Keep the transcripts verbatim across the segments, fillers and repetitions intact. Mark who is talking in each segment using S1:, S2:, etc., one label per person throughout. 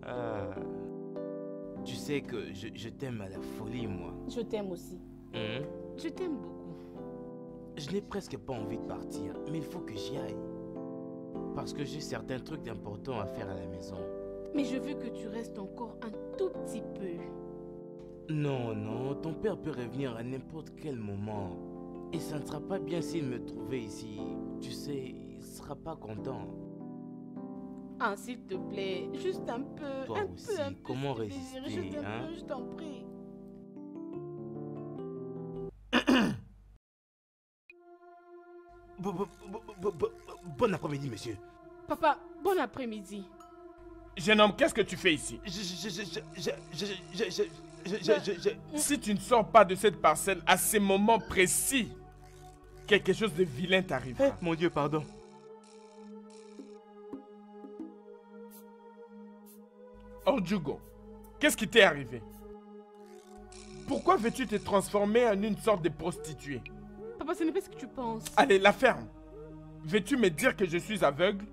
S1: Ah, tu sais que je, je t'aime à la folie, moi.
S2: Je t'aime aussi.
S1: Hum?
S2: Je t'aime beaucoup.
S1: Je n'ai presque pas envie de partir, mais il faut que j'y aille. Parce que j'ai certains trucs importants à faire à la maison.
S2: Mais je veux que tu restes encore un tout petit peu.
S1: Non, non, ton père peut revenir à n'importe quel moment. Et ça ne sera pas bien s'il me trouvait ici. Tu sais, il ne sera pas content.
S2: Ah, s'il te plaît, juste un peu.
S1: Toi
S2: un
S1: aussi,
S2: peu, un peu,
S1: comment
S2: s'il te plaît,
S1: résister,
S2: juste un
S1: hein?
S2: peu, je t'en prie.
S1: Bo- bo- bo- bo- bo- Bon après-midi, monsieur.
S2: Papa, bon après-midi.
S3: Jeune homme, qu'est-ce que tu fais ici?
S1: Je, je, je, je, je, je, je, je, je, je, je, je-
S3: Si tu ne sors pas de cette parcelle à ces moments précis, quelque chose de vilain
S1: Eh,
S3: t'arrivera.
S1: mon Dieu, pardon.
S3: Orjugo, qu'est-ce qui t'est arrivé? Pourquoi veux-tu te transformer en une sorte de prostituée?
S2: Papa, ce n'est pas ce que tu penses.
S3: Allez, la ferme. Veux-tu me dire que je suis aveugle?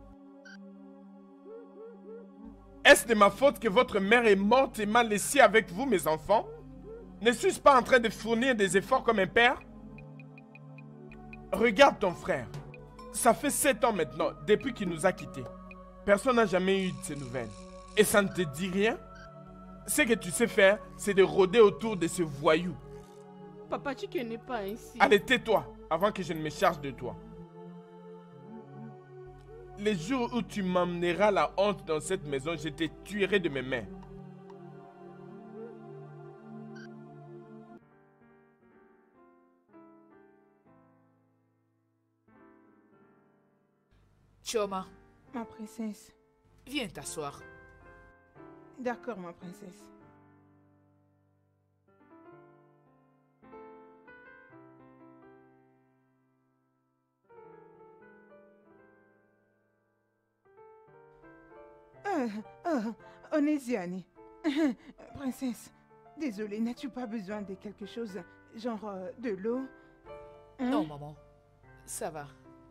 S3: Est-ce de ma faute que votre mère est morte et m'a laissé avec vous, mes enfants? Ne suis-je pas en train de fournir des efforts comme un père? Regarde ton frère. Ça fait sept ans maintenant, depuis qu'il nous a quittés. Personne n'a jamais eu de ses nouvelles. Et ça ne te dit rien? Ce que tu sais faire, c'est de rôder autour de ce voyou.
S2: Papa, tu n'est pas ainsi.
S3: Allez, tais-toi, avant que je ne me charge de toi. Les jours où tu m'emmeneras la honte dans cette maison, je te tuerai de mes mains.
S4: Chioma,
S5: Ma princesse.
S4: viens t'asseoir.
S5: D'accord, ma princesse. Euh, euh, Onésiane. Princesse, désolée, n'as-tu pas besoin de quelque chose, genre euh, de l'eau? Hein?
S4: Non, maman, ça va.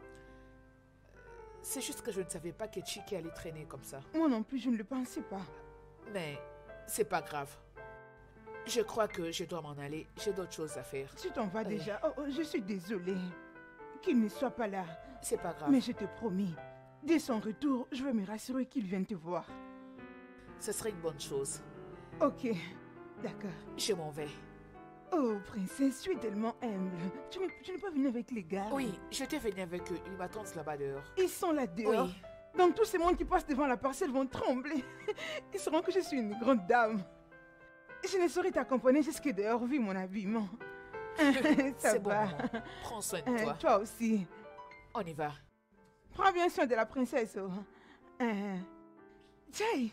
S4: C'est juste que je ne savais pas que Chiki allait traîner comme ça.
S5: Moi non plus, je ne le pensais pas.
S4: Mais c'est pas grave. Je crois que je dois m'en aller. J'ai d'autres choses à faire.
S5: Tu t'en vas
S4: Allez.
S5: déjà. Oh, oh, je suis désolée qu'il ne soit pas là.
S4: C'est pas grave.
S5: Mais je te promis, dès son retour, je vais me rassurer qu'il vienne te voir.
S4: Ce serait une bonne chose.
S5: Ok, d'accord.
S4: Je m'en vais.
S5: Oh, princesse, tu es tellement humble. Tu n'es tu n'es pas venue avec les gars?
S4: Oui, je t'ai venu avec eux. Ils m'attendent là-bas dehors.
S5: Ils sont là dehors.
S4: Oui.
S5: Donc tous ces monde qui passent devant la parcelle vont trembler. Ils sauront que je suis une grande dame. Je ne saurais t'accompagner jusque dehors vu mon habillement. Ça
S4: C'est bon,
S5: va.
S4: maman. Prends soin de
S5: Euh,
S4: toi.
S5: toi aussi.
S4: On y va.
S5: Prends bien soin de la princesse. Oh. Euh, Jay.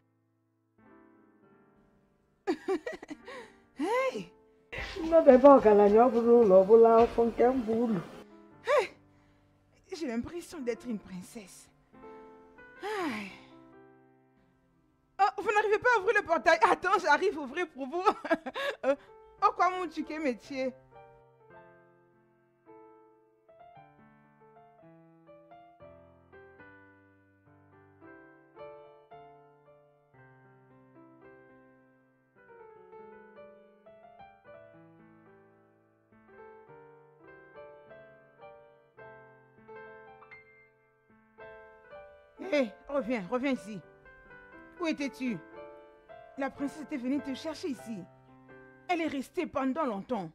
S5: Hey.
S6: Nnọdebe ọgaranya ọ bụrụ ụlọ ọbụla afọ nke mbụ ụlọ.
S5: J'ai l'impression d'être une princesse. Aïe. Oh, vous n'arrivez pas à ouvrir le portail. Attends, j'arrive à ouvrir pour vous. Euh, oh, quoi, mon chiquet métier. Hé, reviens, reviens ici. Où étais-tu? La princesse était venue te chercher ici. Elle est restée pendant longtemps.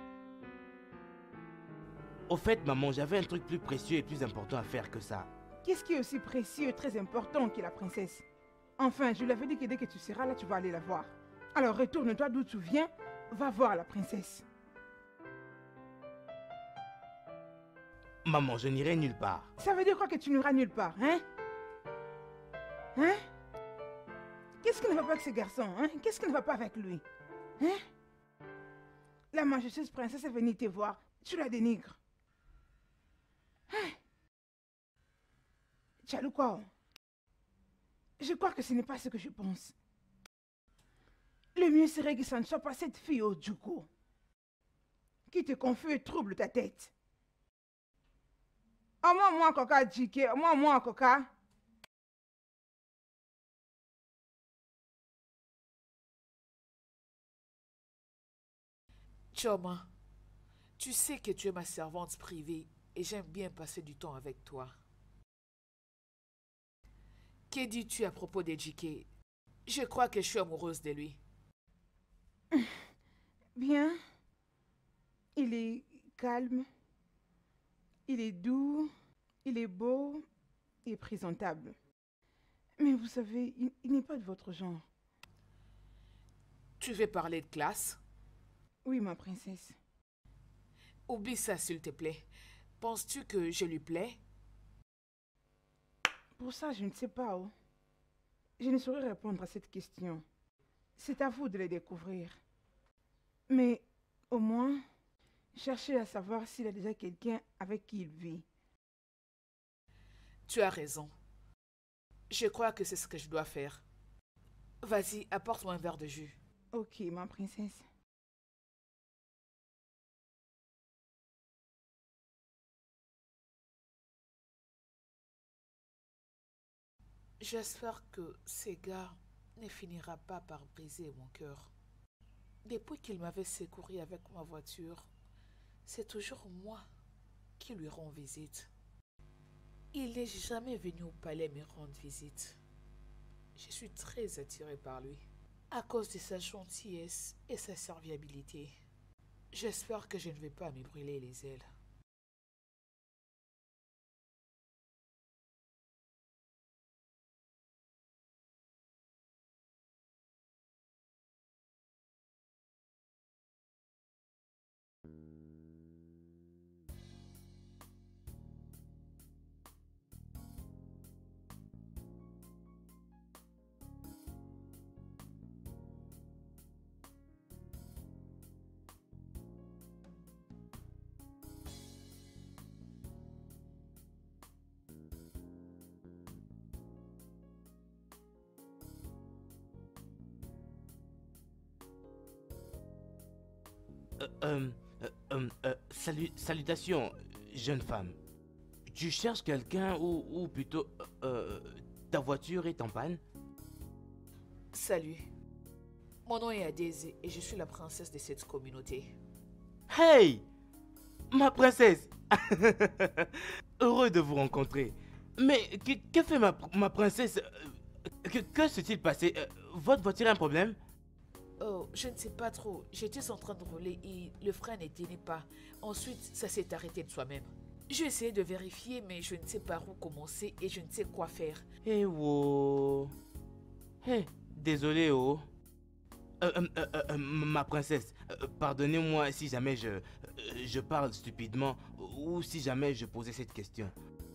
S1: Au fait, maman, j'avais un truc plus précieux et plus important à faire que ça.
S5: Qu'est-ce qui est aussi précieux et très important que la princesse? Enfin, je lui avais dit que dès que tu seras là, tu vas aller la voir. Alors retourne-toi d'où tu viens, va voir la princesse.
S1: Maman, je n'irai nulle part.
S5: Ça veut dire quoi que tu n'iras nulle part, hein? Hein? Qu'est-ce qui ne va pas avec ce garçon, hein? Qu'est-ce qui ne va pas avec lui? Hein? La majestueuse princesse est venue te voir. Tu la dénigres. Hein? Tchalou quoi? Je crois que ce n'est pas ce que je pense. Le mieux serait que ça ne soit pas cette fille au Djouko qui te confie et trouble ta tête. Oh, moi, moi, coca, Djike. Moi, moi, coca.
S4: Choma, tu sais que tu es ma servante privée et j'aime bien passer du temps avec toi. Que dis-tu à propos de J K? Je crois que je suis amoureuse de lui.
S5: Bien. Il est calme. Il est doux. Il est beau et présentable. Mais vous savez, il, il n'est pas de votre genre.
S4: Tu veux parler de classe?
S5: Oui, ma princesse.
S4: Oublie ça, s'il te plaît. Penses-tu que je lui plais?
S5: Pour ça, je ne sais pas. Oh. Je ne saurais répondre à cette question. C'est à vous de le découvrir. Mais au moins, cherchez à savoir s'il y a déjà quelqu'un avec qui il vit.
S4: Tu as raison. Je crois que c'est ce que je dois faire. Vas-y, apporte-moi un verre de jus.
S5: Ok, ma princesse.
S4: J'espère que ces gars ne finira pas par briser mon cœur. Depuis qu'il m'avait secouru avec ma voiture, c'est toujours moi qui lui rends visite. Il n'est jamais venu au palais me rendre visite. Je suis très attirée par lui, à cause de sa gentillesse et sa serviabilité. J'espère que je ne vais pas me brûler les ailes.
S1: Euh, euh, euh, euh, euh, salut, salutations, jeune femme. Tu cherches quelqu'un ou, ou plutôt euh, ta voiture est en panne?
S4: Salut. Mon nom est Adese et je suis la princesse de cette communauté.
S1: Hey, ma princesse. Heureux de vous rencontrer. Mais que, que fait ma, ma princesse? Que, que s'est-il passé? Euh, Votre voiture a un problème?
S4: Oh, je ne sais pas trop. J'étais en train de rouler et le frein ne tenait pas. Ensuite, ça s'est arrêté de soi-même. J'ai essayé de vérifier, mais je ne sais pas où commencer et je ne sais quoi faire.
S1: Eh wow. Eh, désolé oh. Euh, euh, euh, euh, ma princesse, euh, pardonnez-moi si jamais je, euh, je parle stupidement ou si jamais je posais cette question.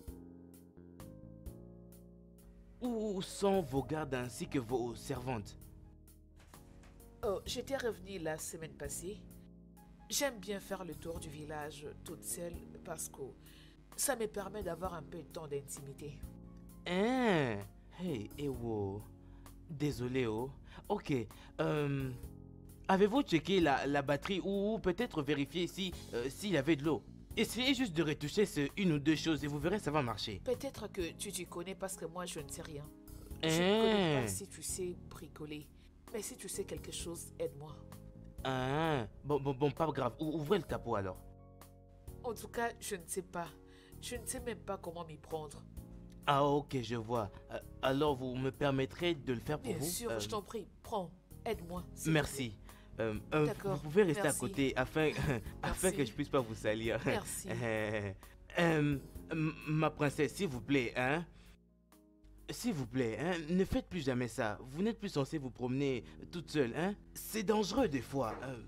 S1: Où sont vos gardes ainsi que vos servantes?
S4: Oh, j'étais revenue la semaine passée. J'aime bien faire le tour du village toute seule parce que ça me permet d'avoir un peu de temps d'intimité.
S1: Hein? Hey, eh wow. Désolé oh. Ok. Euh, avez-vous checké la, la batterie ou, ou peut-être vérifié si, euh, s'il y avait de l'eau? Essayez juste de retoucher ce une ou deux choses et vous verrez ça va marcher.
S4: Peut-être que tu t'y connais parce que moi je ne sais rien. Je
S1: Hein?
S4: ne connais pas si tu sais bricoler. Mais si tu sais quelque chose, aide-moi.
S1: Ah, bon, bon, bon, pas grave. Ou- Ouvrez le capot alors.
S4: En tout cas, je ne sais pas. Je ne sais même pas comment m'y prendre.
S1: Ah, ok, je vois. Euh, alors, vous me permettrez de le faire pour
S4: Bien
S1: vous?
S4: sûr,
S1: Euh,
S4: je t'en prie, prends, aide-moi. s'il te
S1: Merci. Euh, euh,
S4: D'accord,
S1: vous pouvez rester
S4: merci.
S1: à côté afin, afin
S4: Merci.
S1: que je puisse pas vous salir.
S4: Merci.
S1: Euh, euh, m- ma princesse, s'il vous plaît, hein? S'il vous plaît, hein, ne faites plus jamais ça. Vous n'êtes plus censée vous promener toute seule, hein? C'est dangereux des fois. euh.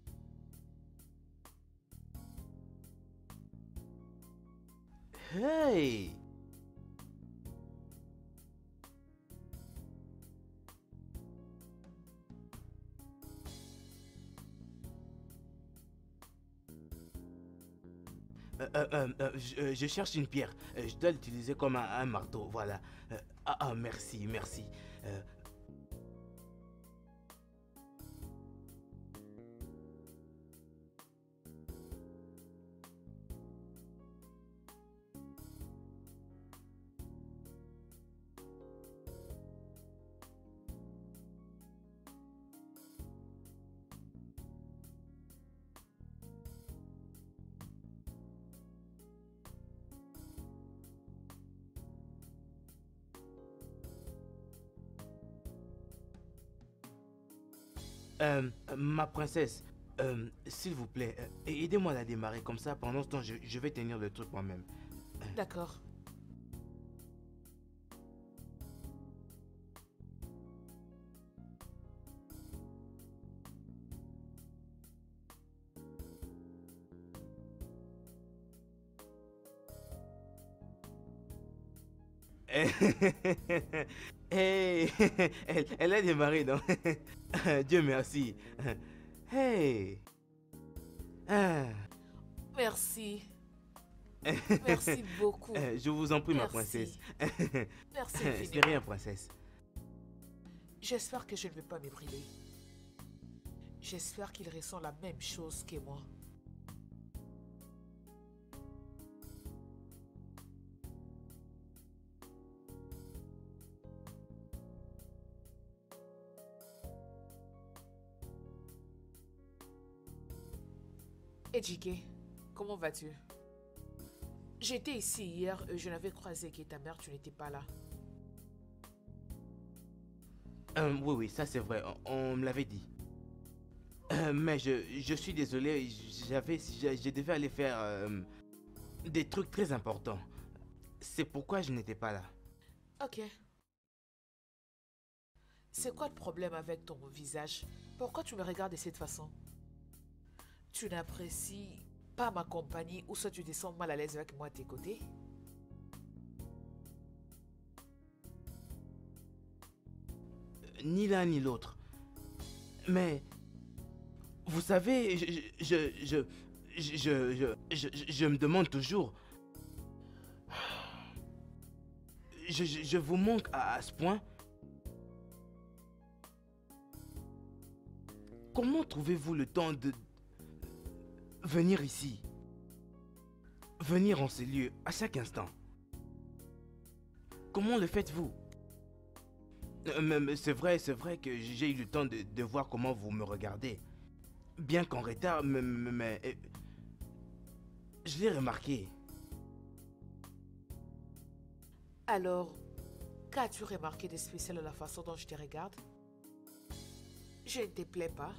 S1: Hey! Euh, euh, euh, euh, je, euh, je cherche une pierre. Euh, je dois l'utiliser comme un, un marteau. Voilà. Euh, ah, ah, merci, merci. Euh, Euh, ma princesse, euh, s'il vous plaît, euh, aidez-moi à la démarrer comme ça. Pendant ce temps, je, je vais tenir le truc moi-même.
S4: D'accord.
S1: Hey, elle, elle a démarré, non? Dieu merci. Hey. Ah.
S4: Merci. Merci beaucoup.
S1: Euh, Je vous en prie, ma
S4: Merci.
S1: princesse.
S4: Merci
S1: C'est
S4: infiniment.
S1: rien, princesse.
S4: J'espère que je ne vais pas me brûler. J'espère qu'il ressent la même chose que moi. Et Jike, comment vas-tu? J'étais ici hier et je n'avais croisé que ta mère, tu n'étais pas là.
S1: Euh, oui, oui, ça c'est vrai, on, on me l'avait dit. Euh, mais je, je suis désolé, j'avais, je, je devais aller faire euh, des trucs très importants. C'est pourquoi je n'étais pas là.
S4: Ok. C'est quoi le problème avec ton visage? Pourquoi tu me regardes de cette façon? Tu n'apprécies pas ma compagnie ou soit tu te sens mal à l'aise avec moi à tes côtés?
S1: Ni l'un ni l'autre. Mais, vous savez, je, je, je, je, je, je, je, je me demande toujours, je, je, je vous manque à, à ce point. Comment trouvez-vous le temps de venir ici? Venir en ces lieux à chaque instant? Comment le faites-vous? Euh, mais- mais C'est vrai, c'est vrai que j'ai eu le temps de, de voir comment vous me regardez. Bien qu'en retard, mais, mais- mais, euh, je l'ai remarqué.
S4: Alors, qu'as-tu remarqué de spécial à la façon dont je te regarde? Je ne te plais pas?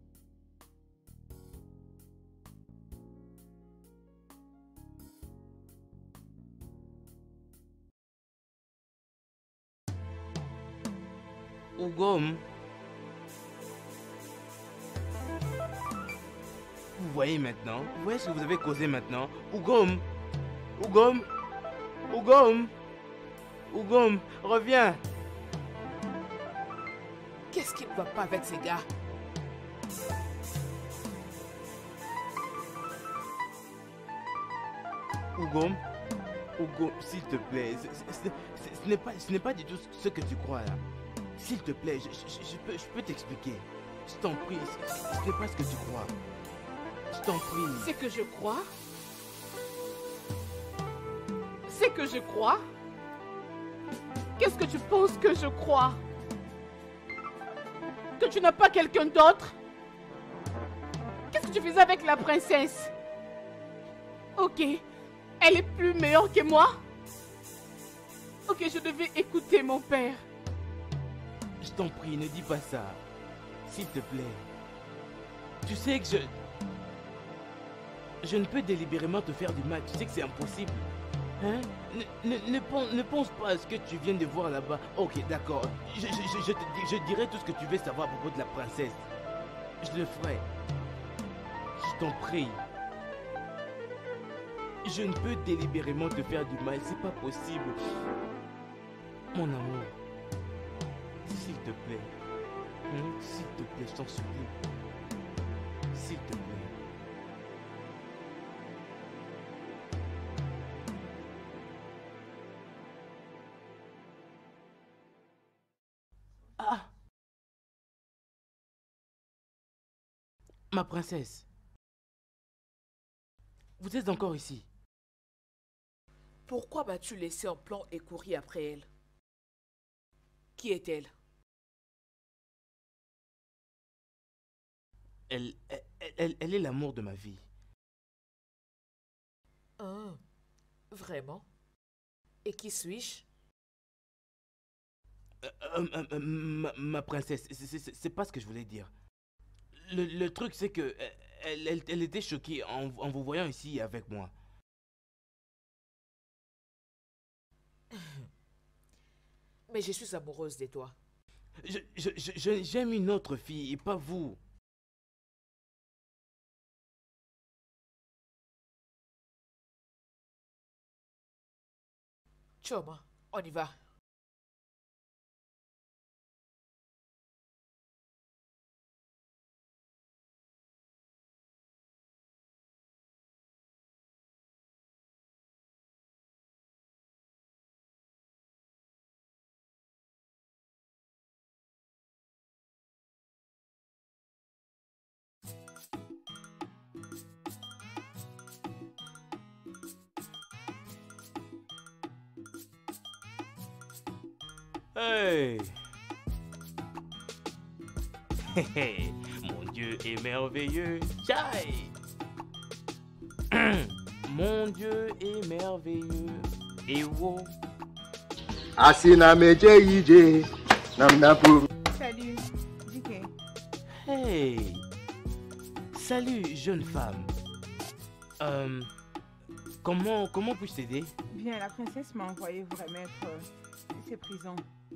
S1: Ougom, vous voyez maintenant? Vous voyez ce que vous avez causé maintenant? Ougom, Ougom, Ougom, Ougom, reviens.
S4: Qu'est-ce qui ne va pas avec ces gars?
S1: Ougom, Ougom, s'il te plaît, ce- ce- ce- ce- ce n'est pas, ce n'est pas du tout ce que tu crois là. S'il te plaît, je, je- je peux, je peux t'expliquer. Je t'en prie, ce ce n'est pas ce que tu crois. Je t'en prie.
S2: C'est que je crois. C'est que je crois. Qu'est-ce que tu penses que je crois? Que tu n'as pas quelqu'un d'autre? Qu'est-ce que tu faisais avec la princesse? Ok, elle est plus meilleure que moi? Ok, je devais écouter mon père.
S1: Je t'en prie, ne dis pas ça. S'il te plaît. Tu sais que je... Je ne peux délibérément te faire du mal. Tu sais que c'est impossible. Hein? Ne, ne, ne pense, ne pense pas à ce que tu viens de voir là-bas. Ok, d'accord. Je, je, je, je te dis- je dirai tout ce que tu veux savoir à propos de la princesse. Je le ferai. Je t'en prie. Je ne peux délibérément te faire du mal. C'est pas possible. Mon amour. S'il te plaît. Hein? S'il te plaît, je t'en supplie. S'il te plaît. Ah! Ma princesse. Vous êtes encore ici.
S4: Pourquoi m'as-tu laissé en plan et courir après elle? Qui est-elle?
S1: Elle, elle, elle, elle est l'amour de ma vie.
S4: Ah, vraiment? Et qui suis-je?
S1: Euh, euh, euh, euh, ma, ma princesse, c'est- c'est c'est pas ce que je voulais dire. le, le truc, c'est que elle, elle, elle était choquée en, en vous voyant ici avec moi.
S4: Mais je suis amoureuse de toi.
S1: Je, je, je, je- j'aime une autre fille et pas vous.
S4: Choma, on y va.
S1: Hey! Hé, hé, mon Dieu est merveilleux. Chai! Mon Dieu est merveilleux. Et wow.
S7: Asị na m eje ije na m napụ.
S5: Salut, J K.
S1: Hey! Salut, jeune femme. Euh, comment, comment puis-je t'aider?
S5: Bien, la princesse m'a envoyé vous remettre euh, ses prisons.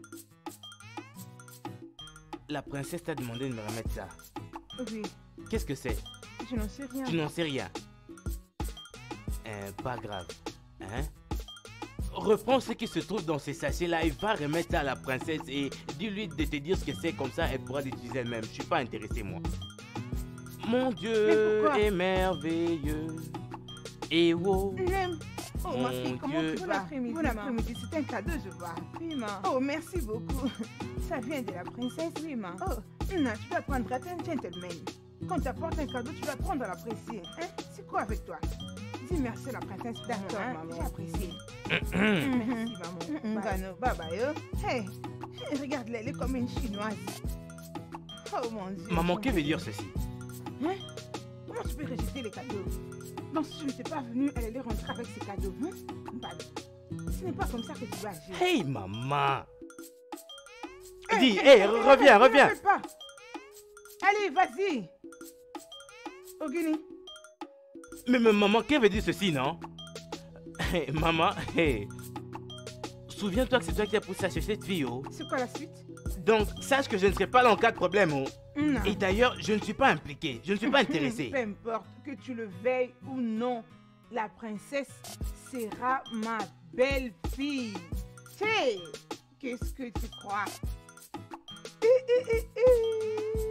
S1: La princesse t'a demandé de me remettre ça.
S5: Oui,
S1: Qu'est-ce que c'est?
S5: je n'en sais rien.
S1: Tu n'en sais rien. Euh, pas grave. Hein? Reprends ce qui se trouve dans ces sachets-là et va remettre ça à la princesse et dis-lui de te dire ce que c'est, comme ça elle pourra l'utiliser elle-même. Je suis pas intéressé, moi. Mon
S5: Mais
S1: Dieu
S5: pourquoi?
S1: est merveilleux. Et wow.
S5: J'aime. Oh, ma
S1: Mon
S5: fille, comment
S1: Dieu.
S5: tu
S8: Bon
S5: vas?
S8: après-midi,
S5: Bon
S8: maman.
S5: après-midi, c'est un cadeau, je vois.
S8: Oui, ma.
S5: Oh, merci beaucoup. Ça vient de la princesse.
S8: Oui, ma.
S5: Oh, non, tu dois prendre à un gentleman. Quand tu apportes un cadeau, tu dois prendre à l'apprécier. Hein? C'est quoi avec toi? Dis merci à la princesse.
S8: D'accord,
S5: Hein?
S8: maman.
S5: J'ai apprécié.
S8: Merci, maman.
S5: Mm,
S8: Bye.
S5: Gano, bye bye. Oh. Hey, regarde-la, elle est comme une chinoise. Oh mon Dieu.
S1: Maman,
S5: mon
S1: que veut
S5: Dieu.
S1: dire ceci?
S5: Hein? Comment tu peux rejeter les cadeaux? Donc si je n'étais pas venue, elle allait rentrer avec ses cadeaux. Hein? Bah, ce n'est pas comme ça que tu vas agir.
S1: Hey, maman.
S5: Hey,
S1: Dis,
S5: hey,
S1: hey,
S5: hey,
S1: reviens,
S5: hey,
S1: reviens.
S5: ne fais pas. Allez, vas-y. Ogini.
S1: Mais, mais maman, que veut dire ceci, non? Hey, maman, hey. Souviens-toi que c'est toi qui as poussé à chercher cette fille, oh.
S5: C'est quoi la suite?
S1: Donc, sache que je ne serai pas là en cas de problème, oh.
S5: Non.
S1: Et d'ailleurs, je ne suis pas impliqué, je ne suis pas intéressé.
S5: Peu importe que tu le veilles ou non, la princesse sera ma belle-fille. Hey, qu'est-ce que tu crois? Hi, hi, hi, hi.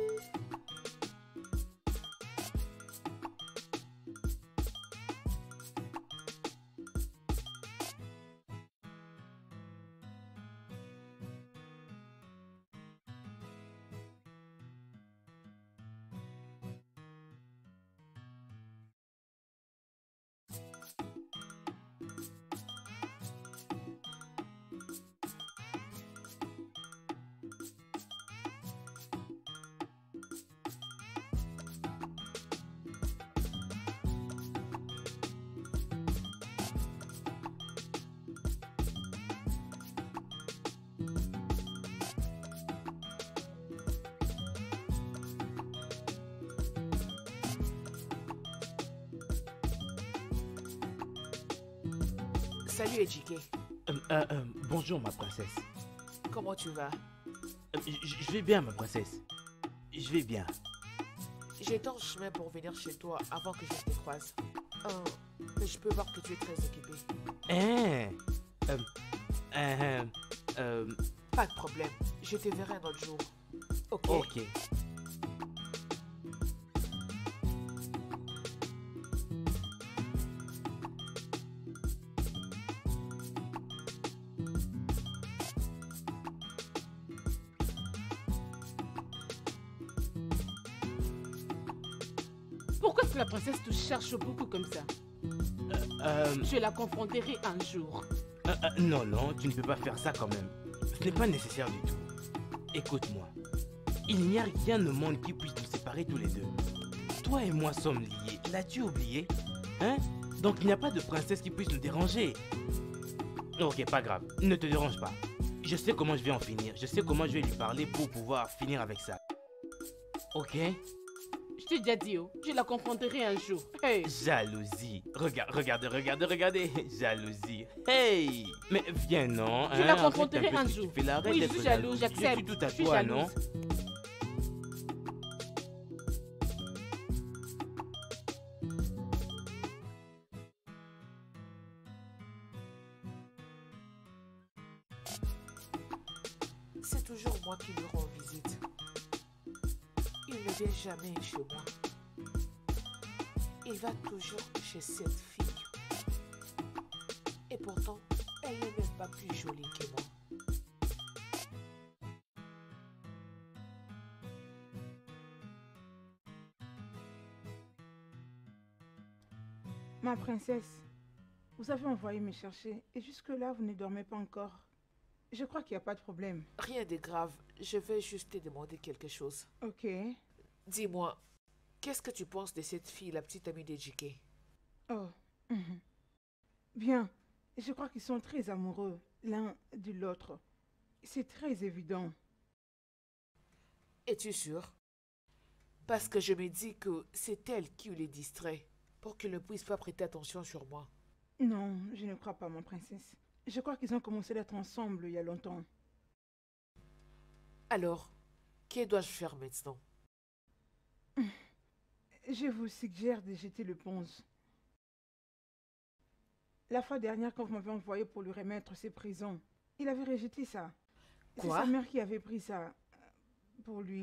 S4: Salut Ejike,
S1: Euh, euh, euh, bonjour, ma princesse.
S4: comment tu vas?
S1: Euh, j- je vais bien, ma princesse. Je vais bien.
S4: J'étais en chemin pour venir chez toi avant que je te croise. Oh, mais je peux voir que tu es très occupé.
S1: Hein? Euh, euh, euh,
S4: Pas de problème, je te verrai un autre jour. Ok.
S1: ok.
S2: Pourquoi est-ce que la princesse te cherche beaucoup comme ça?
S1: Euh,
S2: Je la confronterai un jour.
S1: euh, euh, non, non, tu ne peux pas faire ça quand même. Ce n'est pas nécessaire du tout. Écoute-moi. Il n'y a rien au monde qui puisse nous séparer tous les deux. Toi et moi sommes liés. L'as-tu oublié? Hein? Donc il n'y a pas de princesse qui puisse nous déranger. Ok, pas grave. Ne te dérange pas. Je sais comment je vais en finir. Je sais comment je vais lui parler pour pouvoir finir avec ça. Ok?
S2: t'ai déjà dit, oh, je la confronterai un jour. Hey.
S1: Jalousie. Regarde, regardez, regardez, regardez. Jalousie. Hey. Mais viens, non.
S2: Je
S1: hein,
S2: la
S1: arrête
S2: confronterai
S1: peu
S2: un
S1: ce que
S2: jour.
S1: tu fais là, arrête
S2: Oui, je
S1: d'être
S2: suis jalouse,
S1: jalouse. Je
S2: j'accepte.
S1: suis tout à
S2: Je suis
S1: toi,
S2: jalouse.
S1: non?
S4: C'est toujours moi qui lui rends visite. Il ne vient jamais chez moi. Il va toujours chez cette fille. Et pourtant, elle n'est même pas plus jolie que moi.
S5: Ma princesse, vous avez envoyé me chercher et jusque-là, vous ne dormez pas encore. Je crois qu'il n'y a pas de problème.
S4: Rien de grave, je vais juste te demander quelque chose.
S5: Ok.
S4: Dis-moi, qu'est-ce que tu penses de cette fille, la petite amie de J K?
S5: Oh. mhm. Bien. Je crois qu'ils sont très amoureux l'un de l'autre. C'est très évident.
S4: Es-tu sûr? Parce que je me dis que c'est elle qui les distrait pour qu'ils ne puissent pas prêter attention sur moi.
S5: Non, je ne crois pas, ma princesse. Je crois qu'ils ont commencé d'être ensemble il y a longtemps.
S4: Alors, que dois-je faire maintenant?
S5: Je vous suggère de jeter le ponce. La fois dernière, quand vous m'avez envoyé pour lui remettre ses prisons, il avait rejeté ça. C'est
S4: Quoi?
S5: sa mère qui avait pris ça euh, pour lui.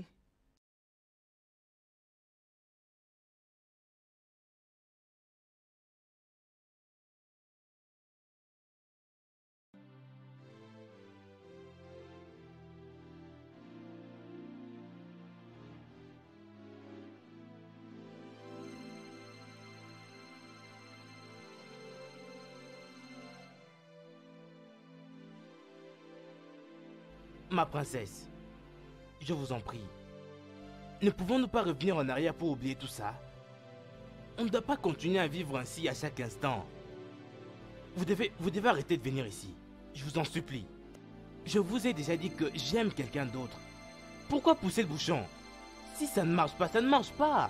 S1: Ma princesse, je vous en prie. Ne pouvons-nous pas revenir en arrière pour oublier tout ça? On ne doit pas continuer à vivre ainsi à chaque instant. Vous devez, vous devez arrêter de venir ici. Je vous en supplie. Je vous ai déjà dit que j'aime quelqu'un d'autre. Pourquoi pousser le bouchon? Si ça ne marche pas, ça ne marche pas.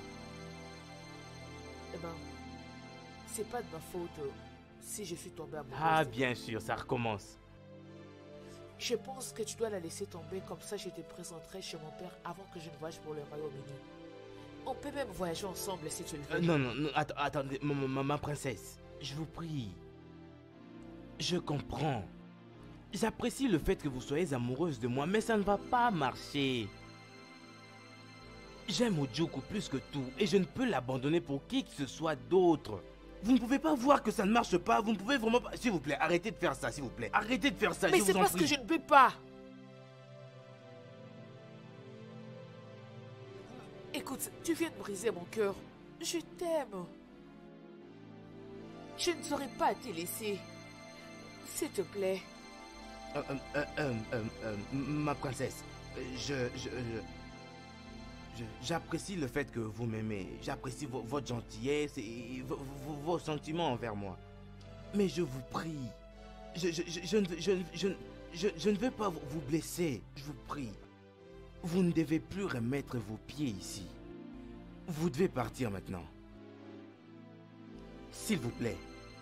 S4: Eh ben, c'est pas de ma faute euh, si je suis tombée amoureuse.
S1: Ah, bien sûr, ça recommence.
S4: Je pense que tu dois la laisser tomber, comme ça je te présenterai chez mon père avant que je ne voyage pour le Royaume-Uni. On peut même voyager ensemble si tu le veux.
S1: Euh, non, non, non, att- attendez, ma, ma- ma princesse, je vous prie. Je comprends. J'apprécie le fait que vous soyez amoureuse de moi, mais ça ne va pas marcher. J'aime Ojuku plus que tout, et je ne peux l'abandonner pour qui que ce soit d'autre. Vous ne pouvez pas voir que ça ne marche pas, vous ne pouvez vraiment pas... S'il vous plaît, arrêtez de faire ça, s'il vous plaît. Arrêtez de faire ça,
S4: Mais
S1: je
S4: c'est
S1: vous en
S4: parce
S1: prie.
S4: que je ne peux pas. Écoute, tu viens de briser mon cœur. Je t'aime. Je ne saurais pas te laisser. S'il te plaît.
S1: Euh, euh, euh, euh, euh, euh, ma princesse, je... je, je- je- J'apprécie le fait que vous m'aimez. J'apprécie vo- votre gentillesse et vo- vo- vos sentiments envers moi. Mais je vous prie, je, je, je, je ne, veux- je, ne- je, ne- je, je ne veux pas vous vous blesser. Je vous prie. Vous ne devez plus remettre vos pieds ici. Vous devez partir maintenant. S'il vous plaît.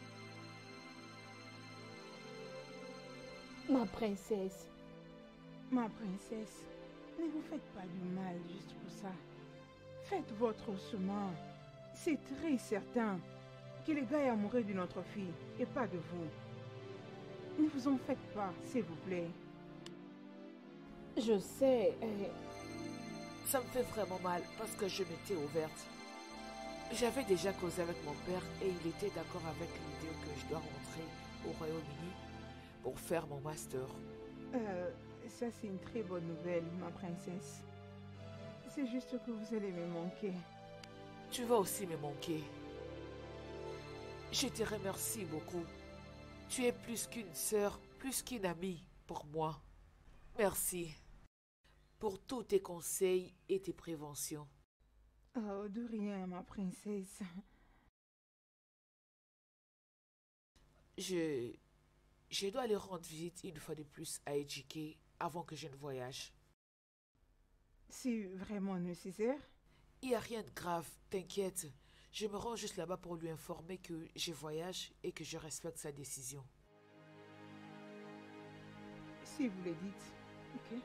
S2: Ma princesse.
S5: Ma princesse, ne vous faites pas du mal juste pour ça. Faites votre chemin. C'est très certain que le gars est amoureux de notre fille et pas de vous. Ne vous en faites pas, s'il vous plaît.
S2: Je sais. euh,
S4: Ça me fait vraiment mal parce que je m'étais ouverte. J'avais déjà causé avec mon père et il était d'accord avec l'idée que je dois rentrer au Royaume-Uni pour faire mon master.
S5: Euh, ça c'est une très bonne nouvelle, ma princesse. C'est juste que vous allez me manquer.
S4: Tu vas aussi me manquer. Je te remercie beaucoup. Tu es plus qu'une sœur, plus qu'une amie pour moi. Merci pour tous tes conseils et tes préventions.
S5: Oh, de rien, ma princesse.
S4: Je... Je dois aller rendre visite une fois de plus à Ejike avant que je ne voyage.
S5: C'est vraiment nécessaire?
S4: Il n'y a rien de grave, t'inquiète. Je me rends juste là-bas pour lui informer que je voyage et que je respecte sa décision.
S5: Si vous le dites, ok.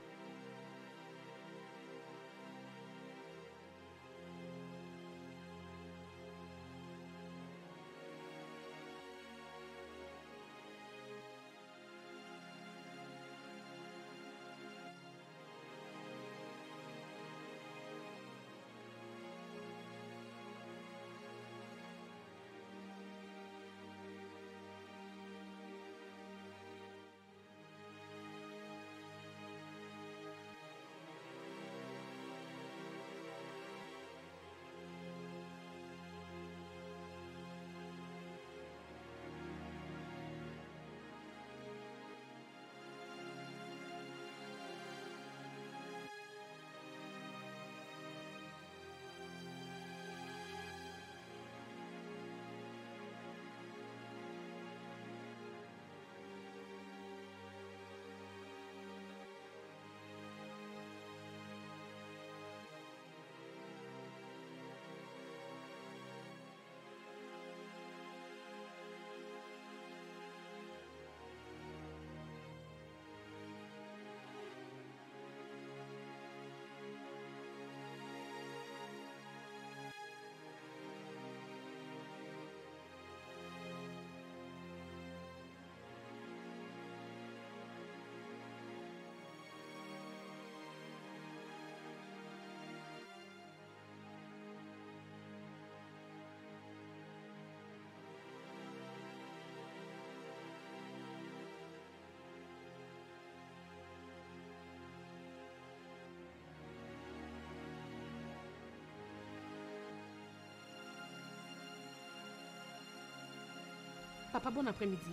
S2: Papa, bon après-midi.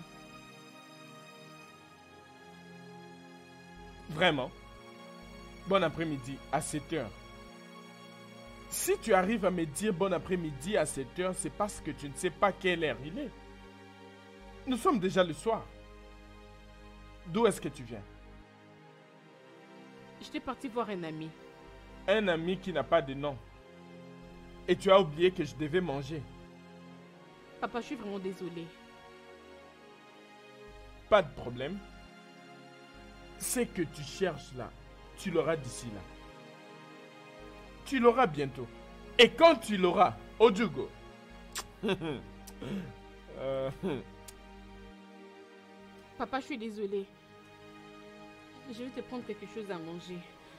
S3: Vraiment? Bon après-midi, à sept heures. Si tu arrives à me dire bon après-midi à sept heures, c'est parce que tu ne sais pas quelle heure il est. Nous sommes déjà le soir. D'où est-ce que tu viens?
S2: J'étais partie voir un ami.
S3: Un ami qui n'a pas de nom. Et tu as oublié que je devais manger.
S2: Papa, je suis vraiment désolée.
S3: Pas de problème. Ce que tu cherches là, tu l'auras d'ici là. Tu l'auras bientôt. Et quand tu l'auras, Ojugo. euh...
S2: Papa, je suis désolée. Je vais te prendre quelque chose à manger.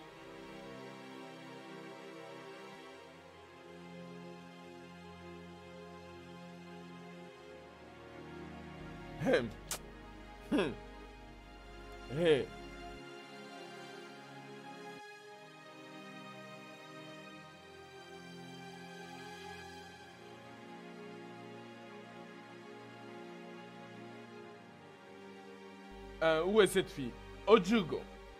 S3: Hum. Hum. Hey. Euh, où est cette fille? Ojugo.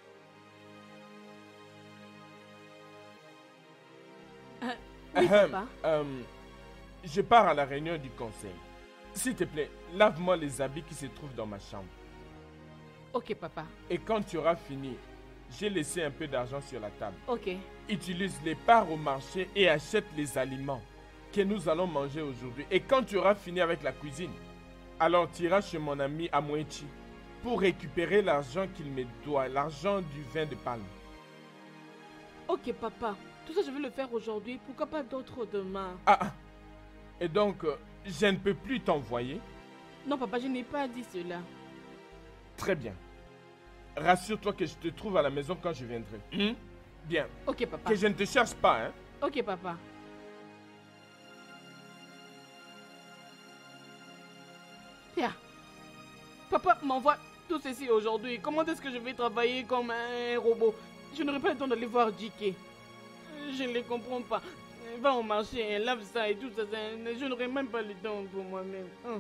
S2: Euh, oui, papa.
S3: Euh, je pars à la réunion du conseil. S'il te plaît, lave-moi les habits qui se trouvent dans ma chambre.
S2: Ok, papa.
S3: Et quand tu auras fini, j'ai laissé un peu d'argent sur la table.
S2: Ok.
S3: Utilise les parts au marché et achète les aliments que nous allons manger aujourd'hui. Et quand tu auras fini avec la cuisine, alors tu iras chez mon ami Amouechi pour récupérer l'argent qu'il me doit, l'argent du vin de palme.
S2: Ok, papa. Tout ça, je vais le faire aujourd'hui. Pourquoi pas d'autres demain?
S3: Ah, ah. Et donc, euh, je ne peux plus t'envoyer?
S2: Non, papa, je n'ai pas dit cela.
S3: Très bien. Rassure-toi que je te trouve à la maison quand je viendrai. Hum? Bien.
S2: Ok, papa.
S3: Que je ne te cherche pas, hein?
S2: Ok, papa. Tiens. Papa m'envoie tout ceci aujourd'hui. Comment est-ce que je vais travailler comme un robot? Je n'aurai pas le temps d'aller voir J K. Je ne les comprends pas. Va au marché, lave ça et tout ça. Je n'aurai même pas le temps pour moi-même. Hein.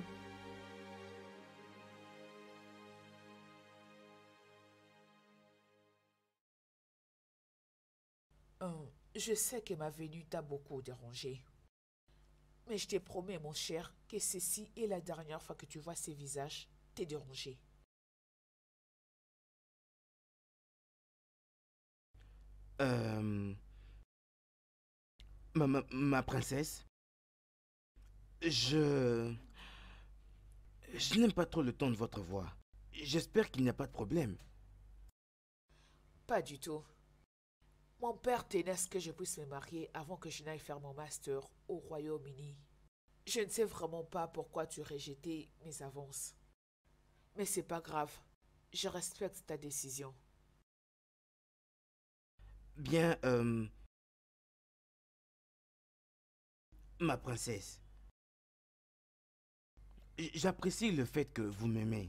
S4: Hum, je sais que ma venue t'a beaucoup dérangé. Mais je te promets, mon cher, que ceci est la dernière fois que tu vois ces visages te déranger.
S1: Euh... Ma, ma, ma princesse, je... Je n'aime pas trop le ton de votre voix. J'espère qu'il n'y a pas de problème.
S4: Pas du tout. Mon père tenait à ce que je puisse me marier avant que je n'aille faire mon master au Royaume-Uni. Je ne sais vraiment pas pourquoi tu rejetais mes avances. Mais c'est pas grave. Je respecte ta décision.
S1: Bien, euh... ma princesse, j'apprécie le fait que vous m'aimez.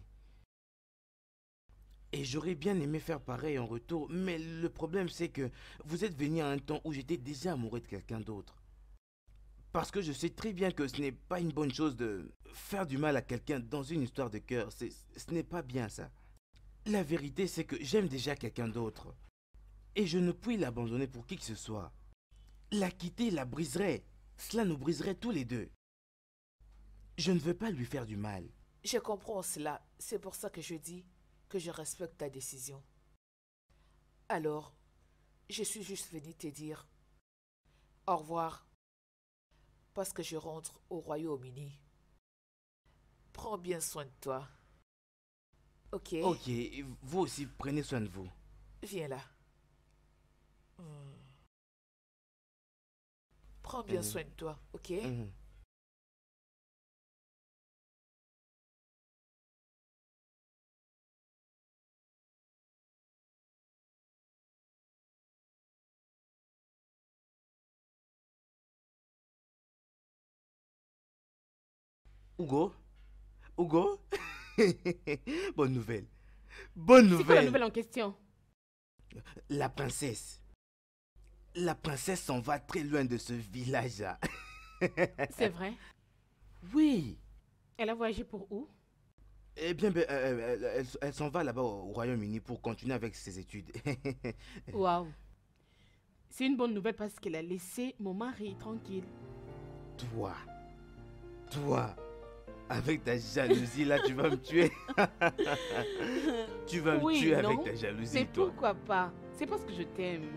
S1: Et j'aurais bien aimé faire pareil en retour, mais le problème c'est que vous êtes venu à un temps où j'étais déjà amoureux de quelqu'un d'autre. Parce que je sais très bien que ce n'est pas une bonne chose de faire du mal à quelqu'un dans une histoire de cœur. Ce n'est pas bien ça. La vérité c'est que j'aime déjà quelqu'un d'autre. Et je ne puis l'abandonner pour qui que ce soit. La quitter la briserait. Cela nous briserait tous les deux. Je ne veux pas lui faire du mal.
S4: Je comprends cela. C'est pour ça que je dis que je respecte ta décision. Alors, je suis juste venue te dire au revoir. Parce que je rentre au Royaume-Uni. Prends bien soin de toi. Ok?
S1: Ok, vous aussi prenez soin de vous.
S4: Viens là. Hmm. Prends bien mmh. soin de toi, ok? Mmh.
S1: Hugo? Hugo? Bonne nouvelle. Bonne nouvelle.
S2: C'est quoi la nouvelle en question?
S1: La princesse. La princesse s'en va très loin de ce village-là.
S2: C'est vrai?
S1: Oui.
S2: Elle a voyagé pour où?
S1: Eh bien, ben, elle, elle, elle, elle s'en va là-bas au Royaume-Uni pour continuer avec ses études.
S2: Waouh. C'est une bonne nouvelle parce qu'elle a laissé mon mari tranquille.
S1: Toi, toi, avec ta jalousie là, tu vas me tuer. Tu vas
S2: oui,
S1: me tuer
S2: non,
S1: avec ta jalousie,
S2: mais
S1: toi.
S2: pourquoi pas? C'est parce que je t'aime.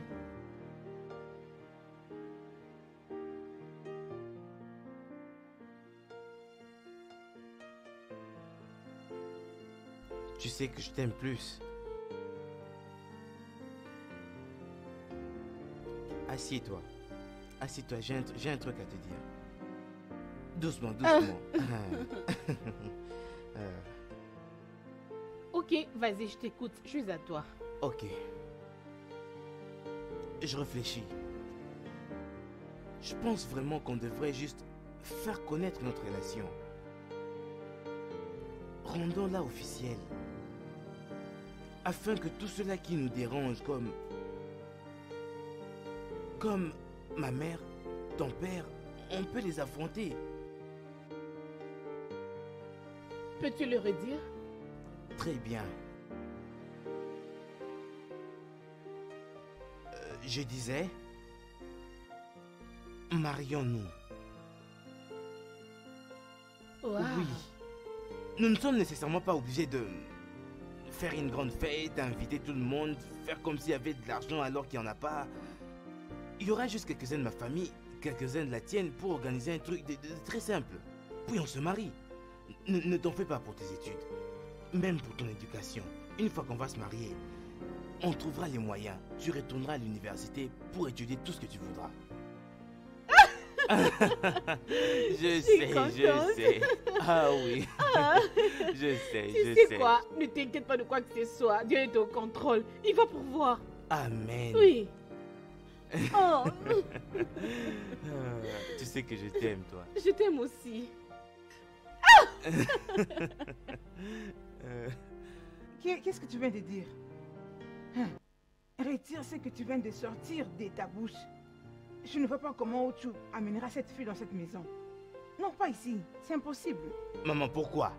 S1: Tu sais que je t'aime plus. Assieds-toi. Assieds-toi, j'ai un, j'ai un truc à te dire. Doucement, doucement. euh.
S2: Ok, vas-y, je t'écoute. Je suis à toi.
S1: Ok. Je réfléchis. Je pense vraiment qu'on devrait juste faire connaître notre relation. Rendons-la officielle. Afin que tout cela qui nous dérange, comme... Comme ma mère, ton père, on peut les affronter.
S2: Peux-tu le redire?
S1: Très bien. Euh, je disais... Marions-nous.
S2: Wow.
S1: Oui. Nous ne sommes nécessairement pas obligés de faire une grande fête, inviter tout le monde, faire comme s'il y avait de l'argent alors qu'il n'y en a pas. Il y aura juste quelques-uns de ma famille, quelques-uns de la tienne pour organiser un truc de, de, de très simple. Puis on se marie. Ne, ne t'en fais pas pour tes études. Même pour ton éducation. Une fois qu'on va se marier, on trouvera les moyens. Tu retourneras à l'université pour étudier tout ce que tu voudras. Je sais, je sais. Ah oui.
S2: Ah.
S1: Je sais,
S2: tu
S1: je
S2: sais
S1: sais.
S2: quoi? Ne t'inquiète pas de quoi que ce soit. Dieu est au contrôle. Il va pourvoir.
S1: Amen.
S2: Oui. Oh.
S1: Tu sais que je t'aime, toi.
S2: Je t'aime aussi.
S5: euh... Qu'est-ce que tu viens de dire? Hein? Retire ce que tu viens de sortir de ta bouche. Je ne vois pas comment Ochu amènera cette fille dans cette maison. Non, pas ici. C'est impossible.
S1: Maman, pourquoi?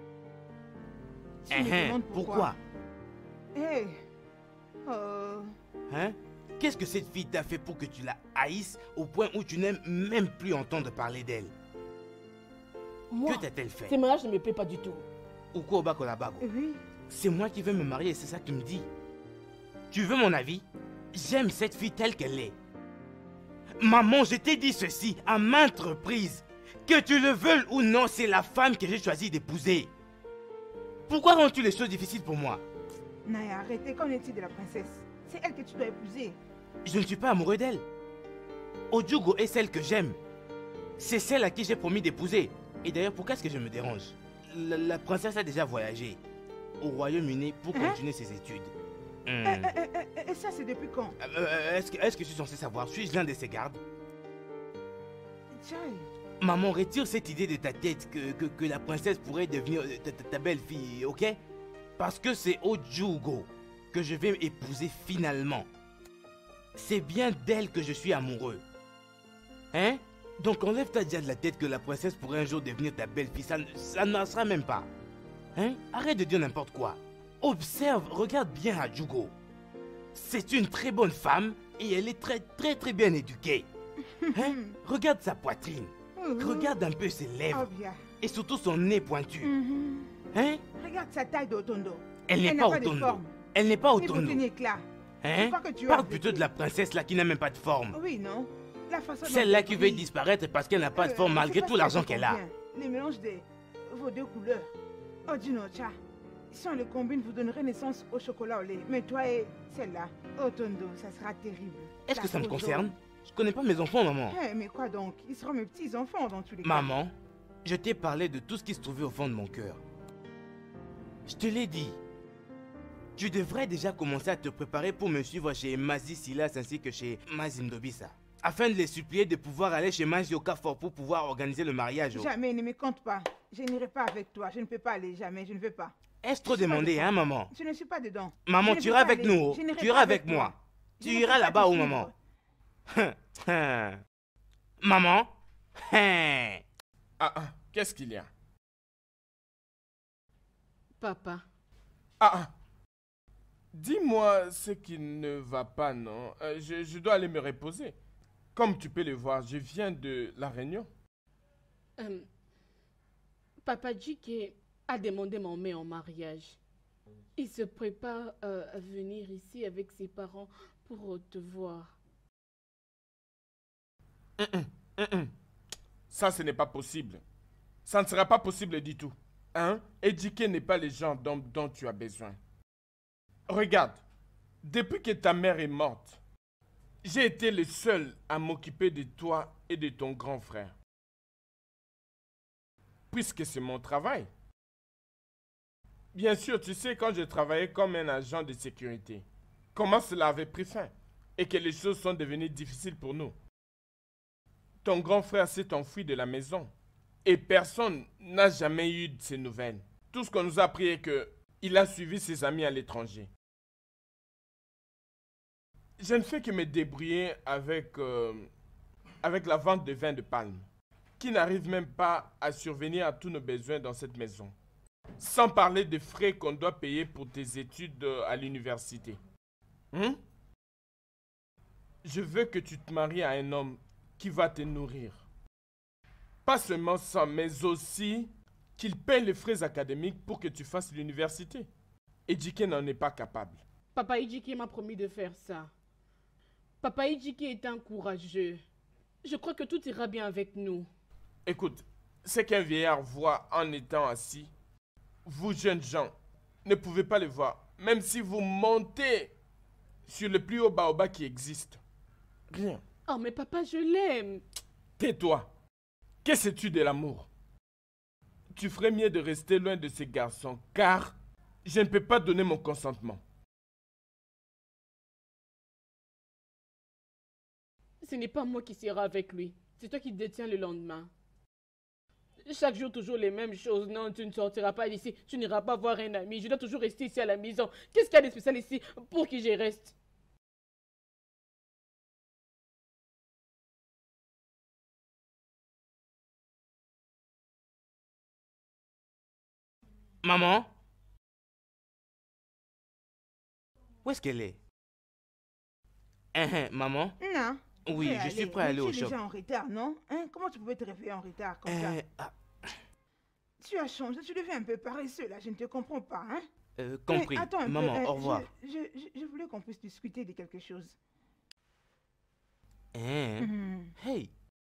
S5: Tu me
S1: hein,
S5: demandes pourquoi?
S1: Hé
S5: hey. euh...
S1: Hein? Qu'est-ce que cette fille t'a fait pour que tu la haïsses au point où tu n'aimes même plus entendre parler d'elle?
S2: Moi,
S1: que t'a-t-elle fait?
S2: Ce mariage ne me plaît pas du tout.
S1: Ou quoi, Bako la Bago?
S5: Oui.
S1: C'est moi qui veux me marier, c'est ça que tu me dis. Tu veux mon avis? J'aime cette fille telle qu'elle est. Maman, je t'ai dit ceci à maintes reprises. Que tu le veuilles ou non, c'est la femme que j'ai choisi d'épouser. Pourquoi rends-tu les choses difficiles pour moi?
S5: Naya, arrêtez, qu'en est-il de la princesse? C'est elle que tu dois épouser.
S1: Je ne suis pas amoureux d'elle. Ojugo est celle que j'aime. C'est celle à qui j'ai promis d'épouser. Et d'ailleurs, pourquoi est-ce que je me dérange? la, la princesse a déjà voyagé au Royaume-Uni pour
S5: Hein?
S1: continuer ses études. Hmm.
S5: Euh, euh, euh, euh, et ça, c'est depuis quand?
S1: Euh, euh, Est-ce que, est-ce que je suis censé savoir? Suis-je l'un de ses gardes?
S5: Chai.
S1: Maman, retire cette idée de ta tête que, que, que la princesse pourrait devenir euh, ta, ta- ta belle-fille, ok? Parce que c'est Ojugo que je vais épouser finalement. C'est bien d'elle que je suis amoureux. Hein? Donc enlève-toi déjà de la tête que la princesse pourrait un jour devenir ta belle-fille. Ça, ne- ça ne marchera même pas. Hein? Arrête de dire n'importe quoi. Observe, regarde bien Ojugo. C'est une très bonne femme et elle est très très très bien éduquée. Hein? Regarde sa poitrine. Regarde un peu ses lèvres.
S5: Oh, bien.
S1: Et surtout son nez pointu.
S5: Mhm.
S1: Hein?
S5: Regarde sa taille d'Otondo.
S1: Elle n'est
S5: Elle
S1: pas
S5: n'a pas de
S1: Otondo.
S5: forme.
S1: Elle n'est pas
S5: Ni beauté
S1: Otondo.
S5: ni éclat.
S1: Hein?
S5: crois que tu as
S1: Parle
S5: arrêté.
S1: plutôt de la princesse là qui n'a même pas de forme.
S5: Oui, non? La façon dont
S1: Celle-là
S5: elle
S1: qui veut
S5: brille.
S1: disparaître parce qu'elle n'a pas de
S5: Euh,
S1: forme
S5: c'est
S1: malgré
S5: parce
S1: tout l'argent
S5: je
S1: qu'elle a.
S5: comprends bien. Les mélanges de vos deux couleurs. Oh, Dinocha. Si on les combine, vous donnerez naissance au chocolat au lait. Mais toi et celle-là, Otondo, ça sera terrible.
S1: Est-ce
S5: La
S1: que ça me
S5: peau
S1: concerne?
S5: jaune.
S1: Je connais pas mes enfants, maman.
S5: Eh, mais quoi donc? Ils seront mes petits-enfants dans tous les cas.
S1: Maman, je t'ai parlé de tout ce qui se trouvait au fond de mon cœur. Je te l'ai dit. Tu devrais déjà commencer à te préparer pour me suivre chez Mazi Silas ainsi que chez Mazindobisa. Afin de les supplier de pouvoir aller chez Mazi Okafor pour pouvoir organiser le mariage. oh.
S5: Jamais, ne me compte pas. Je n'irai pas avec toi. Je ne peux pas aller, jamais. Je ne veux pas.
S1: Est-ce trop
S5: Je suis pas
S1: demandé,
S5: dedans.
S1: hein, maman?
S5: Je ne suis pas dedans.
S1: Maman,
S5: Je ne
S1: tu
S5: veux
S1: iras
S5: pas
S1: avec
S5: aller.
S1: nous. oh.
S5: Je n'irai
S1: Tu
S5: pas
S1: iras avec
S5: toi.
S1: moi.
S5: Je
S1: Tu
S5: ne peux
S1: iras
S5: pas
S1: là-bas,
S5: te
S1: où,
S5: suivre.
S1: maman? Maman? Hein.
S3: Ah, ah, qu'est-ce qu'il y a?
S2: Papa,
S3: Ah, ah. Dis-moi ce qui ne va pas, non? Euh, je, je dois aller me reposer. Comme tu peux le voir, je viens de la Réunion.
S2: euh, Papa Jike a demandé mon mère en mariage. Il se prépare euh, à venir ici avec ses parents pour te voir.
S3: Hum, hum. Ça, ce n'est pas possible. Ça ne sera pas possible du tout. Hein? Éduquer n'est pas les gens dont, dont tu as besoin. Regarde, depuis que ta mère est morte, j'ai été le seul à m'occuper de toi et de ton grand frère. Puisque c'est mon travail. Bien sûr, tu sais, quand je travaillais comme un agent de sécurité, comment cela avait pris fin et que les choses sont devenues difficiles pour nous. Ton grand frère s'est enfui de la maison et personne n'a jamais eu de ses nouvelles. Tout ce qu'on nous a appris est qu'il a suivi ses amis à l'étranger. Je ne fais que me débrouiller avec, euh, avec la vente de vin de palme, qui n'arrive même pas à survenir à tous nos besoins dans cette maison. Sans parler des frais qu'on doit payer pour tes études euh, à l'université. Hein? Je veux que tu te maries à un homme qui va te nourrir. Pas seulement ça, mais aussi qu'il paye les frais académiques pour que tu fasses l'université. Et Jike n'en est pas capable.
S2: Papa Ijike m'a promis de faire ça. Papa Ijike est un courageux. Je crois que tout ira bien avec nous.
S3: Écoute, ce qu'un vieillard voit en étant assis, vous jeunes gens, ne pouvez pas le voir, même si vous montez sur le plus haut baobab qui existe. Rien.
S2: Oh, mais papa, je l'aime.
S3: Tais-toi. Que sais-tu de l'amour? Tu ferais mieux de rester loin de ces garçons, car je ne peux pas donner mon consentement.
S2: Ce n'est pas moi qui serai avec lui. C'est toi qui détiens le lendemain. Chaque jour, toujours les mêmes choses. Non, tu ne sortiras pas d'ici. Tu n'iras pas voir un ami. Je dois toujours rester ici à la maison. Qu'est-ce qu'il y a de spécial ici pour que je reste?
S1: Maman? Où est-ce qu'elle est? Hein, hein, maman?
S5: Non.
S1: Oui,
S5: Prêt à
S1: je suis
S5: aller.
S1: prêt à
S5: Mais
S1: aller au
S5: tu es
S1: shop.
S5: déjà en retard, non? Hein? Comment tu pouvais te réveiller en retard comme ça?
S1: Euh, ah,
S5: Tu as changé, tu deviens un peu paresseux là, je ne te comprends pas, hein?
S1: euh, compris.
S5: Mais attends un peu,
S1: Maman,
S5: euh,
S1: au revoir.
S5: Je, je, je- je voulais qu'on puisse discuter de quelque chose.
S1: Hein?
S5: Mhm.
S1: Hey,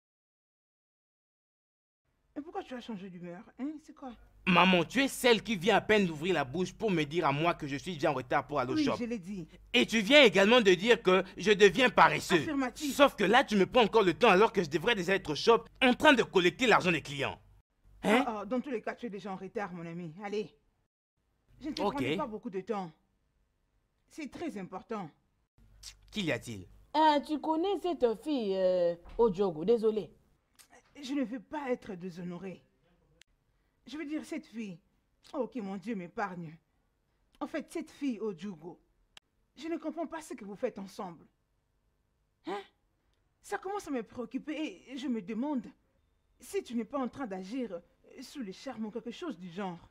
S5: Et pourquoi tu as changé d'humeur, hein? C'est quoi?
S1: maman, tu es celle qui vient à peine d'ouvrir la bouche pour me dire à moi que je suis déjà en retard pour aller au
S5: Oui,
S1: shop.
S5: je l'ai dit.
S1: Et tu viens également de dire que je deviens paresseux.
S5: Affirmatif.
S1: Sauf que là, tu me prends encore le temps alors que je devrais déjà être au shop en train de collecter l'argent des clients. Hein?
S5: Oh, oh, dans tous les cas, tu es déjà en retard, mon ami. Allez. Je ne te
S1: Ok.
S5: prendrai pas beaucoup de temps. C'est très important.
S1: Qu'y a-t-il?
S2: Ah, tu connais cette fille, euh, Ojogo, désolé.
S5: Je ne veux pas être déshonoré. Je veux dire, cette fille... Oh, que mon Dieu m'épargne. En fait, cette fille, Ojugo, je ne comprends pas ce que vous faites ensemble. Hein? Ça commence à me préoccuper et je me demande si tu n'es pas en train d'agir sous le charme ou quelque chose du genre.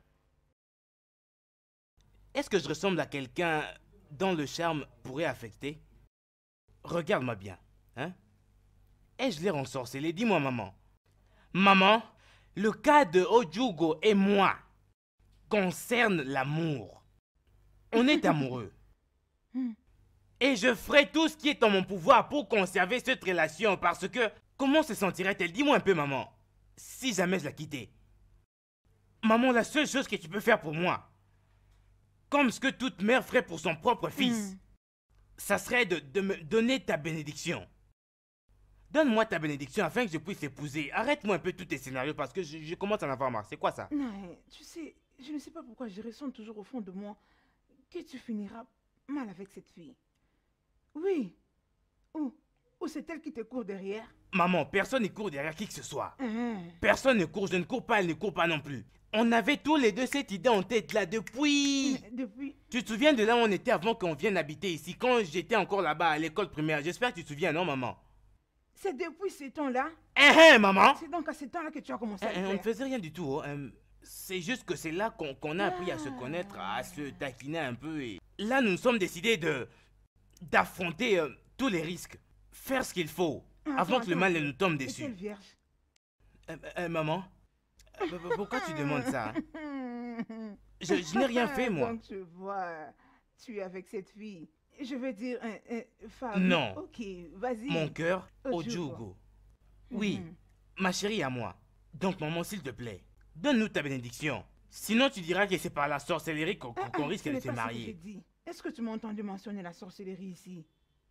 S1: Est-ce que je ressemble à quelqu'un dont le charme pourrait affecter? Regarde-moi bien, hein? Ai-je l'air ensorcelé? Dis-moi, maman. Maman, le cas de Ojugo et moi concerne l'amour. On est amoureux.
S5: Hmm.
S1: Et je ferai tout ce qui est en mon pouvoir pour conserver cette relation parce que... Comment se sentirait-elle? Dis-moi un peu, maman. Si jamais je la quittais. Maman, la seule chose que tu peux faire pour moi, comme ce que toute mère ferait pour son propre fils,
S5: Hmm.
S1: ça serait de, de me donner ta bénédiction. Donne-moi ta bénédiction afin que je puisse l'épouser. Arrête-moi un peu tous tes scénarios parce que je, je commence à en avoir marre. C'est quoi ça?
S5: Non, tu sais, je ne sais pas pourquoi je ressens toujours au fond de moi que tu finiras mal avec cette fille. Oui. Ou, ou c'est elle qui te court derrière.
S1: Maman, personne ne court derrière qui que ce soit.
S5: Hein.
S1: Personne ne court, je ne cours pas, elle ne court pas non plus. On avait tous les deux cette idée en tête là depuis...
S5: Depuis...
S1: Tu te souviens de là où on était avant qu'on vienne habiter ici, quand j'étais encore là-bas à l'école primaire? J'espère que tu te souviens, non, maman?
S5: C'est depuis ces temps-là.
S1: Hein, hein, maman?
S5: C'est donc à ces temps-là que tu as commencé
S1: Hein,
S5: à le
S1: hein, on ne
S5: faire.
S1: faisait rien du tout. Hein. Euh, C'est juste que c'est là qu'on qu'on a appris à se connaître, à se taquiner un peu. Et là, nous nous sommes décidés de d'affronter euh, tous les risques. Faire ce qu'il faut,
S5: Attends,
S1: avant que le
S5: attends.
S1: mal ne nous tombe
S5: Est-elle
S1: dessus.
S5: vierge?
S1: Euh, euh, maman? Euh, p- p- Pourquoi tu demandes ça? Je, je n'ai rien fait, moi.
S5: Donc je vois, tu es avec cette fille. Je veux dire, un, un, femme.
S1: Non.
S5: Ok, vas-y.
S1: Mon cœur,
S5: Ojugo.
S1: Ojugo. Oui,
S5: Mhm.
S1: ma chérie à moi. Donc, maman, s'il te plaît, donne-nous ta bénédiction. Sinon, tu diras que c'est par la sorcellerie qu'on qu'on-
S5: Ah,
S1: qu'on
S5: ah,
S1: risque
S5: ce
S1: de
S5: n'est
S1: se
S5: pas ce que
S1: marier.
S5: j'ai dit. Est-ce que tu m'as entendu mentionner la sorcellerie ici?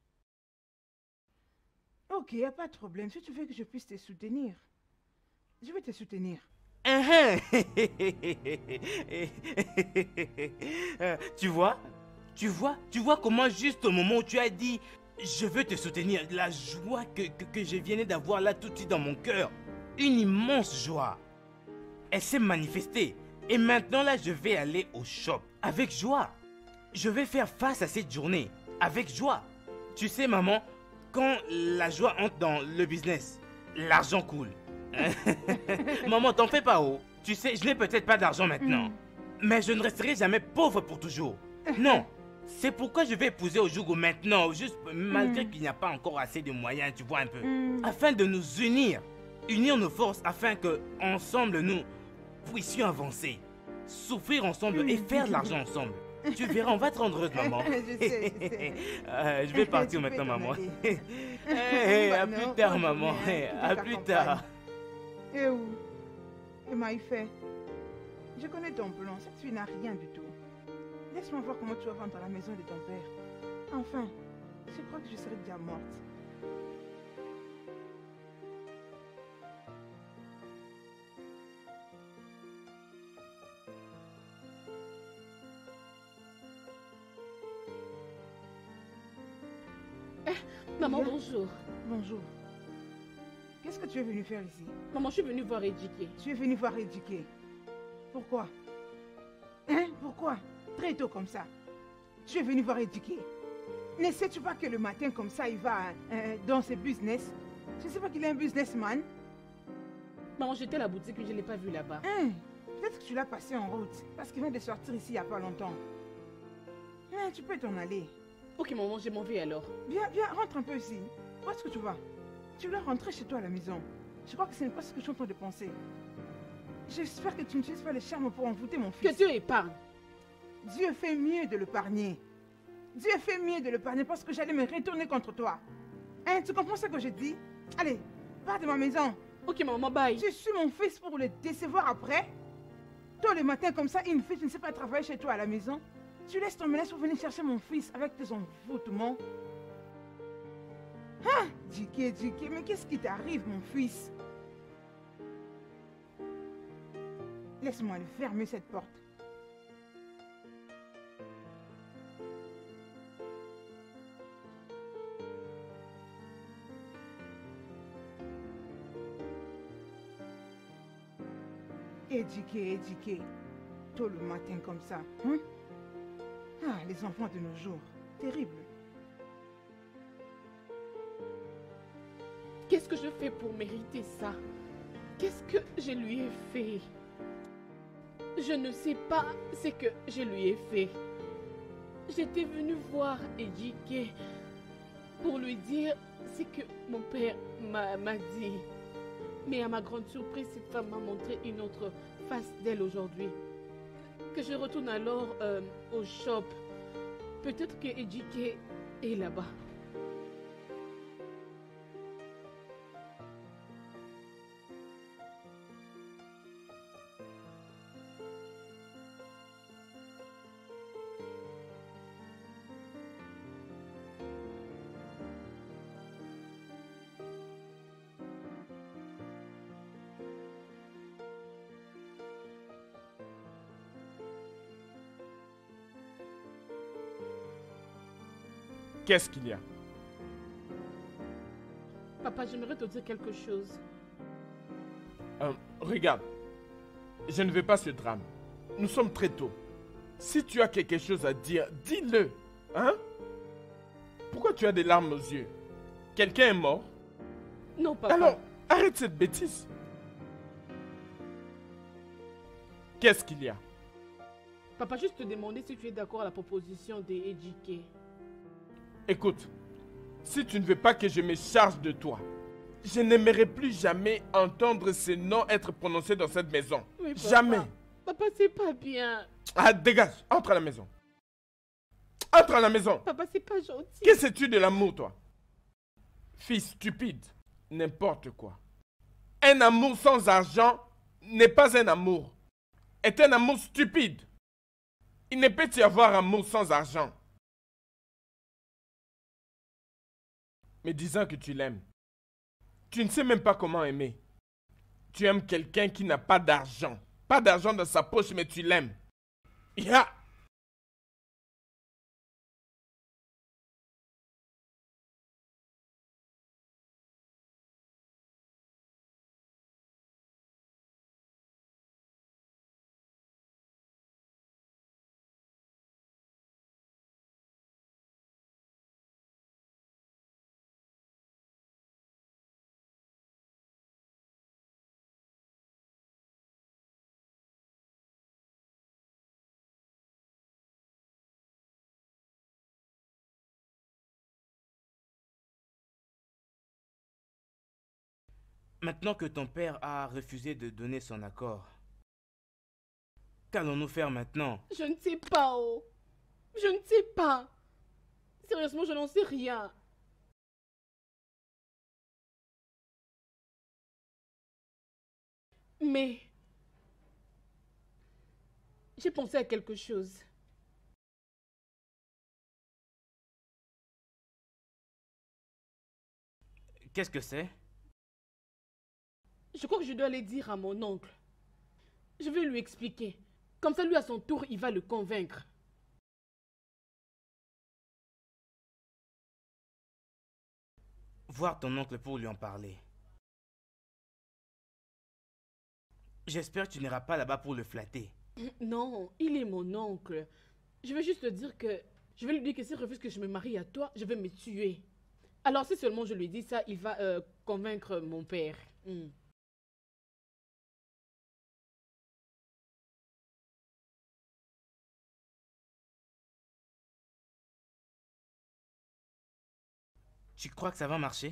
S5: Ok, y a pas de problème. Si tu veux que je puisse te soutenir, je vais te soutenir.
S1: Hein, hein. Euh, tu vois? Tu vois? Tu vois comment juste au moment où tu as dit je veux te soutenir, la joie que, que, que je venais d'avoir là tout de suite dans mon cœur, une immense joie. Elle s'est manifestée. Et maintenant là, je vais aller au shop avec joie. Je vais faire face à cette journée avec joie. Tu sais, maman, quand la joie entre dans le business, l'argent coule. Maman, t'en fais pas, oh. Tu sais, je n'ai peut-être pas d'argent maintenant,
S5: Mm.
S1: mais je ne resterai jamais pauvre pour toujours. Non, c'est pourquoi je vais épouser Ojugo maintenant, juste malgré
S5: Mm.
S1: qu'il n'y a pas encore assez de moyens, tu vois un peu.
S5: Mm.
S1: Afin de nous unir, unir nos forces, afin que, ensemble, nous puissions avancer, souffrir ensemble et faire de l'argent ensemble. Tu verras, on va te rendre heureuse, maman.
S5: Je sais, je sais.
S1: Euh, je vais partir
S5: Tu peux
S1: maintenant,
S5: t'en
S1: maman.
S5: aller.
S1: Hey, à
S5: Bah
S1: plus
S5: non,
S1: tard,
S5: moi, je
S1: maman.
S5: viens,
S1: Hey,
S5: je
S1: à
S5: t'accompagne.
S1: plus tard.
S5: Et où? Et Maïfé, je connais ton plan. Cette fille n'a rien du tout. Laisse-moi voir comment tu vas vendre la maison de ton père. Enfin, je crois que je serai déjà morte.
S2: Maman,
S5: Bien.
S2: bonjour.
S5: Bonjour. Qu'est-ce que tu es venu faire ici?
S2: Maman, je suis venue voir éduquer.
S5: Tu es venu voir éduquer. Pourquoi? Hein? Pourquoi? Très tôt comme ça. Tu es venu voir éduquer. Ne sais-tu pas que le matin comme ça, il va euh, dans ses business? Je ne sais pas qu'il est un businessman.
S2: Maman, j'étais à la boutique, mais je ne l'ai pas vu là-bas.
S5: Hein? Peut-être que tu l'as passé en route. Parce qu'il vient de sortir ici il n'y a pas longtemps. Hein, tu peux t'en aller.
S2: Ok, maman, je m'en vais alors.
S5: Viens, viens, rentre un peu ici. Où est-ce que tu vas? Tu dois rentrer chez toi à la maison. Je crois que ce n'est pas ce que je suis en train de penser. J'espère que tu n'utilises pas les charmes pour envoûter mon
S2: Que
S5: fils.
S2: Dieu épargne.
S5: Dieu fait mieux de l'épargner. Dieu fait mieux de l'épargner parce que j'allais me retourner contre toi. Hein, tu comprends ce que je dis? Allez, pars de ma maison.
S2: Ok, maman, bye.
S5: Tu suis mon fils pour le décevoir après? Tous les matins comme ça, une fille qui ne sait pas travailler chez toi à la maison. Tu laisses ton ménage pour venir chercher mon fils avec tes envoûtements. Ah, Djiké, Djiké, mais qu'est-ce qui t'arrive, mon fils? Laisse-moi le fermer cette porte. Éduqué, éduqué. Tôt le matin comme ça. Hein? Ah, les enfants de nos jours. Terrible.
S2: Qu'est-ce que je fais pour mériter ça? Qu'est-ce que je lui ai fait? Je ne sais pas ce que je lui ai fait. J'étais venue voir Ejike pour lui dire ce que mon père m'a dit. Mais à ma grande surprise, cette femme m'a montré une autre face d'elle aujourd'hui. Que je retourne alors euh, au shop. Peut-être que Ejike est là-bas.
S3: Qu'est-ce qu'il y a?
S2: Papa, j'aimerais te dire quelque chose.
S3: Euh, regarde, je ne veux pas ce drame. Nous sommes très tôt. Si tu as quelque chose à dire, dis-le. Hein? Pourquoi tu as des larmes aux yeux? Quelqu'un est mort?
S2: Non, papa.
S3: Alors, arrête cette bêtise. Qu'est-ce qu'il y a?
S2: Papa, juste te demander si tu es d'accord à la proposition de Ejike.
S3: Écoute, si tu ne veux pas que je me charge de toi, je n'aimerais plus jamais entendre ce nom être prononcé dans cette maison.
S2: Oui, papa.
S3: Jamais.
S2: Papa, c'est pas bien.
S3: Ah, dégage, entre à la maison. Entre à la maison.
S2: Papa, c'est pas gentil.
S3: Qu'est-ce que tu de l'amour, toi? Fils stupide, n'importe quoi. Un amour sans argent n'est pas un amour. Est un amour stupide. Il ne peut y avoir amour sans argent. Mais disant que tu l'aimes, tu ne sais même pas comment aimer. Tu aimes quelqu'un qui n'a pas d'argent. Pas d'argent dans sa poche, mais tu l'aimes. Ya!
S1: Maintenant que ton père a refusé de donner son accord, qu'allons-nous faire maintenant?
S2: Je ne sais pas, oh. Je ne sais pas. Sérieusement, je n'en sais rien. Mais j'ai pensé à quelque chose.
S1: Qu'est-ce que c'est?
S2: Je crois que je dois aller dire à mon oncle. Je vais lui expliquer. Comme ça, lui, à son tour, il va le convaincre.
S1: Voir ton oncle pour lui en parler. J'espère que tu n'iras pas là-bas pour le flatter.
S2: Non, il est mon oncle. Je vais juste te dire que... Je vais lui dire que s'il refuse que je me marie à toi, je vais me tuer. Alors si seulement je lui dis ça, il va euh, convaincre mon père. Mm.
S1: Tu crois que ça va marcher?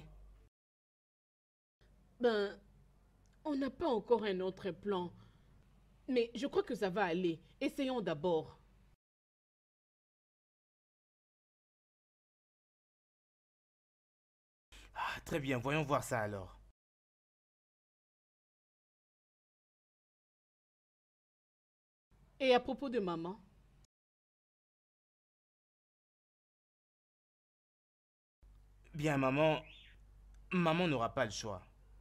S2: Ben, on n'a pas encore un autre plan. Mais je crois que ça va aller. Essayons d'abord.
S1: Très bien, voyons voir ça alors.
S2: Et à propos de maman?
S1: Bien, maman... Maman n'aura pas le choix.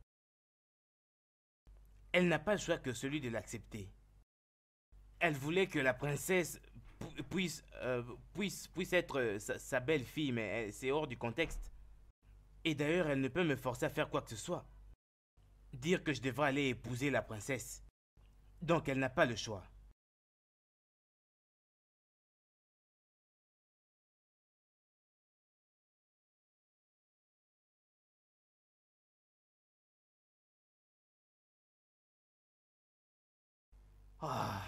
S1: Elle n'a pas le choix que celui de l'accepter. Elle voulait que la princesse pu- puisse, euh, puisse, puisse être sa, sa belle-fille, mais c'est hors du contexte. Et d'ailleurs, elle ne peut me forcer à faire quoi que ce soit. Dire que je devrais aller épouser la princesse. Donc elle n'a pas le choix. Ah.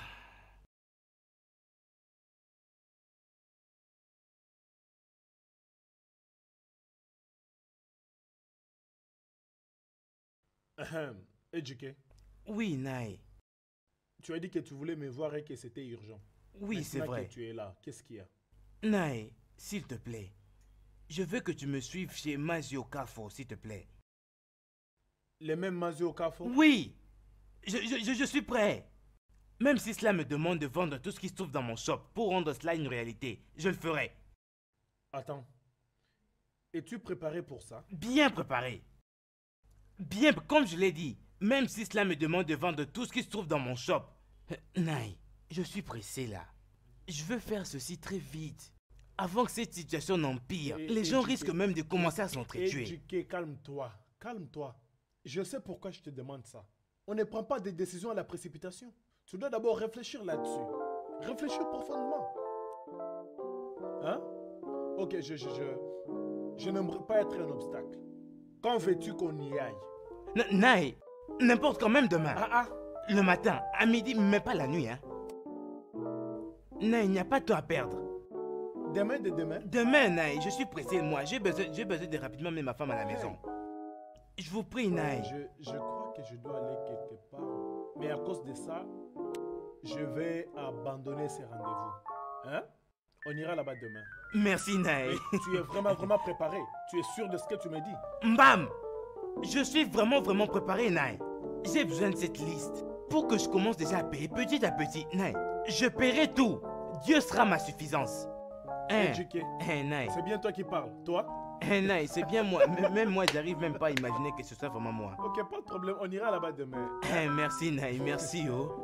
S9: Ahem. Éduqué,
S1: Oui, Naï.
S9: tu as dit que tu voulais me voir et que c'était urgent.
S1: Oui, c'est
S9: Maintenant
S1: vrai.
S9: que tu es là, qu'est-ce qu'il y a?
S1: Naï, s'il te plaît. Je veux que tu me suives chez Mazio Carrefour, s'il te plaît.
S9: Les mêmes Mazio au Carrefour?
S1: Oui, je, je, je, je suis prêt. Même si cela me demande de vendre tout ce qui se trouve dans mon shop pour rendre cela une réalité, je le ferai.
S9: Attends. Es-tu préparé pour ça?
S1: Bien préparé. Bien, comme je l'ai dit, même si cela me demande de vendre tout ce qui se trouve dans mon shop. Euh, Naï, je suis pressé là. Je veux faire ceci très vite. Avant que cette situation n'empire,
S9: Et-
S1: les gens
S9: éduqué-
S1: risquent même de commencer à s'entretuer.
S9: Éduqué, calme-toi. Calme-toi. Je sais pourquoi je te demande ça. On ne prend pas des décisions à la précipitation. Tu dois d'abord réfléchir là-dessus. Réfléchir profondément. Hein? Ok, je, je, je, je n'aimerais pas être un obstacle. Quand veux-tu qu'on y aille?
S1: N- Naï, n'importe quand même demain.
S9: Ah ah!
S1: Le matin, à midi, mais pas la nuit, hein. Naï, il n'y a pas de temps à perdre.
S9: Demain de demain?
S1: Demain, Naï, je suis pressé, moi. J'ai besoin, j'ai besoin de rapidement mettre ma femme à la maison. Je vous prie, Naï.
S9: Je, je crois que je dois aller quelque part. Mais à cause de ça, je vais abandonner ces rendez-vous. Hein? On ira là-bas demain.
S1: Merci, Naï.
S9: Et tu es vraiment, vraiment préparé. Tu es sûr de ce que tu me dis?
S1: Mbam! Je suis vraiment, vraiment préparé, Naï. J'ai besoin de cette liste pour que je commence déjà à payer petit à petit, Naï. Je paierai tout. Dieu sera ma suffisance. Hein?
S9: Éduqué.
S1: Hein, Naï.
S9: C'est bien toi qui parles. Toi?
S1: Hein, Naï, c'est bien moi. M- Même moi, j'arrive même pas à imaginer que ce soit vraiment moi.
S9: Ok, pas de problème. On ira là-bas demain.
S1: Hein, merci, Naï. Merci, oh.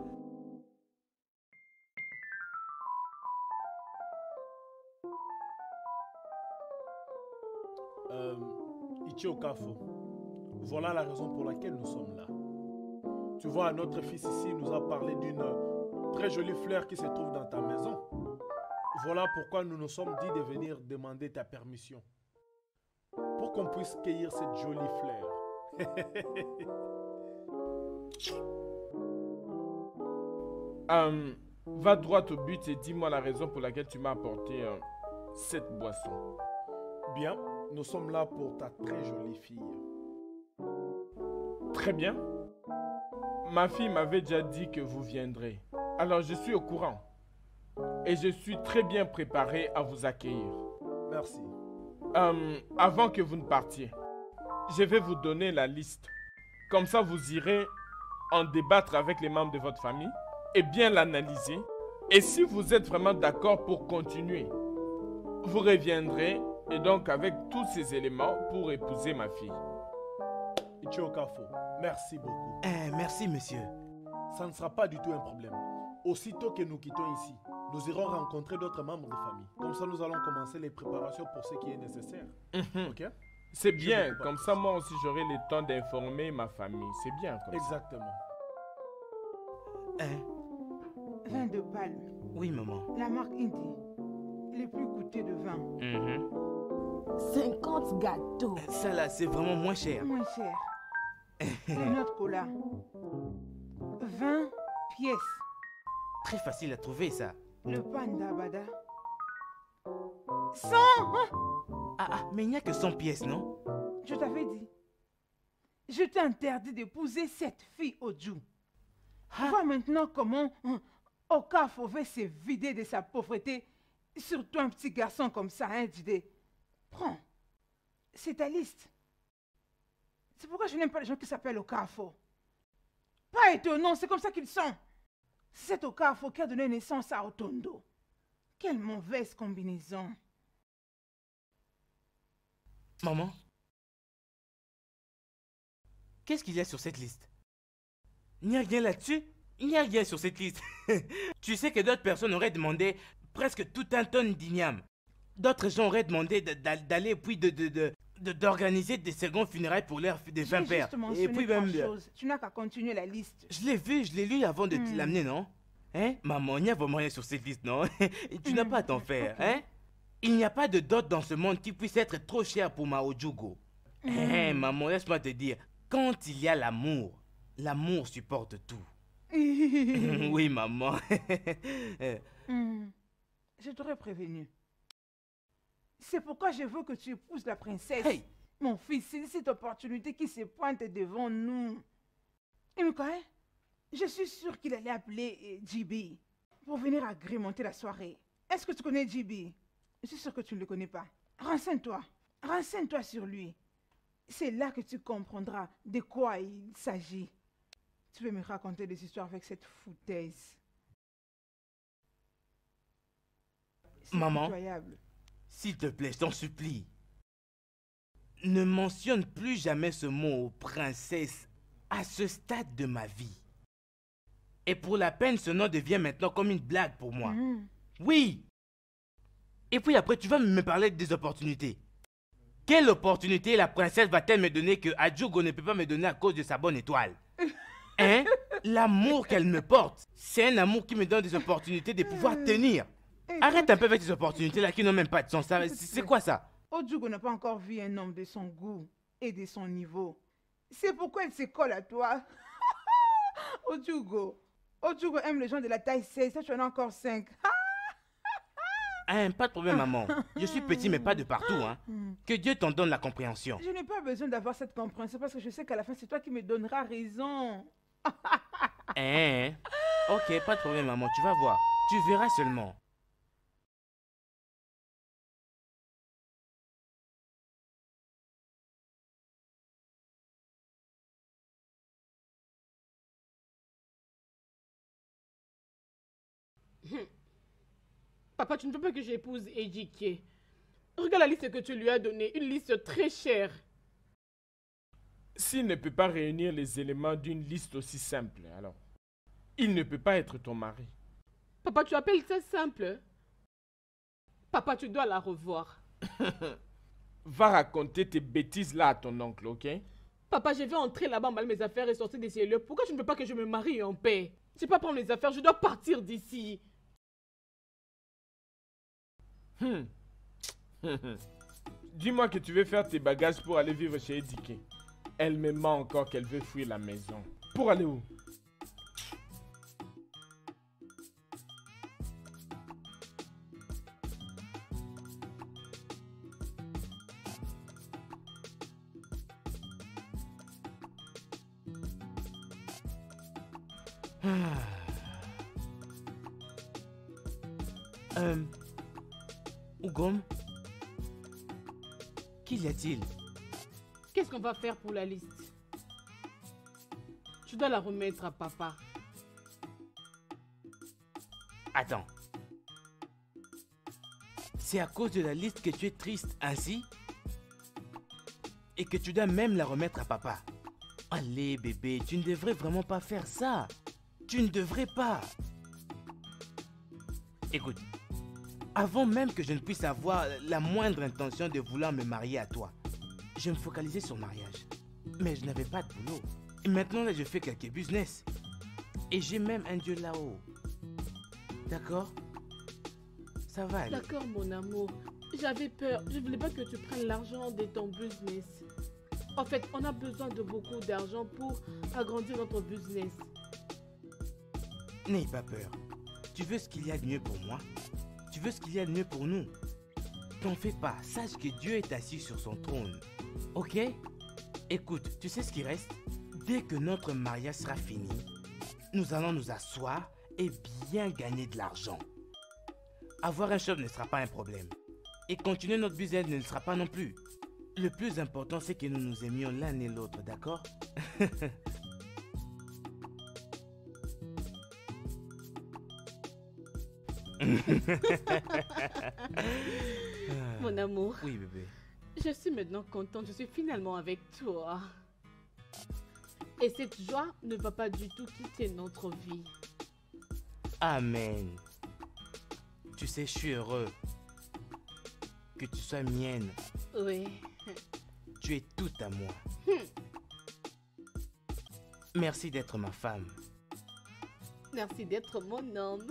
S9: Euh, Ichio Kafo, voilà la raison pour laquelle nous sommes là. Tu vois, notre fils ici nous a parlé d'une très jolie fleur qui se trouve dans ta maison. Voilà pourquoi nous nous sommes dit de venir demander ta permission. Pour qu'on puisse cueillir cette jolie fleur.
S3: Euh, va droit au but et dis-moi la raison pour laquelle tu m'as apporté euh, cette boisson.
S9: Bien, nous sommes là pour ta très jolie fille.
S3: Très bien. Ma fille m'avait déjà dit que vous viendrez. Alors je suis au courant. Et je suis très bien préparé à vous accueillir.
S9: Merci.
S3: Euh, avant que vous ne partiez, je vais vous donner la liste. Comme ça, vous irez en débattre avec les membres de votre famille et bien l'analyser. Et si vous êtes vraiment d'accord pour continuer, vous reviendrez et donc avec tous ces éléments pour épouser ma fille.
S9: Ichio Kafo, merci beaucoup.
S1: Hein, merci, monsieur.
S9: Ça ne sera pas du tout un problème. Aussitôt que nous quittons ici, nous irons rencontrer d'autres membres de famille. Comme ça, nous allons commencer les préparations pour ce qui est nécessaire.
S3: Mhm.
S9: Ok?
S3: C'est
S9: Je
S3: bien,
S9: ne peux pas.
S3: comme ça moi aussi j'aurai le temps d'informer ma famille. C'est bien comme ça.
S9: Exactement.
S1: Hein?
S5: Vin de palme.
S1: Oui, maman.
S5: La marque Indie. Les plus coûteux de vin.
S1: Mhm.
S2: cinquante gâteaux.
S1: Ça là, c'est vraiment moins cher.
S5: Moins cher. Les notes cola. vingt pièces.
S1: Très facile à trouver, ça.
S5: Le panda bada. cent.
S1: Ah, ah, mais il n'y a que cent pièces, non?
S5: Je t'avais dit. Je t'interdis d'épouser cette fille Oju.
S1: Ah.
S5: Vois maintenant comment hein, Okafo veut se vider de sa pauvreté. Surtout un petit garçon comme ça, hein, Didé. Prends. C'est ta liste. C'est pourquoi je n'aime pas les gens qui s'appellent Okafo. Pas étonnant, c'est comme ça qu'ils sont. C'est Okafo qui a donné naissance à Otondo. Quelle mauvaise combinaison.
S1: Maman, qu'est-ce qu'il y a sur cette liste? Il n'y a rien là-dessus? Il n'y a rien sur cette liste. Tu sais que d'autres personnes auraient demandé presque tout un tonne d'igname. D'autres gens auraient demandé d'aller puis de, de, de, de, d'organiser des secondes funérailles pour leurs défunts pères.
S5: Et puis même... Chose. Tu n'as qu'à continuer la liste.
S1: Je l'ai vu, je l'ai lu avant de hmm. te l'amener, non? Hein? Maman, il n'y a vraiment rien sur cette liste, non? Tu hmm. n'as pas à t'en faire, okay. Hein? Il n'y a pas de dot dans ce monde qui puisse être trop cher pour ma Ojugo. Mm. Hey, maman, laisse-moi te dire, quand il y a l'amour, l'amour supporte tout. Oui, maman.
S5: mm. Je t'aurais prévenu. C'est pourquoi je veux que tu épouses la princesse.
S1: Hey.
S5: Mon fils, c'est cette opportunité qui se pointe devant nous. Et Mika, je suis sûre qu'il allait appeler J B pour venir agrémenter la soirée. Est-ce que tu connais J B? Je suis sûre que tu ne le connais pas. Renseigne-toi. Renseigne-toi sur lui. C'est là que tu comprendras de quoi il s'agit. Tu veux me raconter des histoires avec cette foutaise.
S1: Maman, s'il te plaît, je t'en supplie. Ne mentionne plus jamais ce mot princesse à ce stade de ma vie. Et pour la peine, ce nom devient maintenant comme une blague pour moi. Mmh. Oui. Et puis après, tu vas me parler des opportunités. Quelle opportunité la princesse va-t-elle me donner que Adjugo ne peut pas me donner à cause de sa bonne étoile? Hein? L'amour qu'elle me porte, c'est un amour qui me donne des opportunités de pouvoir tenir. Arrête un peu avec ces opportunités-là qui n'ont même pas de sens. C'est quoi ça?
S5: Adjugo n'a pas encore vu un homme de son goût et de son niveau. C'est pourquoi elle se colle à toi. Adjugo. Adjugo aime les gens de la taille seize. Ça, tu en as encore cinq.
S1: Hein, pas de problème, maman. Je suis petit, mais pas de partout, hein. Que Dieu t'en donne la compréhension.
S5: Je n'ai pas besoin d'avoir cette compréhension parce que je sais qu'à la fin, c'est toi qui me donneras raison.
S1: Hein? Ok, pas de problème, maman. Tu vas voir. Tu verras seulement.
S2: Papa, tu ne veux pas que j'épouse Ejike. Regarde la liste que tu lui as donnée, une liste très chère.
S3: S'il ne peut pas réunir les éléments d'une liste aussi simple, alors, il ne peut pas être ton mari.
S2: Papa, tu appelles ça simple? Papa, tu dois la revoir.
S3: Va raconter tes bêtises là à ton oncle, ok?
S2: Papa, je vais entrer là-bas, emballer mes affaires et sortir de ces lieux. Pourquoi tu ne veux pas que je me marie en paix? Je ne sais pas prendre mes affaires, je dois partir d'ici.
S3: Hmm. Dis-moi que tu veux faire tes bagages pour aller vivre chez Edike. Elle me ment encore qu'elle veut fuir la maison. Pour aller où?
S1: Euh... Ougom? Qu'y a-t-il?
S2: Qu'est-ce qu'on va faire pour la liste? Tu dois la remettre à papa.
S1: Attends. C'est à cause de la liste que tu es triste ainsi? Et que tu dois même la remettre à papa? Allez bébé, tu ne devrais vraiment pas faire ça. Tu ne devrais pas. Écoute. Avant même que je ne puisse avoir la moindre intention de vouloir me marier à toi, je me focalisais sur le mariage. Mais je n'avais pas de boulot. Et maintenant, là, je fais quelques business. Et j'ai même un Dieu là-haut. D'accord? Ça va aller.
S2: D'accord, mon amour. J'avais peur. Je ne voulais pas que tu prennes l'argent de ton business. En fait, on a besoin de beaucoup d'argent pour agrandir notre business.
S1: N'aie pas peur. Tu veux ce qu'il y a de mieux pour moi? Tu veux ce qu'il y a de mieux pour nous? T'en fais pas, sache que Dieu est assis sur son trône. Ok? Écoute, tu sais ce qui reste? Dès que notre mariage sera fini, nous allons nous asseoir et bien gagner de l'argent. Avoir un shop ne sera pas un problème. Et continuer notre business ne le sera pas non plus. Le plus important, c'est que nous nous aimions l'un et l'autre, d'accord?
S2: Mon amour.
S1: Oui, bébé.
S2: Je suis maintenant contente, je suis finalement avec toi. Et cette joie ne va pas du tout quitter notre vie.
S1: Amen. Tu sais, je suis heureux que tu sois mienne.
S2: Oui.
S1: Tu es tout à moi. Merci d'être ma femme.
S2: Merci d'être mon homme.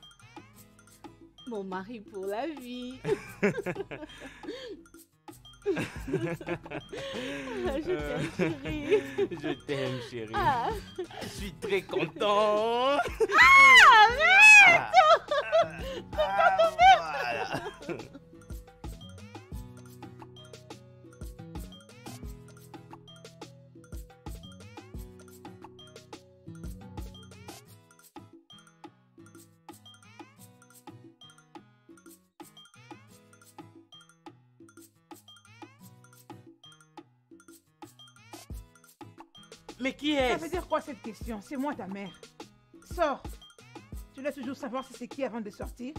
S2: Mon mari pour la vie. Ah, je t'aime, chérie.
S1: Je t'aime, chérie.
S2: Ah.
S1: Je suis très content.
S2: Ah, arrête.
S1: Ah, ah, voilà. Mais qui est-ce?
S5: Ça veut dire quoi cette question? C'est moi ta mère. Sors. Tu dois toujours savoir si c'est qui avant de sortir.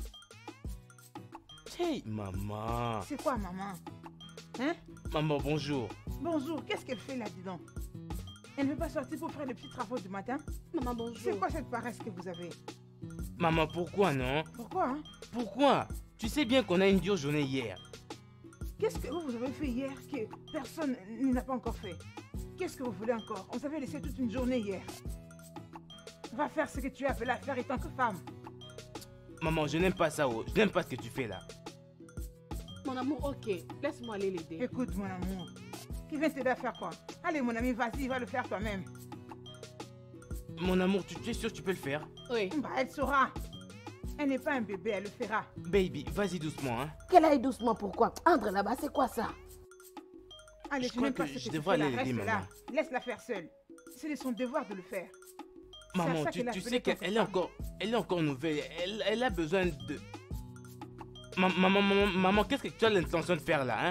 S1: Hey, maman.
S5: C'est quoi, maman? Hein?
S1: Maman, bonjour.
S5: Bonjour, qu'est-ce qu'elle fait là-dedans? Elle ne veut pas sortir pour faire les petits travaux du matin?
S2: Maman, bonjour.
S5: C'est quoi cette paresse que vous avez?
S1: Maman, pourquoi non?
S5: Pourquoi, hein?
S1: Pourquoi? Tu sais bien qu'on a une dure journée hier.
S5: Qu'est-ce que vous, vous avez fait hier que personne n'a pas encore fait? Qu'est-ce que vous voulez encore? On s'avait laissé toute une journée hier. Va faire ce que tu as appelé à faire étant que femme.
S1: Maman, je n'aime pas ça. Oh. Je n'aime pas ce que tu fais là.
S2: Mon amour, ok. Laisse-moi aller l'aider.
S5: Écoute, mon amour. Qui vient t'aider à faire quoi? Allez, mon ami, vas-y, va le faire toi-même.
S1: Mon amour, tu, tu es sûr que tu peux le faire?
S2: Oui.
S5: Bah, elle saura. Elle n'est pas un bébé, elle le fera.
S1: Baby, vas-y doucement, hein.
S6: Qu'elle aille doucement, pourquoi? Entre là-bas, c'est quoi ça?
S5: Allez,
S1: Je
S5: tu n'aimes
S1: crois
S5: pas
S1: que
S5: ce
S1: je
S5: que tu
S1: devrais
S5: fais là,
S1: aller l'aider,
S5: reste là.
S1: maman.
S5: Laisse-la faire seule. C'est de son devoir de le faire. C'est à
S1: Maman,
S5: ça
S1: tu,
S5: qu'elle a
S1: tu
S5: appelé
S1: sais
S5: tant que
S1: qu'elle est
S5: femme.
S1: encore, elle est encore nouvelle. Elle, elle a besoin de... Ma- Maman, maman, maman, qu'est-ce que tu as l'intention de faire là, hein?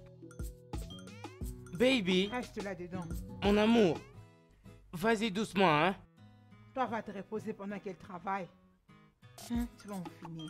S1: Baby,
S5: Reste là-dedans.
S1: mon amour, vas-y doucement, hein?
S5: Toi, va te reposer pendant qu'elle travaille. Hein, tu vas en finir.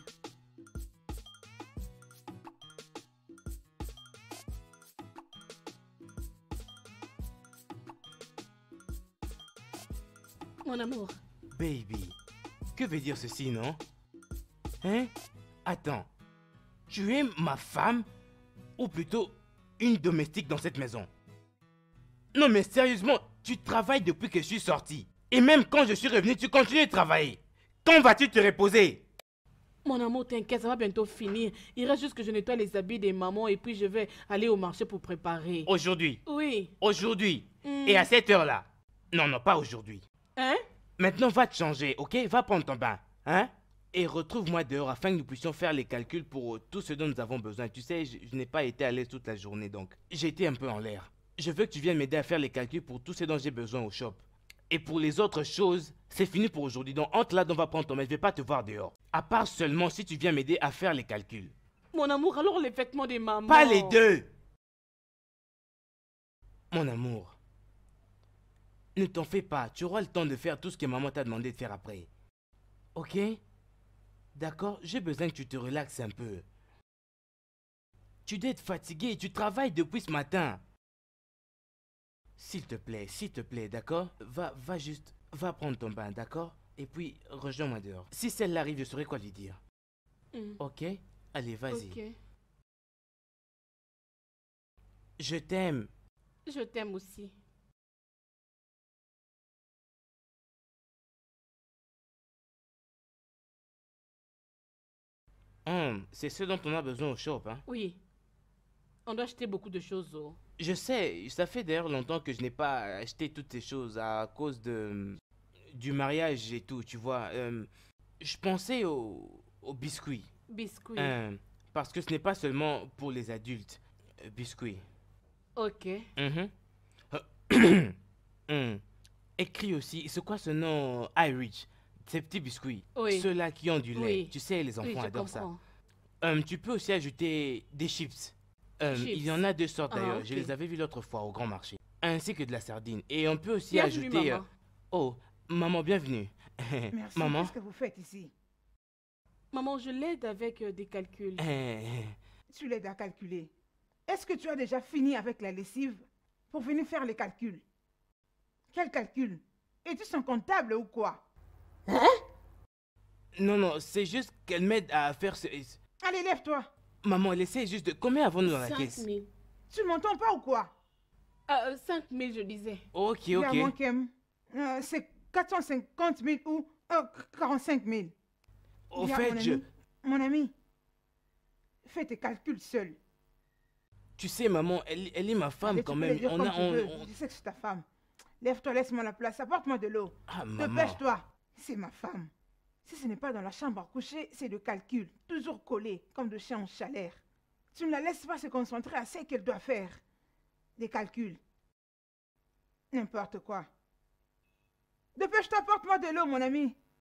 S2: Mon amour.
S1: Baby, que veut dire ceci, non? Hein? Attends, tu es ma femme ou plutôt une domestique dans cette maison? Non mais sérieusement, tu travailles depuis que je suis sorti. Et même quand je suis revenu, tu continues de travailler. Quand vas-tu te reposer?
S2: Mon amour, t'inquiète, ça va bientôt finir. Il reste juste que je nettoie les habits des mamans et puis je vais aller au marché pour préparer.
S1: Aujourd'hui?
S2: Oui.
S1: Aujourd'hui?
S2: Mm.
S1: Et à cette heure-là? Non, non, pas aujourd'hui.
S2: Hein?
S1: Maintenant, va te changer, ok? Va prendre ton bain, hein? Et retrouve-moi dehors afin que nous puissions faire les calculs pour tout ce dont nous avons besoin. Tu sais, je, je n'ai pas été à l'aise toute la journée, donc j'ai été un peu en l'air. Je veux que tu viennes m'aider à faire les calculs pour tout ce dont j'ai besoin au shop. Et pour les autres choses, c'est fini pour aujourd'hui. Donc entre là, on va prendre ton bain. Je vais pas te voir dehors. À part seulement si tu viens m'aider à faire les calculs.
S2: Mon amour, alors les vêtements des mamans.
S1: Pas les deux! Mon amour, ne t'en fais pas. Tu auras le temps de faire tout ce que maman t'a demandé de faire après. Ok? D'accord? J'ai besoin que tu te relaxes un peu. Tu dois être fatigué. Tu travailles depuis ce matin. S'il te plaît, s'il te plaît, d'accord? Va, va juste, va prendre ton bain, d'accord? Et puis, rejoins-moi dehors. Si celle-là arrive, je saurai quoi lui dire.
S2: Mm.
S1: Ok? Allez, vas-y.
S2: Ok.
S1: Je t'aime.
S2: Je t'aime aussi.
S1: Hum, c'est ce dont on a besoin au shop, hein?
S2: Oui. On doit acheter beaucoup de choses. Oh.
S1: Je sais, ça fait d'ailleurs longtemps que je n'ai pas acheté toutes ces choses à cause de du mariage et tout, tu vois. Euh, je pensais aux au biscuits.
S2: Biscuits.
S1: Euh, parce que ce n'est pas seulement pour les adultes. Euh, biscuits.
S2: Ok.
S1: Mhm. Hum. Écris aussi, c'est quoi ce nom Irish? Ces petits biscuits.
S2: Oui.
S1: Ceux-là qui ont du lait.
S2: Oui.
S1: Tu sais, les enfants
S2: Oui, je
S1: adorent ça.
S2: comprends.
S1: Euh, tu peux aussi ajouter des chips. Euh,
S2: Chips.
S1: il y en a deux sortes
S2: Ah,
S1: d'ailleurs.
S2: ok.
S1: Je les avais vus l'autre fois au grand marché. Ainsi que de la sardine. Et on peut aussi
S2: Bienvenue,
S1: ajouter...
S2: maman.
S1: euh, Oh, maman, bienvenue.
S5: Merci.
S1: Maman.
S5: Qu'est-ce que vous faites ici?
S2: Maman, je l'aide avec euh, des calculs.
S1: Eh,
S5: Tu l'aides à calculer. Est-ce que tu as déjà fini avec la lessive pour venir faire les calculs? Quel calcul? Es-tu son comptable ou quoi?
S1: Non, non, c'est juste qu'elle m'aide à faire ce...
S5: Allez, lève-toi.
S1: Maman, elle essaie juste de... Combien avons-nous dans la
S2: cinq
S1: caisse?
S2: mille.
S5: Tu m'entends pas ou quoi?
S2: Ah, euh, cinq mille, je disais.
S1: Ok,
S5: Il y a moins
S1: ok.
S5: qu'un- euh, c'est quatre cent cinquante mille ou euh, quarante-cinq mille.
S1: Au
S5: Viens,
S1: fait,
S5: mon
S1: je...
S5: ami, mon ami, fais tes calculs seul.
S1: Tu sais, maman, elle, elle est ma femme
S5: Allez,
S1: quand
S5: tu peux
S1: même.
S5: le dire
S1: On
S5: comme
S1: a...
S5: tu
S1: on-
S5: veux.
S1: on-
S5: Je sais que c'est ta femme. Lève-toi, laisse-moi la place. Apporte-moi de l'eau.
S1: Ah, maman.
S5: Dépêche-toi. C'est ma femme. Si ce n'est pas dans la chambre à coucher, c'est le calcul. Toujours collé, comme de chien en chaleur. Tu ne la laisses pas se concentrer à ce qu'elle doit faire. Des calculs. N'importe quoi. Dépêche-toi, apporte-moi de l'eau, mon ami.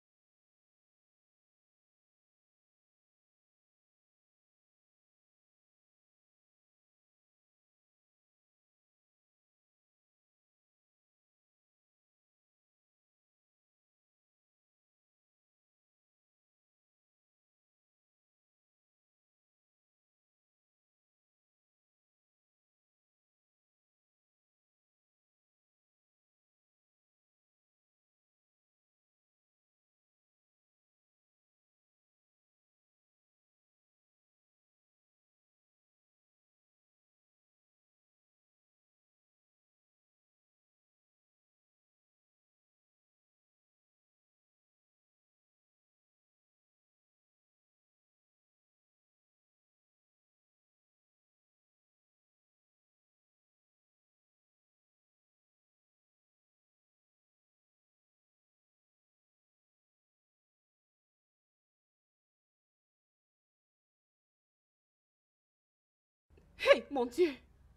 S2: Hey, mon Dieu.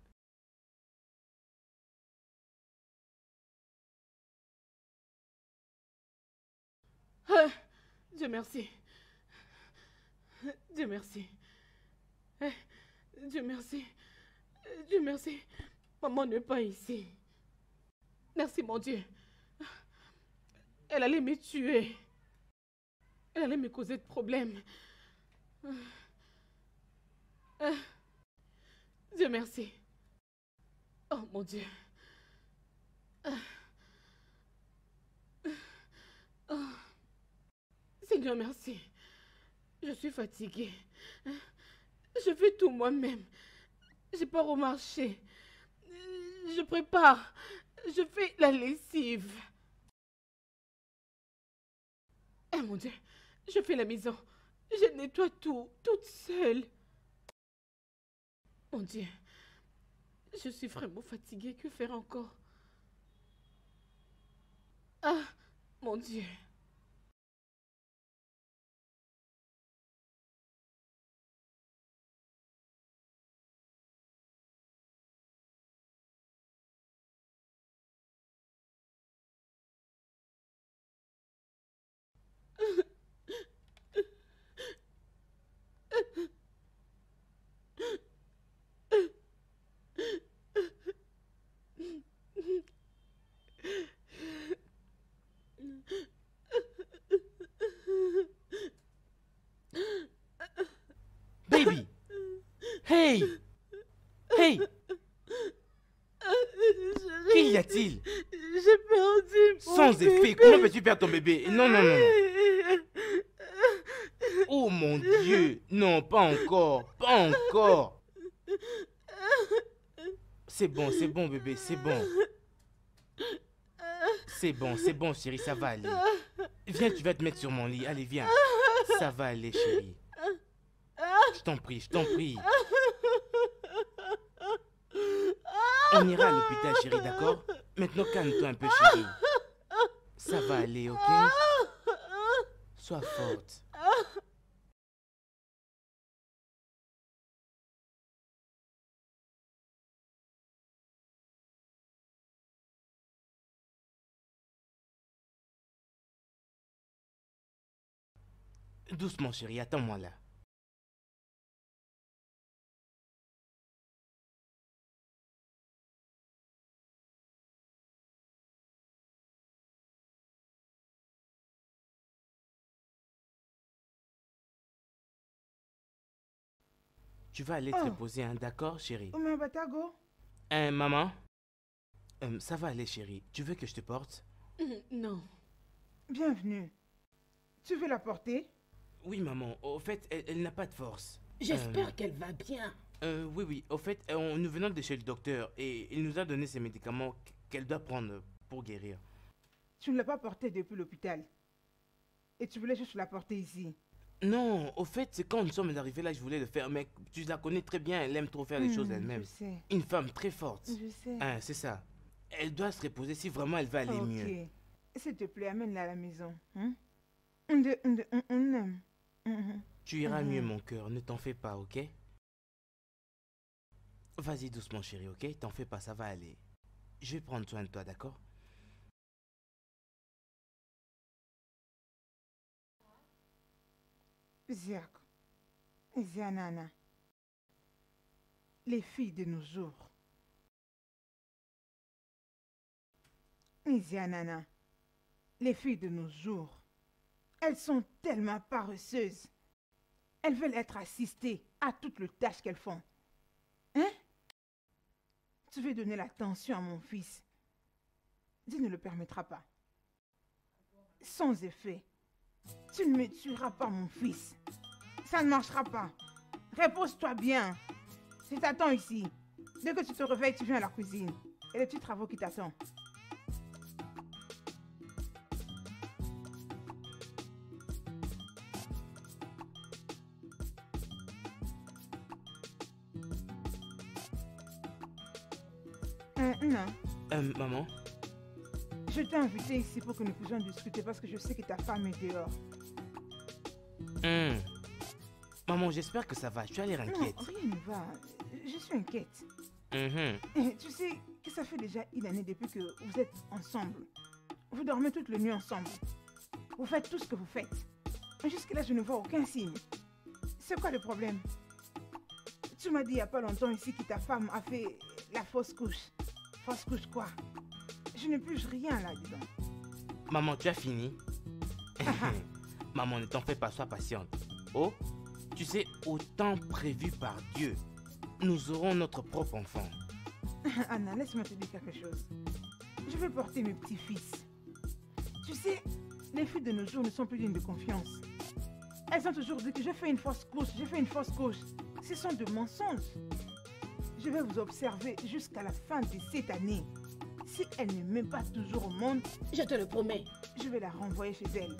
S2: Ah, Dieu merci. Dieu merci. Eh, Dieu merci. Dieu merci. Maman n'est pas ici. Merci, mon Dieu. Elle allait me tuer. Elle allait me causer de problèmes. Ah, Dieu merci. Oh, mon Dieu. Ah. Oh. Seigneur, merci. Je suis fatiguée. Je fais tout moi-même. Je pars au marché. Je prépare. Je fais la lessive. Eh mon Dieu, je fais la maison. Je nettoie tout, toute seule. Mon Dieu, je suis vraiment fatiguée. Que faire encore? Ah, mon Dieu.
S1: Baby! Hey! Hey! Qu'y a-t-il?
S2: J'ai perdu mon
S1: Sans
S2: bébé.
S1: effet, comment peux-tu perdre ton bébé? Non, non, non, non. Oh mon Dieu! Non, pas encore. Pas encore. C'est bon, c'est bon, bébé, c'est bon. C'est bon, c'est bon, chérie, ça va aller. Viens, tu vas te mettre sur mon lit. Allez, viens. Ça va aller, chérie. Je t'en prie, je t'en prie. On ira à l'hôpital, chérie, d'accord? Maintenant, calme-toi un peu, chérie. Ça va aller, ok? Sois forte. Doucement, chérie, attends-moi là. Tu vas aller te
S5: Oh.
S1: reposer, hein, d'accord, chérie?
S5: Oumé Batago.
S1: Hein, maman? Euh, ça va aller, chérie. Tu veux que je te porte?
S2: Non.
S5: Bienvenue. Tu veux la porter?
S1: Oui, maman. Au fait, elle, elle n'a pas de force.
S2: J'espère
S1: Euh,
S2: qu'elle va bien.
S1: euh, oui, oui. Au fait, euh, on- nous venons de chez le docteur et il nous a donné ces médicaments qu'elle doit prendre pour guérir.
S5: Tu ne l'as pas portée depuis l'hôpital. Et tu voulais juste la porter ici.
S1: Non, au fait, c'est quand nous sommes arrivés là, je voulais le faire, mais tu la connais très bien, elle aime trop faire les
S5: Hmm,
S1: choses elle-même.
S5: Je sais.
S1: Une femme très forte.
S5: Je sais.
S1: Hein, c'est ça. Elle doit se reposer si vraiment elle va aller
S5: Ok.
S1: mieux.
S5: S'il te plaît, amène-la à la maison. Hein? On de- on de- on- on aime. Mhm.
S1: Tu iras
S5: Mhm.
S1: mieux, mon cœur, ne t'en fais pas, ok? Vas-y doucement, chérie, ok? T'en fais pas, ça va aller. Je vais prendre soin de toi, d'accord?
S5: Ziak. Zianana. Les filles de nos jours. Zianana. Les filles de nos jours. Elles sont tellement paresseuses. Elles veulent être assistées à toutes les tâches qu'elles font. Hein? Tu veux donner l'attention à mon fils. Dieu ne le permettra pas. Sans effet. Tu ne me tueras pas, mon fils. Ça ne marchera pas. Repose-toi bien. Je t'attends ici. Dès que tu te réveilles, tu viens à la cuisine. Et les petits travaux qui t'attendent. Euh, non.
S1: Euh, maman?
S5: Je t'ai invité ici pour que nous puissions discuter parce que je sais que ta femme est dehors.
S1: Hmm. Maman, j'espère que ça va, tu as l'air
S5: Non,
S1: inquiète.
S5: rien ne va. Je suis inquiète.
S1: Mhm.
S5: Eh, Tu sais que ça fait déjà une année depuis que vous êtes ensemble. Vous dormez toute la nuit ensemble. Vous faites tout ce que vous faites. Mais jusque-là, je ne vois aucun signe. C'est quoi le problème? Tu m'as dit il n'y a pas longtemps ici que ta femme a fait la fausse couche. Fausse couche quoi? Je ne plus rien là-dedans.
S1: Maman, tu as fini? Maman, ne t'en fais pas, sois patiente. Oh, tu sais, au temps prévu par Dieu, nous aurons notre propre enfant.
S5: Anna, laisse-moi te dire quelque chose. Je vais porter mes petits-fils. Tu sais, les filles de nos jours ne sont plus dignes de confiance. Elles ont toujours dit que j'ai fait une fausse couche, j'ai fait une fausse couche. Ce sont de mensonges. Je vais vous observer jusqu'à la fin de cette année. Si elle ne m'aime pas toujours au monde,
S2: Je te le promets.
S5: je vais la renvoyer chez elle.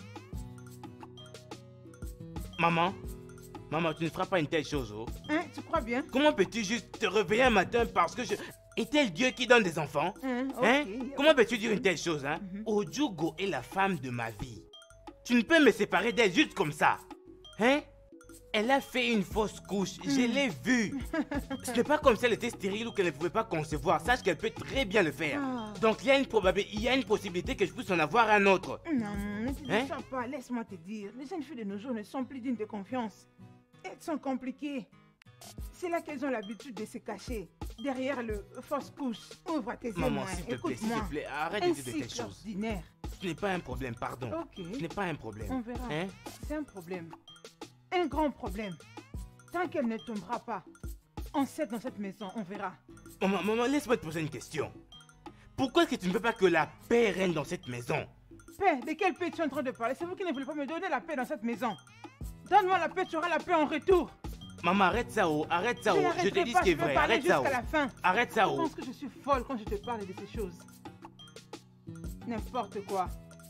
S1: Maman, maman, tu ne feras pas une telle chose, oh.
S5: Hein, tu crois bien?
S1: Comment peux-tu juste te réveiller un matin parce que je... Est-elle Dieu qui donne des enfants?
S5: Hein, ok.
S1: Hein? Comment peux-tu dire une telle chose, hein?
S5: Mhm.
S1: Ojugo est la femme de ma vie. Tu ne peux me séparer d'elle juste comme ça. Hein? Elle a fait une fausse couche, je l'ai vue. Ce n'est pas comme si elle était stérile ou qu'elle ne pouvait pas concevoir. Sache qu'elle peut très bien le faire.
S5: Ah.
S1: Donc il y a une probabilité, il y a une possibilité que je puisse en avoir un autre.
S5: Non, ne te
S1: Hein?
S5: dis pas, laisse-moi te dire. Les jeunes filles de nos jours ne sont plus dignes de confiance. Elles sont compliquées. C'est là qu'elles ont l'habitude de se cacher derrière le fausse couche. Ouvre tes yeux,
S1: Maman,
S5: moi.
S1: s'il te plaît, s'il
S5: Écoute-moi.
S1: te plaît, arrête de
S5: Un
S1: dire de telles
S5: cycle
S1: choses.
S5: ordinaire.
S1: Ce n'est pas un problème, pardon.
S5: Ok,
S1: Ce n'est pas un problème.
S5: on verra.
S1: Hein?
S5: C'est un problème. Un grand problème. Tant qu'elle ne tombera pas enceinte dans cette maison, on verra.
S1: Maman, maman, laisse-moi te poser une question. Pourquoi est-ce que tu ne veux pas que la paix règne dans cette maison?
S5: Paix, de quelle paix tu es en train de parler? C'est vous qui ne voulez pas me donner la paix dans cette maison. Donne-moi la paix, tu auras la paix en retour.
S1: Maman, arrête ça, oh, arrête ça, oh. Je te
S5: n'arrêterai
S1: dis
S5: pas,
S1: ce qui est
S5: je vais
S1: vrai,
S5: parler
S1: arrête ça,
S5: jusqu'à
S1: oh.
S5: la fin.
S1: Arrête ça,
S5: Je
S1: oh.
S5: pense que je suis folle quand je te parle de ces choses. N'importe quoi.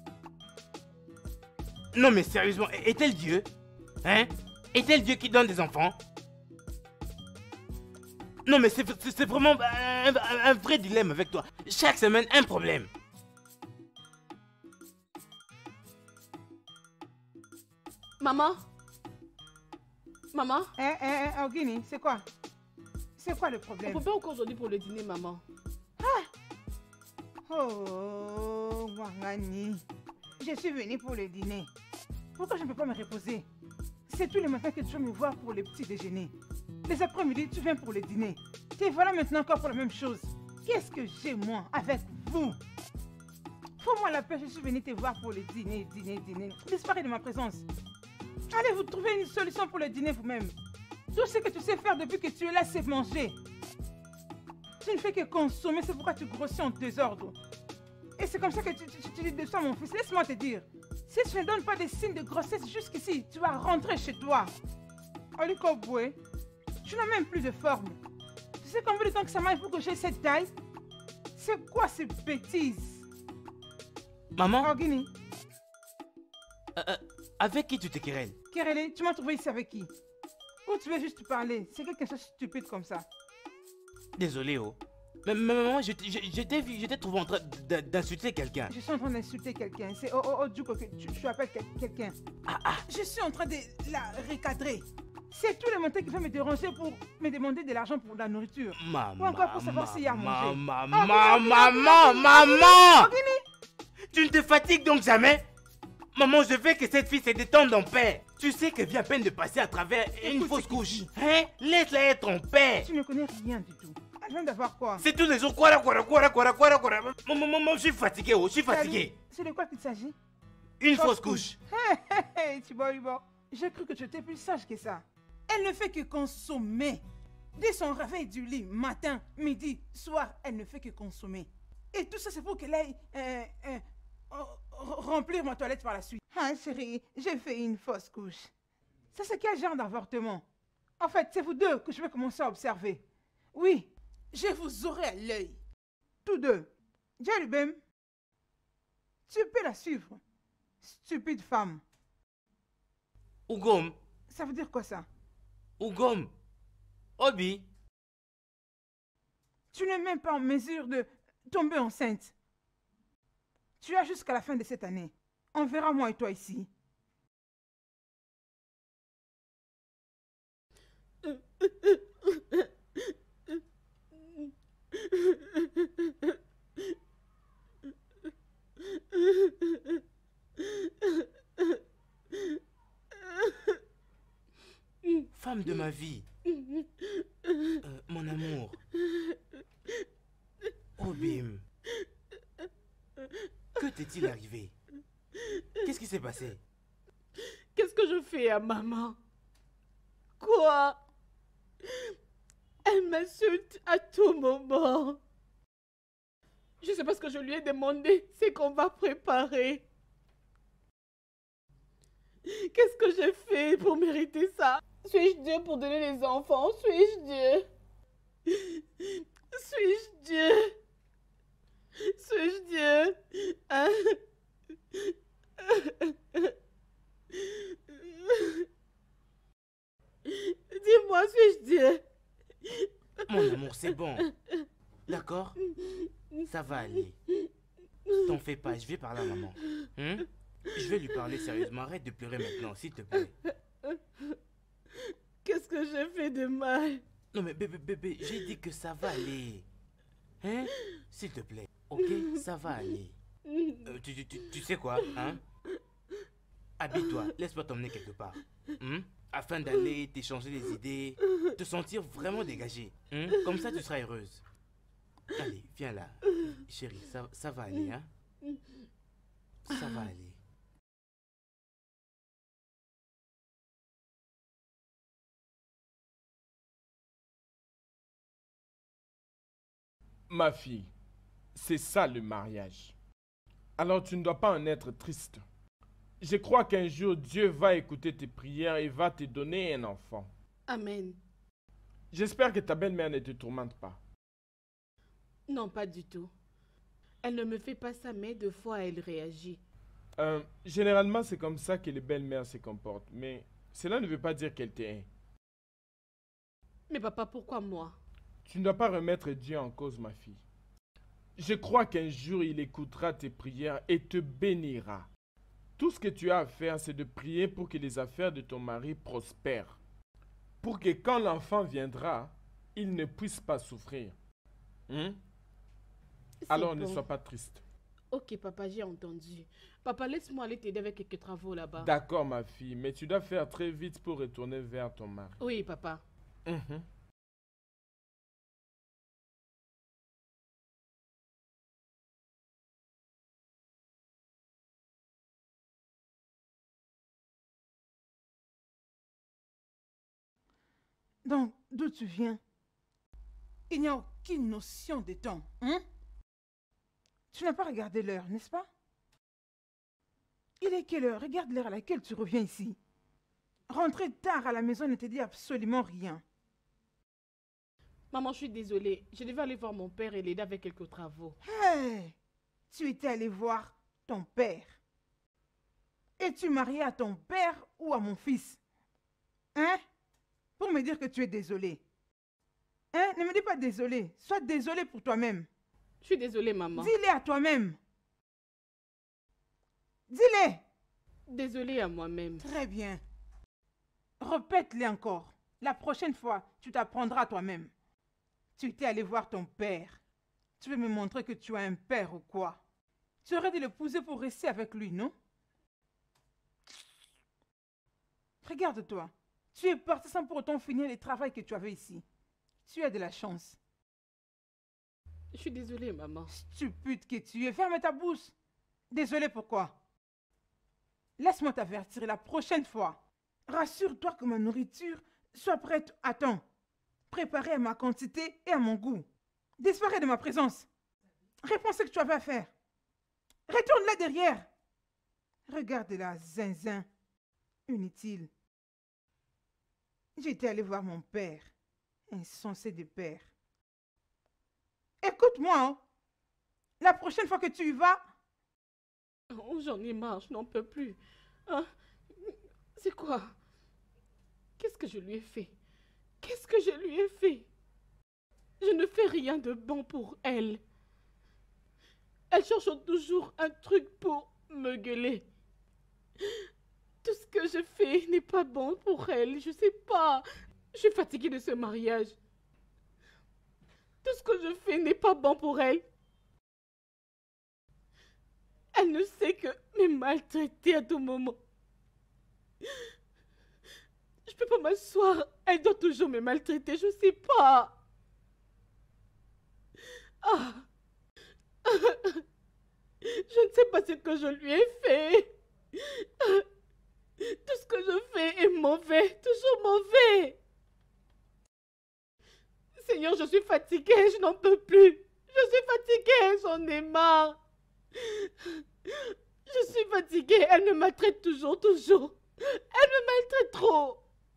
S1: Non mais sérieusement, est-elle Dieu? Hein? Est-elle Dieu qui donne des enfants? Non mais c'est c'est- c'est vraiment un, un- un vrai dilemme avec toi. Chaque semaine, un problème.
S2: Maman? Maman?
S5: Eh, eh, eh, Ogini, c'est quoi? C'est quoi le
S2: On
S5: problème?
S2: peut pas encore aujourd'hui pour le dîner, maman.
S5: Oh, Wangani. Je suis venue pour le dîner. Pourquoi je ne peux pas me reposer? C'est tous les matins que tu vas me voir pour le petit déjeuner. Les après-midi, tu viens pour le dîner. Et voilà maintenant encore pour la même chose. Qu'est-ce que j'ai, moi, avec vous? Faut-moi la paix, je suis venue te voir pour le dîner, dîner, dîner. Disparez de ma présence. Allez vous trouver une solution pour le dîner vous-même. Tout ce que tu sais faire depuis que tu es là, c'est manger. Tu ne fais que consommer, c'est pourquoi tu grossis en désordre. Et c'est comme ça que tu, tu, tu dis de ça, mon fils. Laisse-moi te dire. Si tu ne donnes pas des signes de grossesse jusqu'ici, tu vas rentrer chez toi. Oliko Boué, tu n'as même plus de forme. Tu sais combien de temps que ça m'a pour que j'ai cette taille? C'est quoi ces bêtises?
S1: Maman,
S5: Oh, Guinée.
S1: euh, euh, avec qui tu te querelles?
S5: Kerele, tu m'as trouvé ici avec qui? Ou tu veux juste parler? C'est quelque chose de stupide comme ça.
S1: Désolé, oh. Mais, mais maman, je, t'ai- je, je t'ai vu, je t'ai trouvé en train d- d'insulter quelqu'un.
S5: Je suis en train d'insulter quelqu'un. C'est oh oh oh Djuko que tu, tu appelles quel- quelqu'un.
S1: Ah ah,
S5: Je suis en train de la recadrer. C'est tout le matin qui va me déranger pour me demander de l'argent pour la nourriture.
S1: maman.
S5: Ou encore pour savoir s'il y a à manger.
S1: Maman,
S5: Oh,
S1: maman,
S5: Guinée,
S1: maman,
S5: Guinée,
S1: maman.
S5: Oh, Guinée.
S1: Tu ne te fatigues donc jamais? Maman, je veux que cette fille se détende en paix. Tu sais qu'elle vient à peine de passer à travers une
S5: Écoute
S1: fausse
S5: ce qu'il
S1: couche.
S5: dit.
S1: Hein? Laisse-la être en paix.
S5: Tu ne connais rien du tout. Elle vient d'avoir quoi?
S1: C'est tous les jours. Quoi, quoi, quoi, quoi, quoi, quoi. Maman, maman, je suis fatigué, oh, je suis fatigué.
S5: C'est de quoi qu'il s'agit?
S1: Une
S5: Fausse
S1: fausse couche.
S5: Hé hé hé, Tiboribo. J'ai cru que tu étais plus sage que ça. Elle ne fait que consommer. Dès son réveil du lit, matin, midi, soir, elle ne fait que consommer. Et tout ça, c'est pour qu'elle aille euh, euh, r- remplir ma toilette par la suite. Ah, chérie, j'ai fait une fausse couche. Ça, c'est quel genre d'avortement? En fait, c'est vous deux que je vais commencer à observer. Oui, je vous aurai à l'œil. Tous deux. Jalubem, tu peux la suivre. Stupide femme.
S1: Ougom,
S5: Ça veut dire quoi ça?
S1: Ougom, Obi.
S5: Tu n'es même pas en mesure de tomber enceinte. Tu as jusqu'à la fin de cette année. On verra moi et toi ici.
S1: Femme de ma vie. Euh, mon amour. Obim. Que t'est-il arrivé? Qu'est-ce qui s'est passé?
S2: Qu'est-ce que je fais à maman? Quoi? Elle m'insulte à tout moment. Je sais pas ce que je lui ai demandé, c'est qu'on va préparer. Qu'est-ce que j'ai fait pour mériter ça? Suis-je Dieu pour donner les enfants? Suis-je Dieu? Suis-je Dieu? Suis-je Dieu? Hein? Dis-moi, suis-je Dieu?
S1: Mon amour, c'est bon. D'accord? Ça va aller. T'en fais pas, je vais parler à maman. Hein? Je vais lui parler sérieusement. Arrête de pleurer maintenant, s'il te plaît.
S2: Qu'est-ce que j'ai fait de mal?
S1: Non mais bébé, bébé, j'ai dit que ça va aller. Hein? S'il te plaît. Ok? Ça va aller. Euh, tu, tu, tu, tu sais quoi? Hein? Habille-toi, laisse-moi t'emmener quelque part. Hein? Afin d'aller t'échanger des idées, te sentir vraiment dégagé. Hein? Comme ça, tu seras heureuse. Allez, viens là. Chérie, ça, ça va aller, hein? Ça va aller.
S3: Ma fille, c'est ça le mariage. Alors tu ne dois pas en être triste. Je crois qu'un jour Dieu va écouter tes prières et va te donner un enfant.
S2: Amen.
S3: J'espère que ta belle-mère ne te tourmente pas.
S2: Non, pas du tout. Elle ne me fait pas ça, mais deux fois elle réagit.
S3: Euh, généralement, c'est comme ça que les belles-mères se comportent, mais cela ne veut pas dire qu'elle t'aime.
S2: Mais papa, pourquoi moi?
S3: Tu ne dois pas remettre Dieu en cause, ma fille. Je crois qu'un jour, il écoutera tes prières et te bénira. Tout ce que tu as à faire, c'est de prier pour que les affaires de ton mari prospèrent. Pour que quand l'enfant viendra, il ne puisse pas souffrir. Hein? Alors
S2: bon.
S3: ne sois pas triste.
S2: Ok, papa, j'ai entendu. Papa, laisse-moi aller t'aider avec quelques travaux là-bas.
S3: D'accord, ma fille, mais tu dois faire très vite pour retourner vers ton mari.
S2: Oui, papa.
S3: Mhm.
S5: Donc, d'où tu viens? Il n'y a aucune notion de temps, hein? Tu n'as pas regardé l'heure, n'est-ce pas? Il est quelle heure? Regarde l'heure à laquelle tu reviens ici. Rentrer tard à la maison ne te dit absolument rien.
S2: Maman, je suis désolée. Je devais aller voir mon père et l'aider avec quelques travaux.
S5: Hey! Tu étais allé voir ton père. Es-tu marié à ton père ou à mon fils? Hein? Pour me dire que tu es désolé. Hein? Ne me dis pas désolé. Sois désolé pour toi-même.
S2: Je suis désolée, maman.
S5: Dis-le à toi-même. Dis-le.
S2: Désolée à moi-même.
S5: Très bien. Répète-le encore. La prochaine fois, tu t'apprendras toi-même. Tu étais allé voir ton père. Tu veux me montrer que tu as un père ou quoi? Tu aurais dû l'épouser pour rester avec lui, non? Regarde-toi. Tu es parti sans pour autant finir le travail que tu avais ici. Tu as de la chance.
S2: Je suis désolée, maman.
S5: Stupide que tu es. Ferme ta bouche. Désolée pourquoi? Laisse-moi t'avertir la prochaine fois. Rassure-toi que ma nourriture soit prête à temps. Préparée à ma quantité et à mon goût. Disparais de ma présence. Réponds ce que tu avais à faire. Retourne là derrière. Regarde là, zinzin. Inutile. J'étais allé voir mon père. Insensé de père. Écoute-moi, hein. La prochaine fois que tu y vas...
S2: Oh, j'en ai marre, je n'en peux plus. Hein? C'est quoi? Qu'est-ce que je lui ai fait? Qu'est-ce que je lui ai fait? Je ne fais rien de bon pour elle. Elle cherche toujours un truc pour me gueuler. Tout ce que je fais n'est pas bon pour elle. Je sais pas. Je suis fatiguée de ce mariage. Tout ce que je fais n'est pas bon pour elle. Elle ne sait que me maltraiter à tout moment. Je peux pas m'asseoir. Elle doit toujours me maltraiter. Je sais pas. Ah. Je ne sais pas ce que je lui ai fait. Tout ce que je fais est mauvais. Toujours mauvais. Seigneur, je suis fatiguée. Je n'en peux plus. Je suis fatiguée. J'en ai marre. Je suis fatiguée. Elle me maltraite toujours, toujours. Elle me maltraite trop.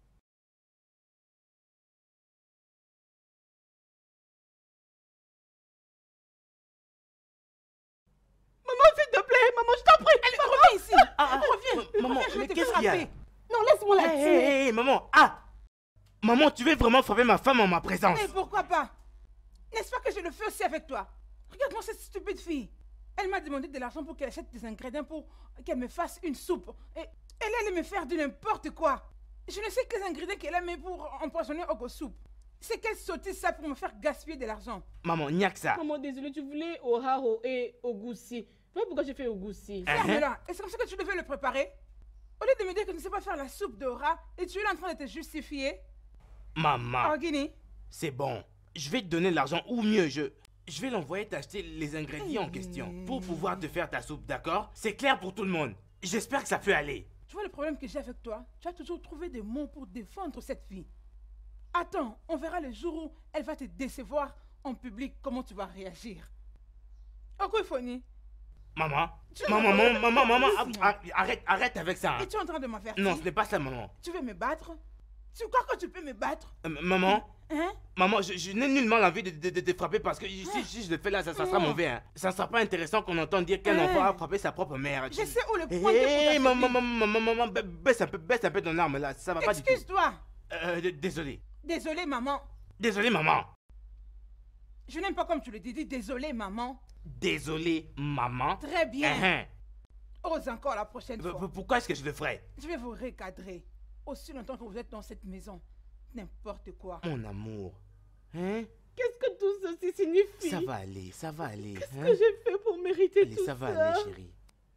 S2: Maman, s'il te plaît, maman, je t'en prie.
S5: Allez, reviens ici.
S1: Ah,
S5: reviens.
S1: maman,
S5: reviens, je
S1: mais
S5: vais te
S1: qu'est-ce qu'il y a?
S5: frapper. Non, laisse-moi la
S1: Hé,
S5: tuer.
S1: hé, hé, maman, ah! Maman, tu veux vraiment frapper ma femme en ma présence?
S5: Mais pourquoi pas? N'est-ce pas que je le fais aussi avec toi? Regarde-moi cette stupide fille. Elle m'a demandé de l'argent pour qu'elle achète des ingrédients pour qu'elle me fasse une soupe. Et elle allait me faire de n'importe quoi. Je ne sais quels ingrédients qu'elle a mis pour empoisonner au soupe. C'est qu'elle sottise ça pour me faire gaspiller de l'argent.
S1: Maman, n'y a que ça.
S2: Maman, désolée, tu voulais au haro et au goussi. Voilà pourquoi j'ai fait au goussi.
S5: Ferme-la. Et c'est comme ça que tu devais le préparer? Au lieu de me dire que tu ne sais pas faire la soupe de rat et tu es là en train de te justifier.
S1: Maman,
S5: Oh, Guinée.
S1: c'est bon. Je vais te donner l'argent ou mieux, je... Je vais l'envoyer t'acheter les ingrédients en question pour pouvoir te faire ta soupe, d'accord? C'est clair pour tout le monde. J'espère que ça peut aller.
S5: Tu vois le problème que j'ai avec toi? Tu as toujours trouvé des mots pour défendre cette fille. Attends, on verra le jour où elle va te décevoir en public, comment tu vas réagir. Okoifoni.
S1: Maman,
S5: Tu
S1: maman,
S5: veux-
S1: maman, maman, maman,
S5: Ici.
S1: ah, ah, arrête, arrête avec ça. hein.
S5: Et tu es en train de m'avertir?
S1: Non, ce n'est pas ça, maman.
S5: Tu veux me battre? Tu crois que tu peux me battre?
S1: Euh, maman,
S5: Hein?
S1: maman, je, je n'ai nullement l'envie de, de, de te frapper parce que si, si je le fais là, ça, ça sera mauvais. Hein. Ça ne sera pas intéressant qu'on entende dire qu'un
S5: Hein?
S1: enfant a frappé sa propre mère.
S5: Je sais où le
S1: Hé,
S5: pointer pour
S1: hé,
S5: t'affaiblir.
S1: maman, maman, maman, maman, ba- baisse un peu, baisse un peu ton arme là, ça va pas du tout.
S5: Excuse-toi.
S1: Euh, d- désolé.
S5: Désolé, maman.
S1: Désolé, maman.
S5: Je n'aime pas comme tu le dis. Dis désolé, maman.
S1: Désolé, maman.
S5: Très bien.
S1: Hein,
S5: Ose encore la prochaine
S1: hein.
S5: fois.
S1: P- Pourquoi est-ce que je le ferais?
S5: Je vais vous recadrer. Aussi longtemps que vous êtes dans cette maison. N'importe quoi.
S1: Mon amour. Hein?
S2: Qu'est-ce que tout ceci signifie?
S1: Ça va aller, ça va aller.
S2: Qu'est-ce
S1: hein?
S2: que j'ai fait pour mériter
S1: Allez,
S2: tout
S1: ça va
S2: ça?
S1: aller, chérie.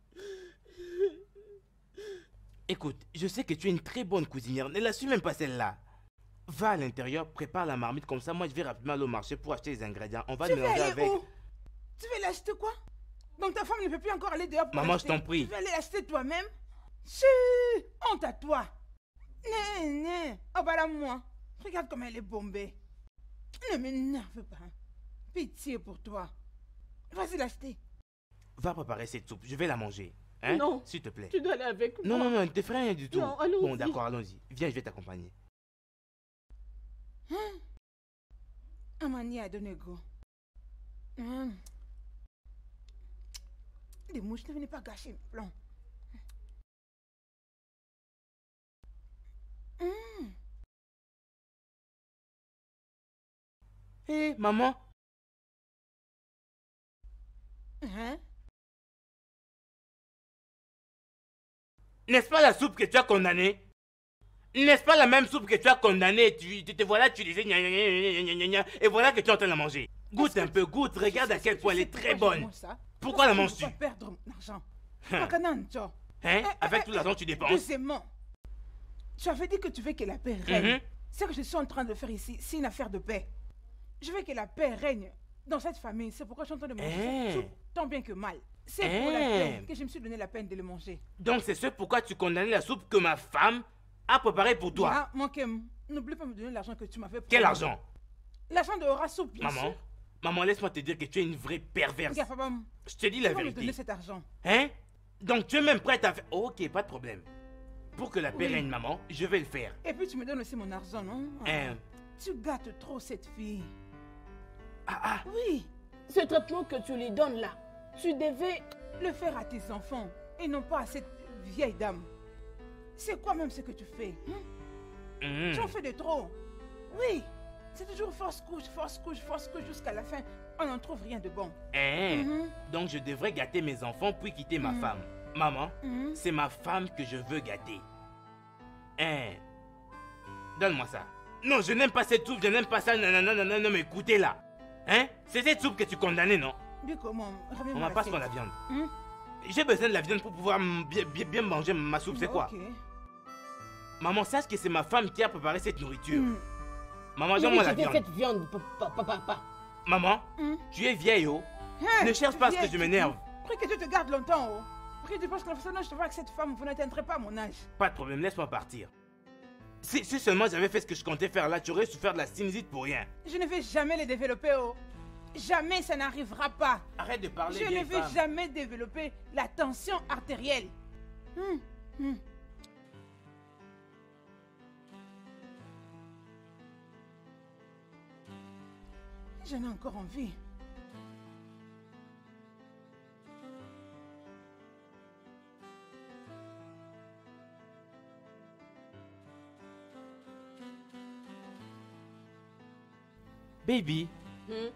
S1: Écoute, je sais que tu es une très bonne cuisinière. Ne la suis même pas celle-là. Va à l'intérieur, prépare la marmite comme ça. Moi, je vais rapidement aller au marché pour acheter les ingrédients. On va
S5: Tu veux
S1: mélanger
S5: aller
S1: avec.
S5: où? Tu veux l'acheter quoi? Donc ta femme ne peut plus encore aller dehors pour
S1: Maman,
S5: l'acheter.
S1: je t'en prie.
S5: Tu veux aller l'acheter toi-même? Chut! Honte à toi. Né, né. Oh bah là, moi. Regarde comme elle est bombée. Ne m'énerve pas. Pitié pour toi. Vas-y l'acheter.
S1: Va préparer cette soupe, je vais la manger. Hein?
S2: Non.
S1: S'il te plaît.
S2: Tu dois aller avec
S1: Non,
S2: moi.
S1: non, non, ne te fais rien du tout.
S2: Non, allons-y.
S1: Bon, d'accord, allons-y. Viens, je vais t'accompagner.
S5: Hein? Amani a donné go. Hum. Les mouches, ne venez pas gâcher mes plans. Hum.
S1: Hé, maman.
S5: Hein?
S1: N'est-ce pas la soupe que tu as condamnée? N'est-ce pas la même soupe que tu as condamnée? Tu, tu te voilà, tu disais gna gna gna gna gna gna, et voilà que tu es en train de la manger. Goûte un peu, goûte, regarde à quel point elle est très bonne. Pourquoi la manges-tu?
S5: Je ne veux pas perdre mon argent. Hein?
S1: Hein? Avec tout l'argent que tu dépenses?
S5: Deuxièmement, tu avais dit que tu veux que la paix règne. Ce que je suis en train de faire ici, c'est une affaire de paix. Je veux que la paix règne dans cette famille. C'est pourquoi je suis en train de manger cette soupe, tant bien que mal. C'est pour la paix que je me suis donné la peine de le manger.
S1: Donc c'est ce pourquoi tu condamnais la soupe que ma femme a préparée pour toi.
S5: Ah, mon Kem, n'oublie pas de me donner l'argent que tu m'avais promis.
S1: Quel argent?
S5: L'argent de Hora Soupe, bien
S1: Maman,
S5: sûr.
S1: maman, laisse-moi te dire que tu es une vraie perverse.
S5: Regarde, papa,
S1: je te dis la
S5: tu vas me
S1: vérité.
S5: donner cet argent.
S1: Hein? Donc tu es même prête à faire... Oh, ok, pas de problème. Pour que la paix
S5: Oui.
S1: règne, maman, je vais le faire.
S5: Et puis tu me donnes aussi mon argent, non?
S1: Hein?
S5: Tu gâtes trop cette fille.
S1: Ah, ah.
S5: Oui.
S2: Ce traitement que tu lui donnes là, tu devais
S5: le faire à tes enfants et non pas à cette vieille dame. C'est quoi même ce que tu fais? Hein?
S1: Mmh.
S5: Tu en fais de trop. Oui. C'est toujours force couche, force couche, force couche jusqu'à la fin. On n'en trouve rien de bon.
S1: Hein?
S5: Mhm.
S1: Donc je devrais gâter mes enfants puis quitter ma
S5: Mhm.
S1: femme. Maman,
S5: Mhm.
S1: c'est ma femme que je veux gâter. Hein? Donne-moi ça. Non, je n'aime pas cette soupe, je n'aime pas ça. Non, non, non, non, non, non, mais écoutez là. Hein? C'est cette soupe que tu condamnais, non?
S5: Mais comment?
S1: On m'a pas sur la viande.
S5: Hum?
S1: J'ai besoin de la viande pour pouvoir m- bien, bien, bien manger ma soupe, c'est quoi?
S5: Ok.
S1: Maman, sache que c'est ma femme qui a préparé cette nourriture.
S5: Hum.
S1: Maman,
S2: Oui,
S1: donne-moi
S2: tu
S1: la
S2: veux
S1: viande.
S2: cette viande, papa, papa, papa.
S1: Maman,
S5: Hum.
S1: tu es vieille, oh.
S5: Hein?
S1: Ne cherche pas à ce que
S5: Vieille,
S1: je m'énerve.
S5: Prie que Dieu te garde longtemps, oh. Prie Dieu parce que la façon dont je te vois avec cette femme, vous n'atteindrez pas mon âge.
S1: Pas de problème, laisse-moi partir. Si, si seulement j'avais fait ce que je comptais faire là, tu aurais souffert de la sinusite pour rien.
S5: Je ne vais jamais les développer, oh. Jamais ça n'arrivera pas.
S1: Arrête de parler,
S5: Je ne
S1: vieille
S5: vais
S1: femme.
S5: jamais développer la tension artérielle. Hum, hum. J'en ai encore envie.
S1: Baby,
S2: Hmm?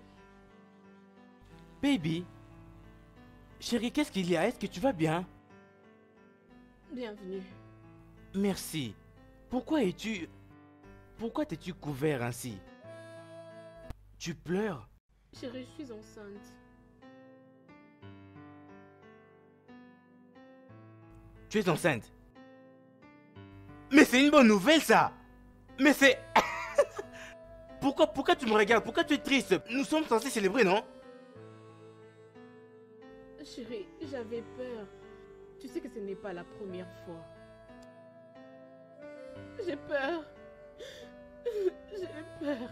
S1: baby. Chérie, qu'est-ce qu'il y a? Est-ce que tu vas bien?
S2: Bienvenue.
S1: Merci. Pourquoi es-tu... Pourquoi t'es-tu couvert ainsi? Tu pleures?
S2: Chérie, je suis enceinte.
S1: Tu es enceinte? Mais c'est une bonne nouvelle ça! Mais c'est... pourquoi, pourquoi tu me regardes? Pourquoi tu es triste? Nous sommes censés célébrer, non?
S2: Chérie, j'avais peur. Tu sais que ce n'est pas la première fois. J'ai peur. J'ai peur.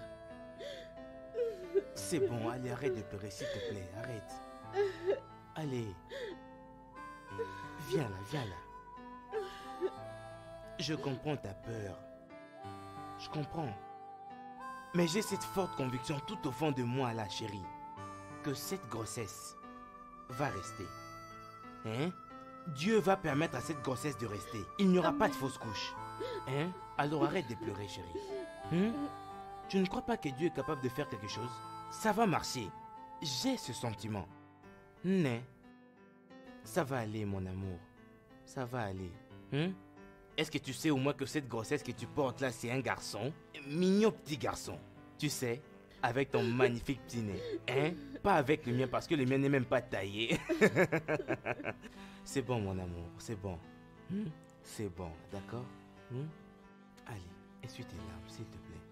S1: C'est bon, allez, arrête de pleurer, s'il te plaît, arrête. Allez. Viens là, viens là. Je comprends ta peur. Je comprends. Mais j'ai cette forte conviction tout au fond de moi là, chérie, que cette grossesse va rester. Hein? Dieu va permettre à cette grossesse de rester. Il n'y aura pas de fausse couche. Hein? Alors arrête de pleurer, chérie. Hein? Tu ne crois pas que Dieu est capable de faire quelque chose? Ça va marcher. J'ai ce sentiment. Mais ça va aller, mon amour. Ça va aller. Hein? Est-ce que tu sais au moins que cette grossesse que tu portes là, c'est un garçon? Mignon petit garçon. Tu sais, avec ton magnifique petit nez. Hein? Pas avec le mien parce que le mien n'est même pas taillé. C'est bon, mon amour. C'est bon. Hmm? C'est bon, d'accord? Hmm? Allez, essuie tes larmes, s'il te plaît.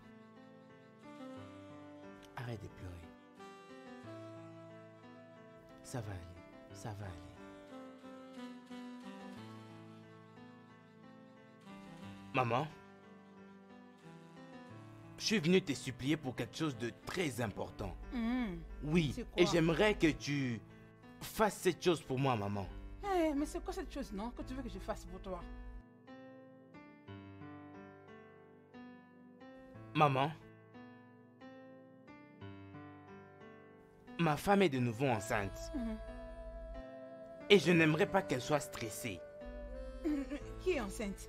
S1: Arrête de pleurer. Ça va aller, ça va aller. Maman? Je suis venu te supplier pour quelque chose de très important.
S5: Mhm.
S1: Oui,
S5: C'est quoi?
S1: et j'aimerais que tu fasses cette chose pour moi, maman.
S5: Eh, mais c'est quoi cette chose, non, que tu veux que je fasse pour toi?
S1: Maman, ma femme est de nouveau enceinte.
S5: Mhm.
S1: Et je n'aimerais pas qu'elle soit stressée.
S5: Mhm. Qui est enceinte?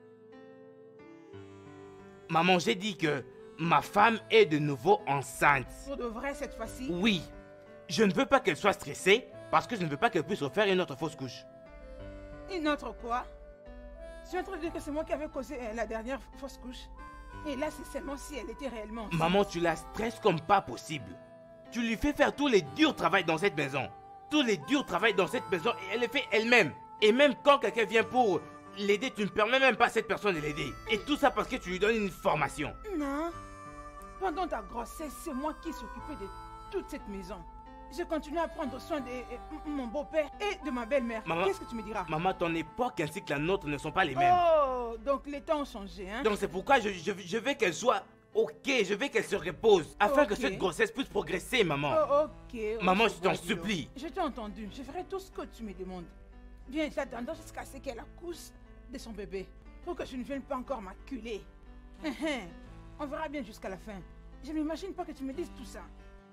S1: Maman, j'ai dit que ma femme est de nouveau enceinte.
S5: Pour de vrai cette fois-ci?
S1: Oui, je ne veux pas qu'elle soit stressée parce que je ne veux pas qu'elle puisse refaire une autre fausse couche.
S5: Une autre quoi? Tu es en train de dire que c'est moi qui avais causé euh, la dernière fausse couche? Et là, c'est seulement si elle était réellement enceinte.
S1: Maman, tu la stresses comme pas possible. Tu lui fais faire tous les durs travaux dans cette maison. Tous les durs travaux dans cette maison et elle les fait elle-même. Et même quand quelqu'un vient pour l'aider, tu ne permets même pas à cette personne de l'aider. Et tout ça parce que tu lui donnes une formation.
S5: Non. Pendant ta grossesse, c'est moi qui s'occupais de toute cette maison. Je continue à prendre soin de euh, mon beau-père et de ma belle-mère.
S1: Maman-
S5: Qu'est-ce que tu me diras?
S1: Maman, ton époque ainsi que la nôtre ne sont pas les mêmes.
S5: Oh, donc les temps ont changé, hein?
S1: Donc c'est pourquoi je, je, je veux qu'elle soit ok, je veux qu'elle se repose. Afin que
S5: Ok.
S1: cette grossesse puisse progresser, maman.
S5: Oh, ok. ok,
S1: Maman, je t'en
S5: vois, Dilo.
S1: supplie.
S5: Je t'ai entendu. Je ferai tout ce que tu me demandes. Viens, j'attends jusqu'à ce qu'elle accouche de son bébé. Pour que je ne vienne pas encore m'acculer. Hein, hein. On verra bien jusqu'à la fin. Je n'imagine pas que tu me dises tout ça.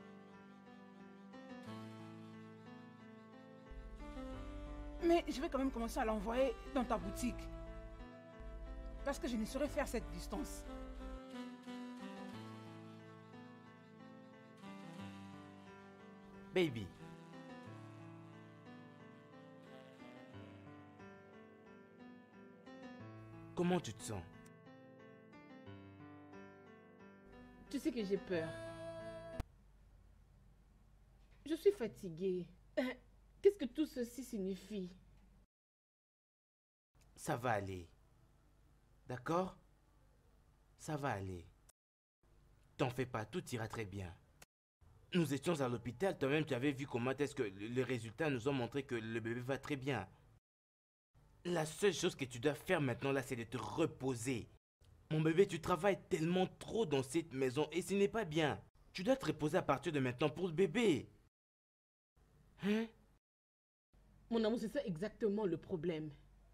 S5: Mais je vais quand même commencer à l'envoyer dans ta boutique. Parce que je ne saurais faire cette distance.
S1: Baby. Comment tu te sens?
S2: Tu sais que j'ai peur. Je suis fatiguée. Qu'est-ce que tout ceci signifie?
S1: Ça va aller. D'accord? Ça va aller. T'en fais pas, tout ira très bien. Nous étions à l'hôpital, toi-même tu avais vu comment est-ce que le- les résultats nous ont montré que le bébé va très bien. La seule chose que tu dois faire maintenant là, c'est de te reposer. Mon bébé, tu travailles tellement trop dans cette maison et ce n'est pas bien. Tu dois te reposer à partir de maintenant pour le bébé. Hein?
S2: Mon amour, c'est ça exactement le problème.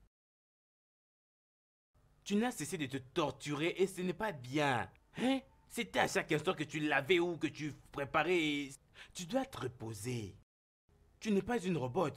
S1: Tu n'as cessé de te torturer et ce n'est pas bien. Hein? C'était à chaque instant que tu lavais ou que tu préparais. et- Tu dois te reposer. Tu n'es pas une robot.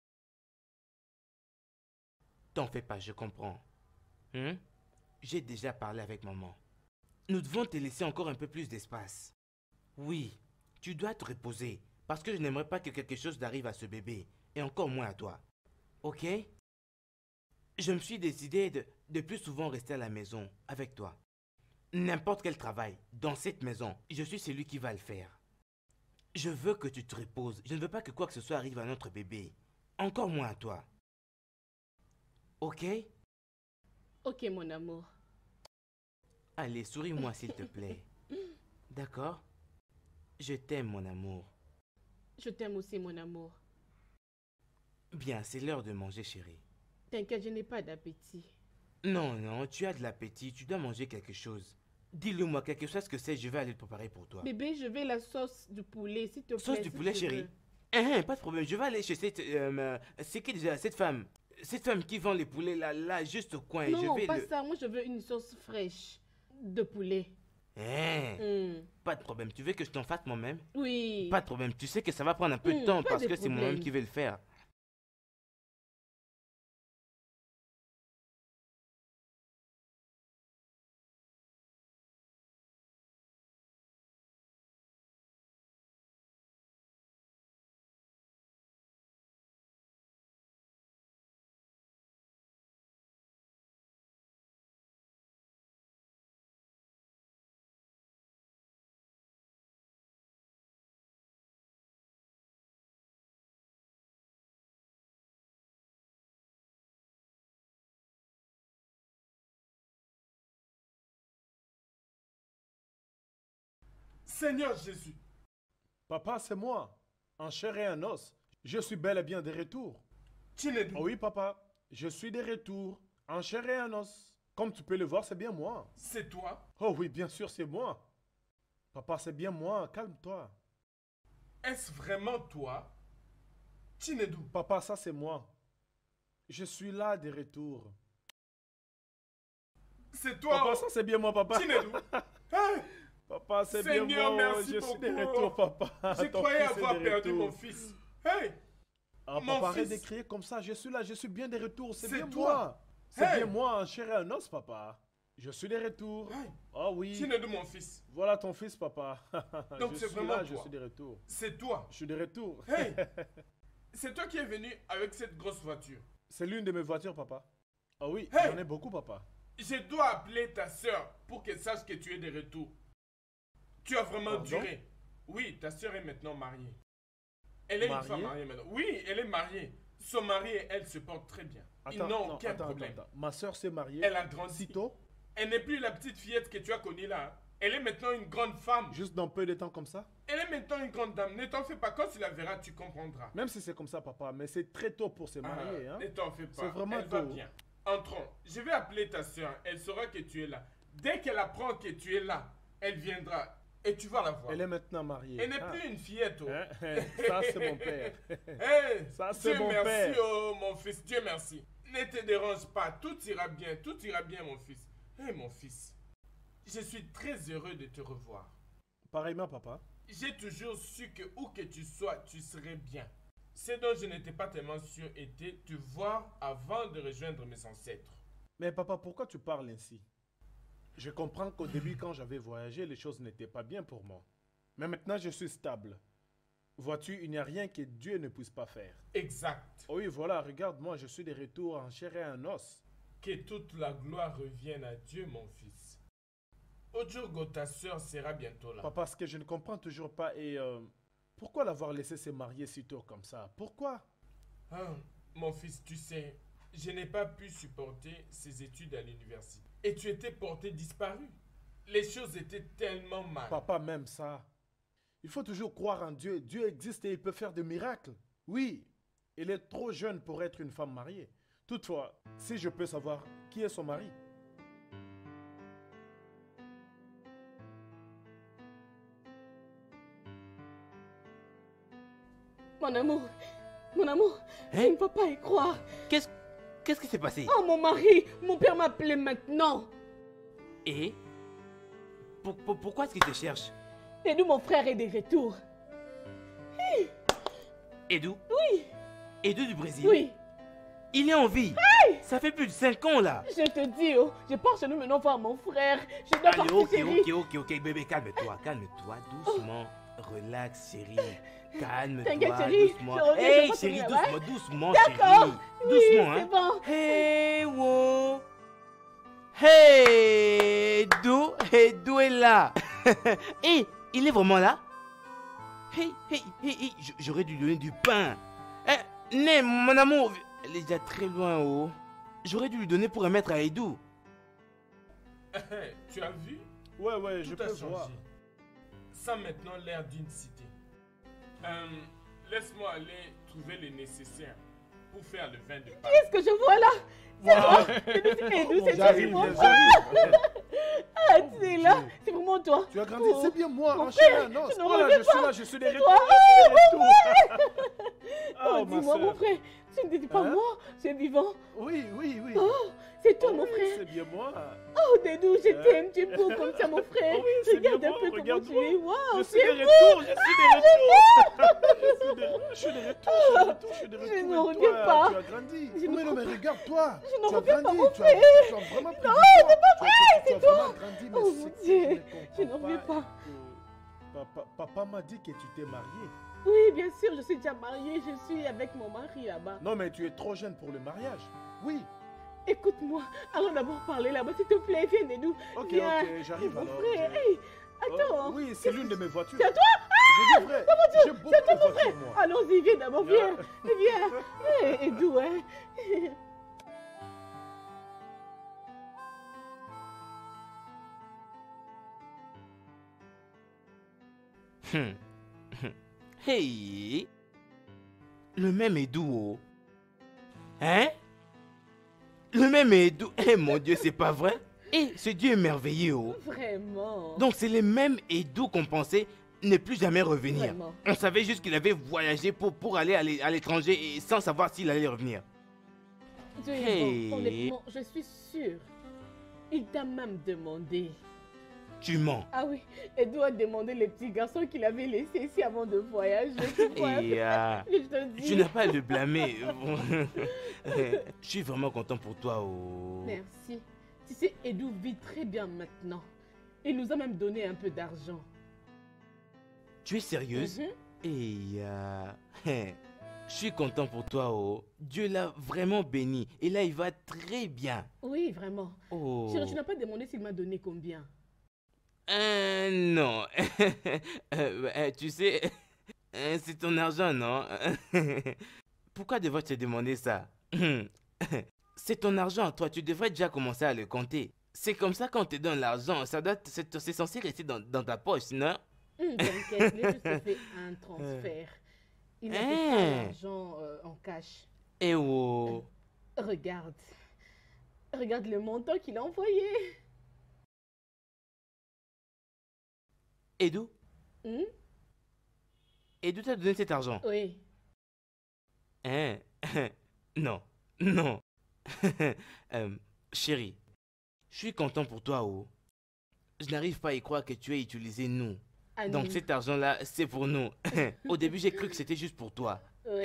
S1: T'en fais pas, je comprends. Hein? J'ai déjà parlé avec maman. Nous devons te laisser encore un peu plus d'espace. Oui, tu dois te reposer. Parce que je n'aimerais pas que quelque chose n'arrive à ce bébé. Et encore moins à toi. Ok? Je me suis décidé de, de plus souvent rester à la maison avec toi. N'importe quel travail, dans cette maison, je suis celui qui va le faire. Je veux que tu te reposes. Je ne veux pas que quoi que ce soit arrive à notre bébé. Encore moins à toi. Ok?
S2: Ok, mon amour.
S1: Allez, souris-moi s'il te plaît. D'accord? Je t'aime, mon amour.
S2: Je t'aime aussi, mon amour.
S1: Bien, c'est l'heure de manger, chérie.
S2: T'inquiète, je n'ai pas d'appétit.
S1: Non, non, tu as de l'appétit, tu dois manger quelque chose. Dis-le-moi, quelque chose que c'est, je vais aller le préparer pour toi.
S2: Bébé, je veux la sauce du poulet, s'il te plaît.
S1: Sauce du
S2: si
S1: poulet,
S2: tu
S1: chérie.
S2: veux.
S1: Hein, hein, pas de problème, je vais aller chez cette... euh, euh, c'est qui déjà, cette femme? Cette femme qui vend les poulets là, là, juste au coin.
S2: Non,
S1: je vais
S2: pas
S1: le...
S2: ça. Moi, je veux une sauce fraîche de poulet.
S1: Hein,
S2: Hmm.
S1: pas de problème, tu veux que je t'en fasse moi-même?
S2: Oui.
S1: Pas de problème, tu sais que ça va prendre un peu de
S2: Hmm,
S1: temps
S2: pas
S1: parce
S2: de
S1: que c'est moi-même
S2: problème.
S1: qui vais le faire.
S3: Seigneur Jésus.
S9: Papa, c'est moi, en chair et en os. Je suis bel et bien de retour.
S3: Tu n'es d'où?
S9: Oh oui, papa, je suis de retour, en chair et en os. Comme tu peux le voir, c'est bien moi.
S3: C'est toi?
S9: Oh oui, bien sûr, c'est moi. Papa, c'est bien moi. Calme-toi.
S3: Est-ce vraiment toi? Chinedou.
S9: Papa, ça c'est moi. Je suis là de retour.
S3: C'est toi?
S9: Papa, ça c'est bien moi, papa.
S3: Chinedou. Hey!
S9: Papa, c'est bien
S3: Seigneur,
S9: moi.
S3: merci
S9: Je
S3: beaucoup.
S9: suis de retour, papa.
S3: Je
S9: Ton
S3: croyais
S9: fils est
S3: avoir
S9: de
S3: perdu
S9: retour.
S3: mon fils. Hey!
S9: Ah,
S3: Mon
S9: papa, arrête de
S3: fils.
S9: crier comme ça. Je suis là, je suis bien de retour. C'est
S3: C'est
S9: bien
S3: toi.
S9: moi. C'est
S3: Hey!
S9: bien moi, en chair et en os, papa. Je suis de retour.
S3: Hey!
S9: Ah oui.
S3: Chinedou, mon fils.
S9: Voilà ton fils, papa.
S3: Donc
S9: je
S3: c'est
S9: suis
S3: vraiment
S9: là,
S3: toi.
S9: je suis de retour.
S3: C'est toi.
S9: Je suis de retour.
S3: Hey! C'est toi qui es venu avec cette grosse voiture.
S9: C'est l'une de mes voitures, papa. Ah oui,
S3: Hey!
S9: j'en ai beaucoup, papa.
S3: Je dois appeler ta soeur pour qu'elle sache que tu es de retour. Tu as vraiment
S9: Pardon?
S3: duré. Oui, ta soeur est maintenant mariée. Elle est
S9: Mariée?
S3: une femme mariée maintenant. Oui, elle est mariée. Son mari et elle se portent très bien. Ils
S9: Attends,
S3: n'ont
S9: non,
S3: aucun
S9: attends,
S3: problème.
S9: attends, attends. Ma soeur s'est mariée.
S3: Elle a grandi.
S9: Si tôt?
S3: Elle n'est plus la petite fillette que tu as connue là. hein. Elle est maintenant une grande femme.
S9: Juste dans peu de temps comme ça?
S3: Elle est maintenant une grande dame. Ne t'en fais pas. Quand tu la verras, tu comprendras.
S9: Même si c'est comme ça, papa, mais c'est très tôt pour se marier,
S3: Ah,
S9: hein?
S3: Ne t'en fais pas.
S9: C'est vraiment
S3: Elle va
S9: tôt.
S3: bien. Entrons. Je vais appeler ta soeur. Elle saura que tu es là. Dès qu'elle apprend que tu es là, elle viendra. Et tu vas la voir.
S9: Elle est maintenant mariée.
S3: Elle n'est
S9: Ah.
S3: plus une fillette. Oh.
S9: Hein? Ça, c'est mon père.
S3: Hey,
S9: Ça, c'est
S3: Dieu
S9: mon
S3: merci,
S9: père.
S3: oh mon fils. Dieu merci. Ne te dérange pas. Tout ira bien. Tout ira bien, mon fils. Hé, mon fils. Je suis très heureux de te revoir.
S9: Pareillement, papa.
S3: J'ai toujours su que où que tu sois, tu serais bien. Ce dont je n'étais pas tellement sûr était te voir avant de rejoindre mes ancêtres.
S9: Mais papa, pourquoi tu parles ainsi? Je comprends qu'au début, quand j'avais voyagé, les choses n'étaient pas bien pour moi. Mais maintenant, je suis stable. Vois-tu, il n'y a rien que Dieu ne puisse pas faire.
S3: Exact.
S9: Oh oui, voilà, regarde-moi, je suis de retour en chair et en os.
S3: Que toute la gloire revienne à Dieu, mon fils. Ojogo, ta soeur sera bientôt là.
S9: Papa, ce que je ne comprends toujours pas est... euh, pourquoi l'avoir laissé se marier si tôt comme ça? Pourquoi?
S3: Ah, mon fils, tu sais, je n'ai pas pu supporter ses études à l'université. Et tu étais porté disparu. Les choses étaient tellement mal.
S9: Papa, même ça. Il faut toujours croire en Dieu. Dieu existe et il peut faire des miracles. Oui, il est trop jeune pour être une femme mariée. Toutefois, si je peux savoir qui est son mari.
S2: Mon amour, mon amour,
S1: Hein?
S2: je ne peux pas y croire.
S1: Qu'est-ce qu'est-ce qui s'est passé?
S2: Oh, mon mari, mon père m'appelait maintenant.
S1: Et pour, pour- pourquoi est-ce qu'il te cherche?
S2: Et nous, mon frère est de retour.
S1: Edu?
S2: Oui,
S1: Edu du Brésil?
S2: oui.
S1: Il est en vie. Ça fait plus de cinq ans là.
S2: Je te dis, oh, je pars chez nous maintenant voir mon frère. Je dois
S1: Allez,
S2: partir,
S1: ok,
S2: chérie.
S1: ok, ok, ok, bébé, calme-toi, calme-toi, doucement. Relax, chérie. Calme-toi,
S2: T'inquiète, chérie,
S1: doucement.
S2: je reviens,
S1: Hey,
S2: je
S1: chérie,
S2: continue là-bas.
S1: doucement, doucement,
S2: D'accord.
S1: chérie.
S2: Oui,
S1: Doucement,
S2: c'est
S1: hein.
S2: bon.
S1: Hey, wow. Hey, Edu, Edu est là. Hey, il est vraiment là? Hey, hey, hey, hey, j- j'aurais dû lui donner du pain. Eh, Né, mon amour, elle est déjà très loin, oh. J'aurais dû lui donner pour remettre à Edu.
S3: Tu as vu?
S9: Ouais, ouais, je
S3: Tout a
S9: peux
S3: changé.
S9: voir.
S3: Ça a maintenant l'air d'une cité. Euh, Laisse-moi aller trouver le nécessaire pour faire le vin de Pâques.
S2: Qu'est-ce que je vois là? Et nous, c'est toi,
S9: J'arrive,
S2: mon
S9: j'arrive.
S2: Ah, tu es là. C'est vraiment toi.
S9: Tu as grandi,
S2: Oh,
S9: c'est bien moi,
S2: mon
S9: en chair et
S2: frère,
S9: en os.
S2: je ne
S9: Oh là,
S2: reviens
S9: je suis
S2: pas.
S9: là, je suis de
S2: C'est
S9: retour,
S2: toi.
S9: je suis de retour.
S2: Oh,
S9: Oh, ma
S2: dis-moi, mon
S9: sœur.
S2: frère, tu ne dis pas
S9: Hein?
S2: moi, c'est vivant.
S9: Oui, oui, oui.
S2: Oh, c'est toi, mon
S9: Oui,
S2: frère.
S9: c'est bien moi.
S2: Oh, Dédou, je
S9: Hein?
S2: t'aime, tu es beau comme ça, mon frère.
S9: Oh oui, c'est
S2: Regarde
S9: bien
S2: un
S9: moi,
S2: peu comment
S9: regarde-moi.
S2: tu es. Waouh,
S9: Je
S2: tu
S9: suis de
S2: es beau.
S9: retour, je suis de retour. Je suis de retour, je suis de retour, je suis de retour.
S2: Je ne
S9: Et
S2: reviens
S9: toi,
S2: pas.
S9: Tu as grandi.
S2: Je ne
S9: Mais non, mais
S2: comprends-
S9: regarde-toi.
S2: Je ne
S9: Tu as
S2: reviens pas,
S9: grandi,
S2: mon
S9: tu as-
S2: frère.
S9: Tu as vraiment pris
S2: Non,
S9: du
S2: c'est
S9: poids.
S2: pas
S9: Tu as-
S2: vrai,
S9: tu
S2: c'est
S9: as
S2: toi.
S9: vraiment grandi, mais
S2: Oh,
S9: ce
S2: mon
S9: que
S2: Dieu.
S9: je ne
S2: Je ne
S9: comprends
S2: reviens pas.
S9: que Papa, papa m'a dit que tu t'es mariée.
S2: Oui, bien sûr, je suis déjà mariée, je suis avec mon mari là-bas.
S9: Non, mais tu es trop jeune pour le mariage. Oui.
S2: Écoute-moi, allons d'abord parler là-bas, s'il te plaît, viens, Dédou.
S9: Ok,
S2: Viens.
S9: ok, j'arrive
S2: Mon
S9: alors.
S2: frère,
S9: je-
S2: hey,
S9: Oh,
S2: attends.
S9: oui, c'est l'une de mes voitures.
S2: C'est à toi?
S9: Je dis vrai, j'ai beaucoup
S2: C'est à toi,
S9: de
S2: mon frère.
S9: voitures, moi.
S2: Allons-y, viens d'abord, viens. Viens. Hey, Dédou, hein.
S1: Hmm. Hey, le même Edu, oh. Hein? Le même Edou. Eh mon Dieu, c'est pas vrai? Eh, ce Dieu est merveilleux. Oh.
S2: Vraiment.
S1: Donc c'est les mêmes Edou qu'on pensait ne plus jamais revenir.
S2: Vraiment.
S1: On savait juste qu'il avait voyagé pour, pour aller à l'é- à l'étranger et sans savoir s'il allait revenir.
S2: Dieu est
S1: Hey.
S2: bon. Honnêtement, je suis sûre. Il t'a même demandé.
S1: Tu mens.
S2: Ah oui, Edou a demandé les petits garçons qu'il avait laissés ici avant de voyager. Tu vois.
S1: Et euh,
S2: Je te dis.
S1: tu n'as pas à le blâmer. Je suis vraiment content pour toi. Oh.
S2: Merci. Tu sais, Edou vit très bien maintenant. Il nous a même donné un peu d'argent.
S1: Tu es sérieuse?
S2: Mhm.
S1: Et euh, je suis content pour toi. Oh. Dieu l'a vraiment béni. Et là, il va très bien.
S2: Oui, vraiment.
S1: Oh.
S2: Chérie, tu n'as pas demandé s'il m'a donné combien?
S1: Euh, non. Euh, euh, tu sais, euh, c'est ton argent, non? Pourquoi devrais-tu te demander ça? C'est ton argent, toi, tu devrais déjà commencer à le compter. C'est comme ça qu'on te donne l'argent, ça doit, c'est c'est censé rester dans, dans ta poche, non?
S2: Hum, T'inquiète, il a juste fait un transfert. Il a fait
S1: Hein.
S2: pas l'argent euh, en cash.
S1: Eh oh.
S2: Regarde. Regarde le montant qu'il a envoyé.
S1: Edou?
S2: Hum?
S1: Edou t'a donné cet argent?
S2: Oui.
S1: Hein? Non, non. Euh, chérie, je suis content pour toi, oh. Je n'arrive pas à y croire que tu aies utilisé nous.
S2: À
S1: Donc
S2: nous.
S1: cet argent-là, c'est pour nous. Au début, j'ai cru que c'était juste pour toi.
S2: Oui.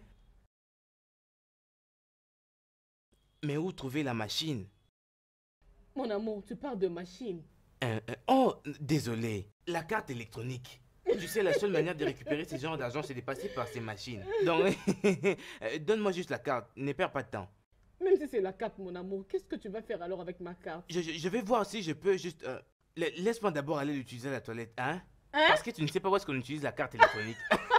S1: Mais où trouver la machine?
S2: Mon amour, tu parles de machine.
S1: Euh, euh, oh, désolé. La carte électronique. Tu sais, la seule manière de récupérer ce genre d'argent, c'est de passer par ces machines. Donc, euh, donne-moi juste la carte. Ne perds pas de temps.
S2: Même si c'est la carte, mon amour, qu'est-ce que tu vas faire alors avec ma carte?
S1: Je, je- je vais voir si je peux juste... euh, la- Laisse-moi d'abord aller l'utiliser à la toilette, hein?
S2: Hein?
S1: Parce que tu ne sais pas où est-ce qu'on utilise la carte électronique.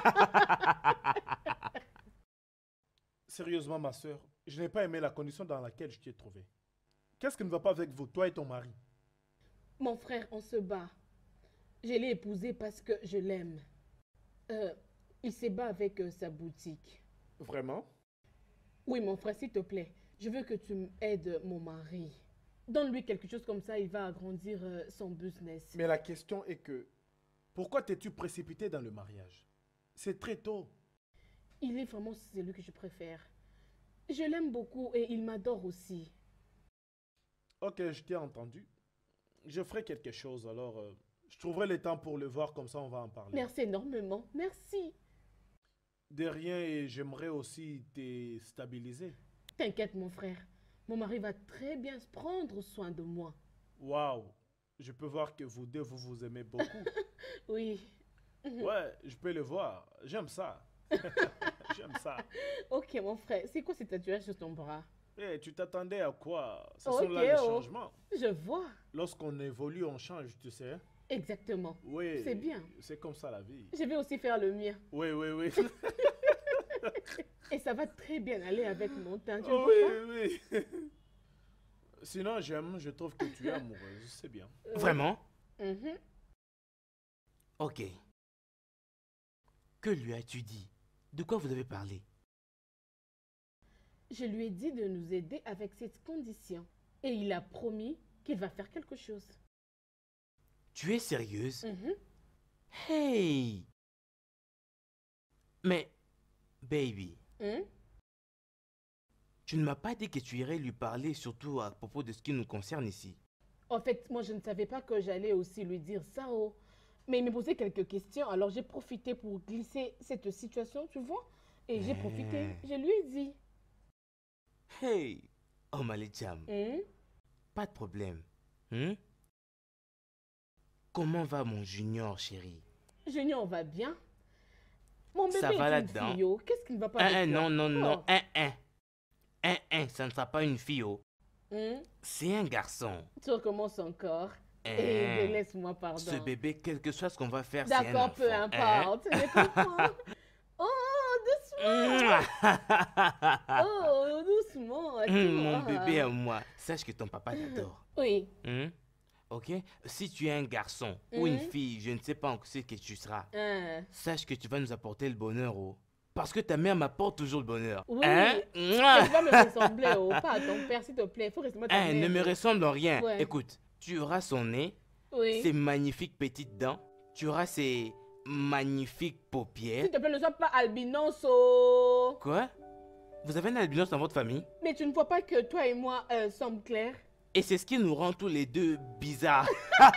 S9: Sérieusement, ma soeur, je n'ai pas aimé la condition dans laquelle je t'ai trouvé. Qu'est-ce qui ne va pas avec vous, toi et ton mari?
S2: Mon frère, on se bat. Je l'ai épousé parce que je l'aime. Euh, il se bat avec euh, sa boutique.
S9: Vraiment?
S2: Oui, mon frère, s'il te plaît, je veux que tu aides mon mari. Donne-lui quelque chose comme ça, il va agrandir euh, son business.
S9: Mais la question est que, pourquoi t'es-tu précipité dans le mariage? C'est très tôt.
S2: Il est vraiment celui que je préfère. Je l'aime beaucoup et il m'adore aussi.
S9: Ok, je t'ai entendu. Je ferai quelque chose, alors euh, je trouverai le temps pour le voir, comme ça on va en parler.
S2: Merci énormément. Merci.
S9: De rien, et j'aimerais aussi te stabiliser.
S2: T'inquiète, mon frère. Mon mari va très bien prendre soin de moi.
S9: Waouh, je peux voir que vous deux, vous vous aimez beaucoup.
S2: Oui.
S9: Ouais, je peux le voir. J'aime ça. J'aime ça.
S2: Ok, mon frère, c'est quoi cette tatouage sur ton bras?
S9: Eh, tu t'attendais à quoi? Ce
S2: Ok,
S9: sont là les
S2: oh.
S9: changements.
S2: Je vois.
S9: Lorsqu'on évolue, on change, tu sais.
S2: Exactement.
S9: Oui.
S2: C'est bien.
S9: C'est comme ça la vie.
S2: Je vais aussi faire le mien.
S9: Oui, oui, oui.
S2: Et ça va très bien aller avec mon teint. Tu ne
S9: Oh,
S2: trouves
S9: oui, oui. Sinon, j'aime, je trouve que tu es amoureuse. C'est bien.
S2: pas?
S1: Vraiment?
S2: Mhm.
S1: Ok. Que lui as-tu dit? De quoi vous avez parlé?
S2: Je lui ai dit de nous aider avec cette condition. Et il a promis qu'il va faire quelque chose.
S1: Tu es sérieuse?
S2: Mhm.
S1: Hey! Mais, baby,
S2: Hein?
S1: tu ne m'as pas dit que tu irais lui parler, surtout à propos de ce qui nous concerne ici.
S2: En fait, moi, je ne savais pas que j'allais aussi lui dire ça. Oh. Mais il me posait quelques questions, alors j'ai profité pour glisser cette situation, tu vois. Et j'ai profité.
S1: Ah.
S2: Je lui ai dit.
S1: Hey! Oh, Malicham,
S2: Hein?
S1: pas de problème. Hein? Comment va mon junior, chérie?
S2: Junior va bien. Mon bébé
S1: Ça va
S2: est une
S1: là-dedans?
S2: fille, oh. Qu'est-ce qui ne va pas
S1: Hein,
S2: avec
S1: hein,
S2: toi?
S1: non, non, non,
S2: Oh.
S1: hein, hein. Hein, hein, ça ne sera pas une fille, oh.
S2: Hein?
S1: C'est un garçon.
S2: Tu recommences encore.
S1: Hein.
S2: Et laisse-moi pardon.
S1: Ce bébé, quel que soit ce qu'on va faire, c'est un enfant.
S2: D'accord, peu
S1: hein.
S2: importe. Je comprends. Oh, doucement. Oh, doucement.
S1: Hum,
S2: tu
S1: mon
S2: vois.
S1: bébé à moi, sache que ton papa t'adore.
S2: Oui.
S1: Hum? Ok? Si tu es un garçon ou une
S2: Mhm.
S1: fille, je ne sais pas encore ce que tu seras.
S2: Hein.
S1: Sache que tu vas nous apporter le bonheur, oh. Parce que ta mère m'apporte toujours le bonheur.
S2: Oui.
S1: Hein?
S2: Tu vas me ressembler, oh, pas à ton père, s'il te plaît. Il faut ressembler à ta
S1: Hein,
S2: mère.
S1: ne me ressemble en rien.
S2: Ouais.
S1: Écoute, tu auras son nez,
S2: Oui.
S1: ses magnifiques petites dents, tu auras ses magnifiques paupières.
S2: S'il te plaît, ne sois pas albinos, oh.
S1: Quoi? Vous avez un albinos dans votre famille?
S2: Mais tu ne vois pas que toi et moi euh, sommes clairs?
S1: Et c'est ce qui nous rend tous les deux bizarres.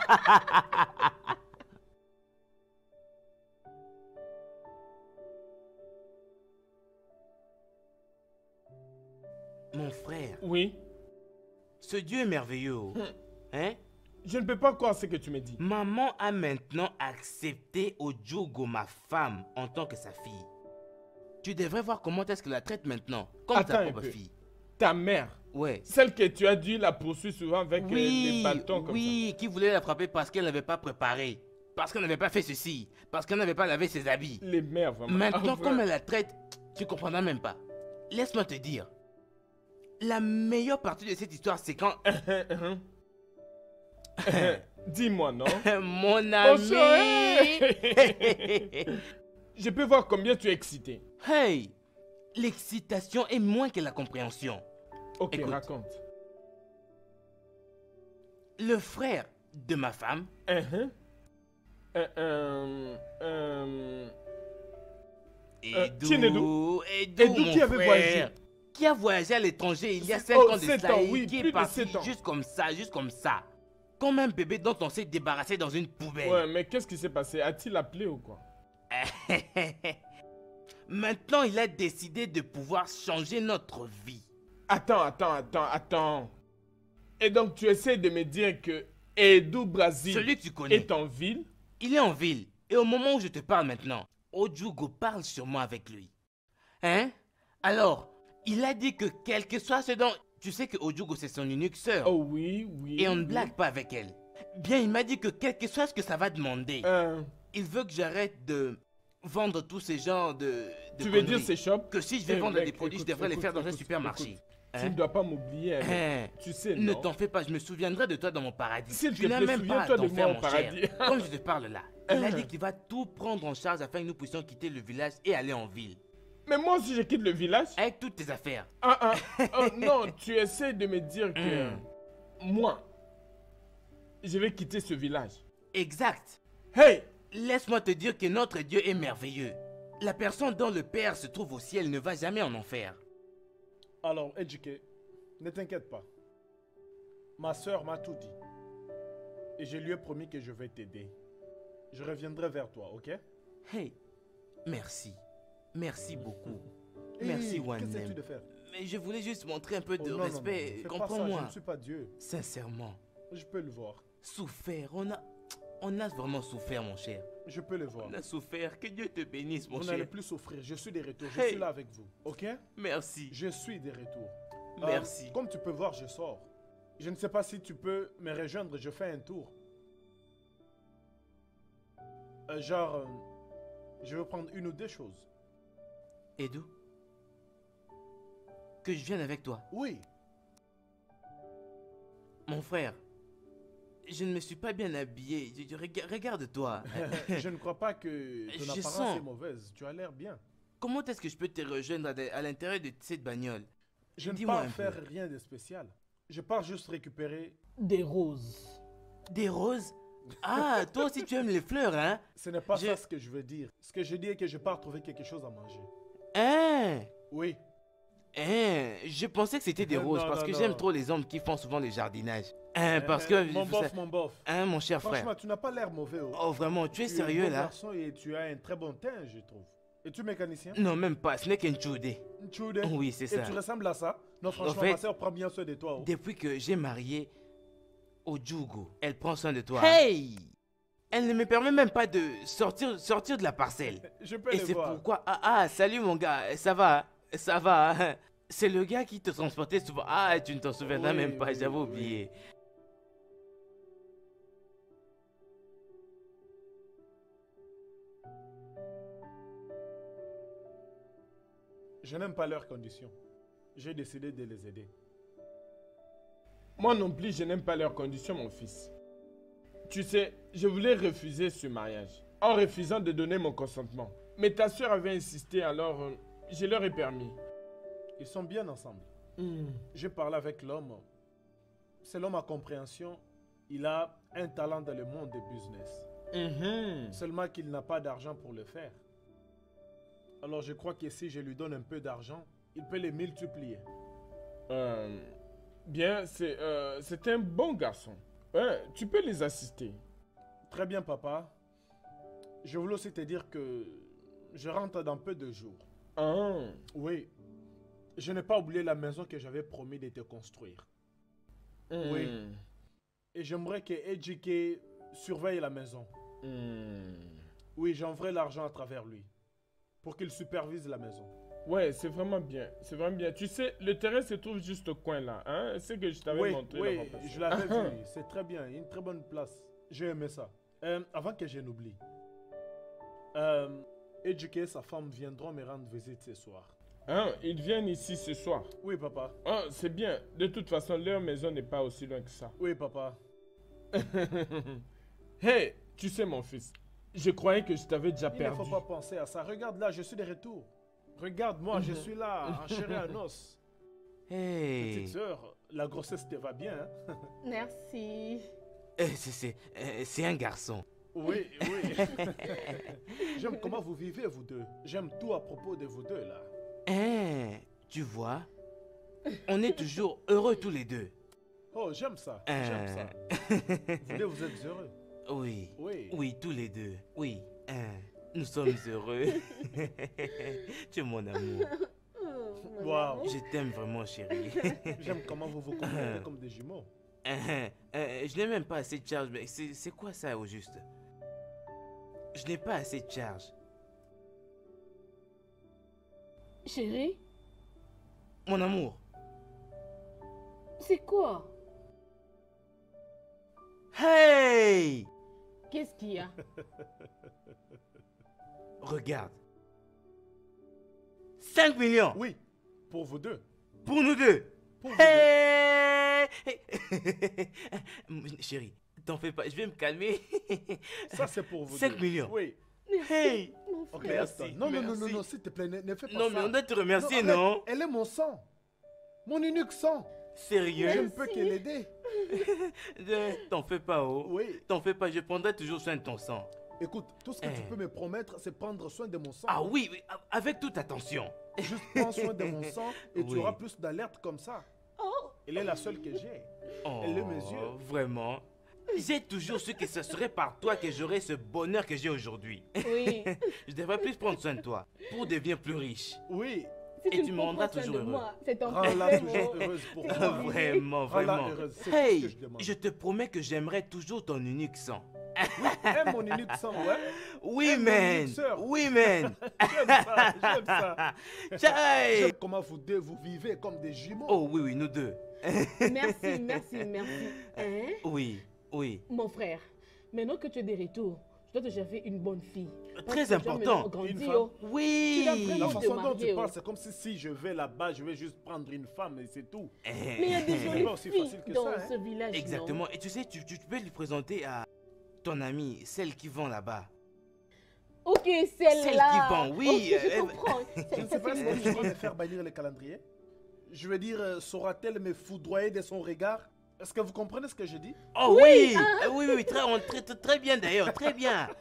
S1: Mon frère,
S3: Oui.
S1: ce Dieu est merveilleux. oh. Hein?
S3: Je ne peux pas croire ce que tu me dis.
S1: Maman a maintenant accepté Ojugo, ma femme, en tant que sa fille. Tu devrais voir comment est-ce qu'elle la traite maintenant, comme
S3: Attends
S1: ta
S3: un
S1: propre
S3: peu.
S1: fille.
S3: Ta mère,
S1: Ouais.
S3: celle que tu as dû la poursuivre souvent avec euh,
S1: Oui,
S3: des bâtons comme
S1: oui, qui voulait la frapper parce qu'elle n'avait pas préparé, parce qu'elle n'avait pas fait ceci, parce qu'elle n'avait pas lavé ses habits.
S3: ça. Les mères, vraiment.
S1: Maintenant,
S3: Enfin,
S1: comme elle la traite, tu comprendras même pas. Laisse-moi te dire. La meilleure partie de cette histoire, c'est quand...
S3: Dis-moi, non?
S1: Mon
S3: Mon
S1: ami...
S3: Je peux voir combien tu es excité.
S1: Hey! L'excitation est moins que la compréhension.
S3: Ok,
S1: Écoute.
S3: raconte.
S1: Le frère de ma femme,
S3: Uh-huh. Euh, euh, euh, Euh,
S1: Edou,
S3: Chinedu.
S1: Edou,
S3: Edou
S1: mon
S3: qui avait
S1: frère,
S3: voyagé.
S1: qui a voyagé à l'étranger il y a
S3: C'est-
S1: cinq
S3: oh,
S1: ans de
S3: sept
S1: cela
S3: ans,
S1: et
S3: oui,
S1: qui
S3: plus
S1: est
S3: de
S1: parti
S3: sept ans.
S1: juste comme ça, juste comme ça. Comme un bébé dont on s'est débarrassé dans une poubelle.
S3: Ouais, mais qu'est-ce qui s'est passé? A-t-il appelé ou quoi?
S1: Maintenant, il a décidé de pouvoir changer notre vie.
S3: Attends, attends, attends, attends. Et donc tu essaies de me dire que Edou Brazil
S1: Celui que tu connais,
S3: est en ville?
S1: il est en ville. Et au moment où je te parle maintenant, Ojugo parle sûrement avec lui. Hein? Alors, il a dit que quel que soit ce dont... Tu sais que Ojugo c'est son unique sœur.
S3: Oh oui, oui.
S1: Et on ne
S3: oui.
S1: blague pas avec elle. Bien, il m'a dit que quel que soit ce que ça va demander,
S3: Euh,
S1: il veut que j'arrête de vendre tous ces genres de, de
S3: tu veux dire
S1: conneries.
S3: ces shops?
S1: Que si je vais
S3: Eh,
S1: vendre
S3: mec,
S1: des produits,
S3: écoute,
S1: je devrais les
S3: écoute,
S1: faire dans un
S3: écoute,
S1: supermarché.
S3: écoute.
S1: Hein?
S3: Tu ne dois pas m'oublier. hein.
S1: Hein?
S3: Tu sais,
S1: Ne
S3: non?
S1: t'en fais pas, je me souviendrai de toi dans mon paradis.
S3: S'il
S1: Tu
S3: te
S1: n'as
S3: plaît,
S1: même pas à
S3: souviens-toi
S1: t'en
S3: de
S1: faire,
S3: moi au
S1: mon
S3: paradis.
S1: cher. Comme je te parle là, il a
S3: Hein?
S1: dit qu'il va tout prendre en charge afin que nous puissions quitter le village et aller en ville.
S3: Mais moi aussi, je quitte le village.
S1: Avec toutes tes affaires.
S3: Ah, ah, oh, non, tu essaies de me dire que
S1: Hmm.
S3: moi, je vais quitter ce village.
S1: Exact.
S3: Hey!
S1: Laisse-moi te dire que notre Dieu est merveilleux. La personne dont le Père se trouve au ciel ne va jamais en enfer.
S9: Alors, Edjike, ne t'inquiète pas. Ma soeur m'a tout dit. Et je lui ai promis que je vais t'aider. Je reviendrai vers toi, ok?
S1: Hey, merci. Merci beaucoup.
S9: Hey,
S1: Merci,
S9: qu'essaie-tu
S1: Wanem.
S9: de faire?
S1: Mais je voulais juste montrer un peu
S9: Oh,
S1: de
S9: non, non, non,
S1: respect.
S9: fais pas ça, je
S1: Comprends-moi.
S9: ne suis pas Dieu.
S1: Sincèrement.
S9: Je peux le voir.
S1: Souffert. On a... On a vraiment souffert, mon cher.
S9: Je peux le voir.
S1: On a souffert. Que Dieu te bénisse, mon
S9: Vous
S1: cher.
S9: n'allez plus souffrir. Je suis de retour. Je
S1: Hey.
S9: suis là avec vous. Ok?
S1: Merci.
S9: Je suis de retour. Euh,
S1: Merci.
S9: comme tu peux voir, je sors. Je ne sais pas si tu peux me rejoindre. Je fais un tour. Euh, genre, euh, je veux prendre une ou deux choses.
S1: Edou, que je vienne avec toi.
S9: Oui.
S1: Mon frère, je ne me suis pas bien habillé. Je- je- rega- Regarde-toi.
S9: Je ne crois pas que ton
S1: Je
S9: apparence
S1: sens.
S9: est mauvaise. Tu as l'air bien.
S1: Comment est-ce que je peux te rejoindre à, de- à l'intérieur de cette bagnole?
S9: Je ne
S1: Dis-moi
S9: pars
S1: un peu.
S9: faire rien de spécial. Je pars juste récupérer.
S2: Des roses.
S1: Des roses? Ah, toi aussi tu aimes les fleurs, hein?
S9: Ce n'est pas
S1: Je-
S9: ça ce que je veux dire. Ce que je dis est que je pars trouver quelque chose à manger.
S1: Hein?
S9: Oui.
S1: Hein? Je pensais que c'était des
S9: Non,
S1: roses
S9: non,
S1: parce
S9: non,
S1: que
S9: non.
S1: j'aime trop les hommes qui font souvent le jardinage. Hein, parce que...
S9: Mon
S1: vous
S9: bof,
S1: savez-
S9: mon bof.
S1: Hein, mon cher
S9: Franchement,
S1: frère?
S9: tu n'as pas l'air mauvais. Oh.
S1: Oh, vraiment, tu es
S9: Tu
S1: sérieux
S9: es un bon
S1: là?
S9: garçon et tu as un très bon teint, je trouve. Es-tu mécanicien?
S1: Non, même pas, ce n'est qu'un choudé.
S9: Tchoude.
S1: Oui, c'est
S9: Et
S1: ça.
S9: tu ressembles à ça? Non, franchement,
S1: fait,
S9: ma soeur prend bien soin de toi. Oh.
S1: Depuis que j'ai marié Ojugo, elle prend soin de toi.
S2: Hey!
S1: Elle ne me permet même pas de sortir, sortir de la parcelle.
S9: Je peux
S1: Et
S9: le
S1: c'est
S9: voir.
S1: pourquoi... Ah, ah, salut mon gars, ça va? Ça va? hein? C'est le gars qui te transportait souvent. Ah, tu ne t'en souviendras
S9: Oui,
S1: même pas,
S9: oui,
S1: j'avais
S9: oui.
S1: oublié.
S9: Je n'aime pas leurs conditions. J'ai décidé de les aider.
S3: Moi non plus, je n'aime pas leurs conditions, mon fils. Tu sais, je voulais refuser ce mariage en refusant de donner mon consentement. Mais ta soeur avait insisté, alors euh, je leur ai permis.
S9: Ils sont bien ensemble.
S3: Hmm.
S9: J'ai parlé avec l'homme. Selon ma compréhension, il a un talent dans le monde des business.
S3: Mhm.
S9: Seulement qu'il n'a pas d'argent pour le faire. Alors je crois que si je lui donne un peu d'argent, il peut les multiplier.
S3: Euh, bien, c'est euh, c'est un bon garçon. Ouais, tu peux les assister.
S9: Très bien, papa. Je voulais aussi te dire que je rentre dans peu de jours.
S3: Ah.
S9: Oui. Je n'ai pas oublié la maison que j'avais promis de te construire.
S3: Hmm.
S9: Oui. Et j'aimerais que Ejike surveille la maison.
S3: Hmm.
S9: Oui, j'enverrai l'argent à travers lui. Pour qu'il supervise la maison.
S3: Ouais, c'est vraiment bien. C'est vraiment bien. Tu sais, le terrain se trouve juste au coin là. Hein? C'est que je t'avais
S9: Oui,
S3: montré
S9: oui,
S3: la fois passée.
S9: je l'avais
S3: Ah.
S9: vu. C'est très bien. Une très bonne place. J'ai aimé ça. Euh, avant que je n'oublie. Euh, Ejike et sa femme viendront me rendre visite ce soir.
S3: Hein, ils viennent ici ce soir.
S9: Oui, papa.
S3: Ah, c'est bien. De toute façon, leur maison n'est pas aussi loin que ça.
S9: Oui, papa.
S3: Hey, tu sais mon fils, je croyais que je t'avais déjà
S9: Il
S3: perdu.
S9: ne faut pas penser à ça. Regarde là, je suis de retour. Regarde-moi, je suis là, en chair et en os.
S1: Hey.
S9: Petite sœur, la grossesse te va bien, hein?
S2: Merci.
S1: Euh, c'est- c'est euh, c'est un garçon.
S9: Oui, oui. J'aime comment vous vivez, vous deux. J'aime tout à propos de vous deux, là.
S1: Hein, tu vois, on est toujours heureux tous les deux.
S9: Oh, j'aime ça.
S1: Euh.
S9: J'aime ça. Vous deux, vous êtes heureux.
S1: Oui,
S9: Oui.
S1: oui, tous les deux. Oui, hein, nous sommes heureux. Tu es mon amour.
S9: Waouh.
S1: Je t'aime vraiment, chérie.
S9: J'aime comment vous vous comportez comme des jumeaux.
S1: Hein, euh, je n'ai même pas assez de charge, mais c'est c'est quoi ça au juste? Je n'ai pas assez de charge.
S2: Chérie,
S1: Mon amour.
S2: c'est quoi?
S1: Hey!
S2: Qu'est-ce qu'il y a?
S1: Regarde. cinq millions
S9: Oui, pour vous deux.
S1: pour nous deux.
S9: Pour vous deux.
S1: Hey! Chérie, t'en fais pas, je vais me calmer.
S9: Ça, c'est pour vous
S1: cinq
S9: deux.
S1: millions.
S9: Oui.
S1: Hey!
S2: Mon
S9: Ok,
S2: frère.
S1: Merci,
S9: attends. Non, non, non, non,
S1: merci.
S9: non, s'il te plaît, ne, ne fais pas
S1: Non,
S9: ça.
S1: mais on doit te remercier,
S9: Non,
S1: non?
S9: arrête. Elle est mon sang. Mon unique sang.
S1: Sérieux?
S9: Je ne peux que l'aider.
S1: Euh, T'en fais pas, oh.
S9: Oui.
S1: T'en fais pas, je prendrai toujours soin de ton sang.
S9: Écoute, tout ce que tu
S1: Eh.
S9: peux me promettre, c'est prendre soin de mon sang.
S1: Ah oui, oui, avec toute attention.
S9: Juste prends soin de mon sang et tu
S1: Oui.
S9: auras plus d'alerte comme ça.
S2: Oh,
S9: Elle est la seule que j'ai.
S1: Oh,
S9: Elle est mes yeux.
S1: Vraiment. J'ai toujours su que ce serait par toi que j'aurais ce bonheur que j'ai aujourd'hui.
S2: oui.
S1: Je devrais plus prendre soin de toi pour devenir plus riche.
S9: Oui,
S2: Si
S1: Et
S2: tu
S1: tu
S2: me
S1: me rendras
S2: prends soin
S1: toujours
S2: de
S1: heureux.
S2: moi, c'est ton
S9: rends-la
S2: problème.
S9: toujours
S2: oh.
S9: heureuse pour
S2: C'est
S9: moi.
S2: bon.
S1: Vraiment,
S9: Rends-la
S1: vraiment.
S9: heureuse, c'est tout ce que
S1: Hey,
S9: je demande.
S1: je te promets que j'aimerai toujours ton unique sang.
S9: Aime mon unique sang, ouais.
S1: Oui,
S9: Aime mon
S1: man.
S9: unique sœur.
S1: Oui, man.
S9: J'aime ça, j'aime ça.
S1: Chai.
S9: J'aime comment vous deux, vous vivez comme des jumeaux.
S1: Oh oui, oui, nous deux.
S2: Merci, merci, merci. Hein?
S1: Oui, oui.
S2: Mon frère, maintenant que tu es de retour, je dois te chercher une bonne fille. Parce
S1: Très
S2: que tu as
S1: important.
S2: maintenant grandi,
S9: Une femme.
S2: oh.
S1: Oui.
S2: Tu dois vraiment
S9: La
S2: te
S9: façon dont
S2: marier,
S9: tu
S2: oh.
S9: parles, c'est comme si si je vais là-bas, je vais juste prendre une femme et c'est tout.
S2: Mais il y a des
S9: C'est
S2: jolies
S9: pas aussi
S2: filles
S9: facile que
S2: dans
S9: ça, hein.
S2: ce village.
S1: Exactement. Et tu sais, tu, tu peux lui présenter à ton amie, celle qui vend là-bas.
S2: Non? Ok, celle-là.
S1: Celle qui vend, oui,
S2: Ok, je
S1: euh,
S2: comprends.
S9: Je
S2: Ça,
S9: ne
S2: ça,
S9: sais pas
S2: c'est
S9: si
S2: une bonne
S9: tu vas
S2: fille.
S9: me faire bannir le calendrier. Je veux dire, euh, saura-t-elle me foudroyer de son regard? Est-ce que vous comprenez ce que je dis?
S1: Oh oui, Euh, oui, oui, oui, très, on- très, très, très bien d'ailleurs, très bien.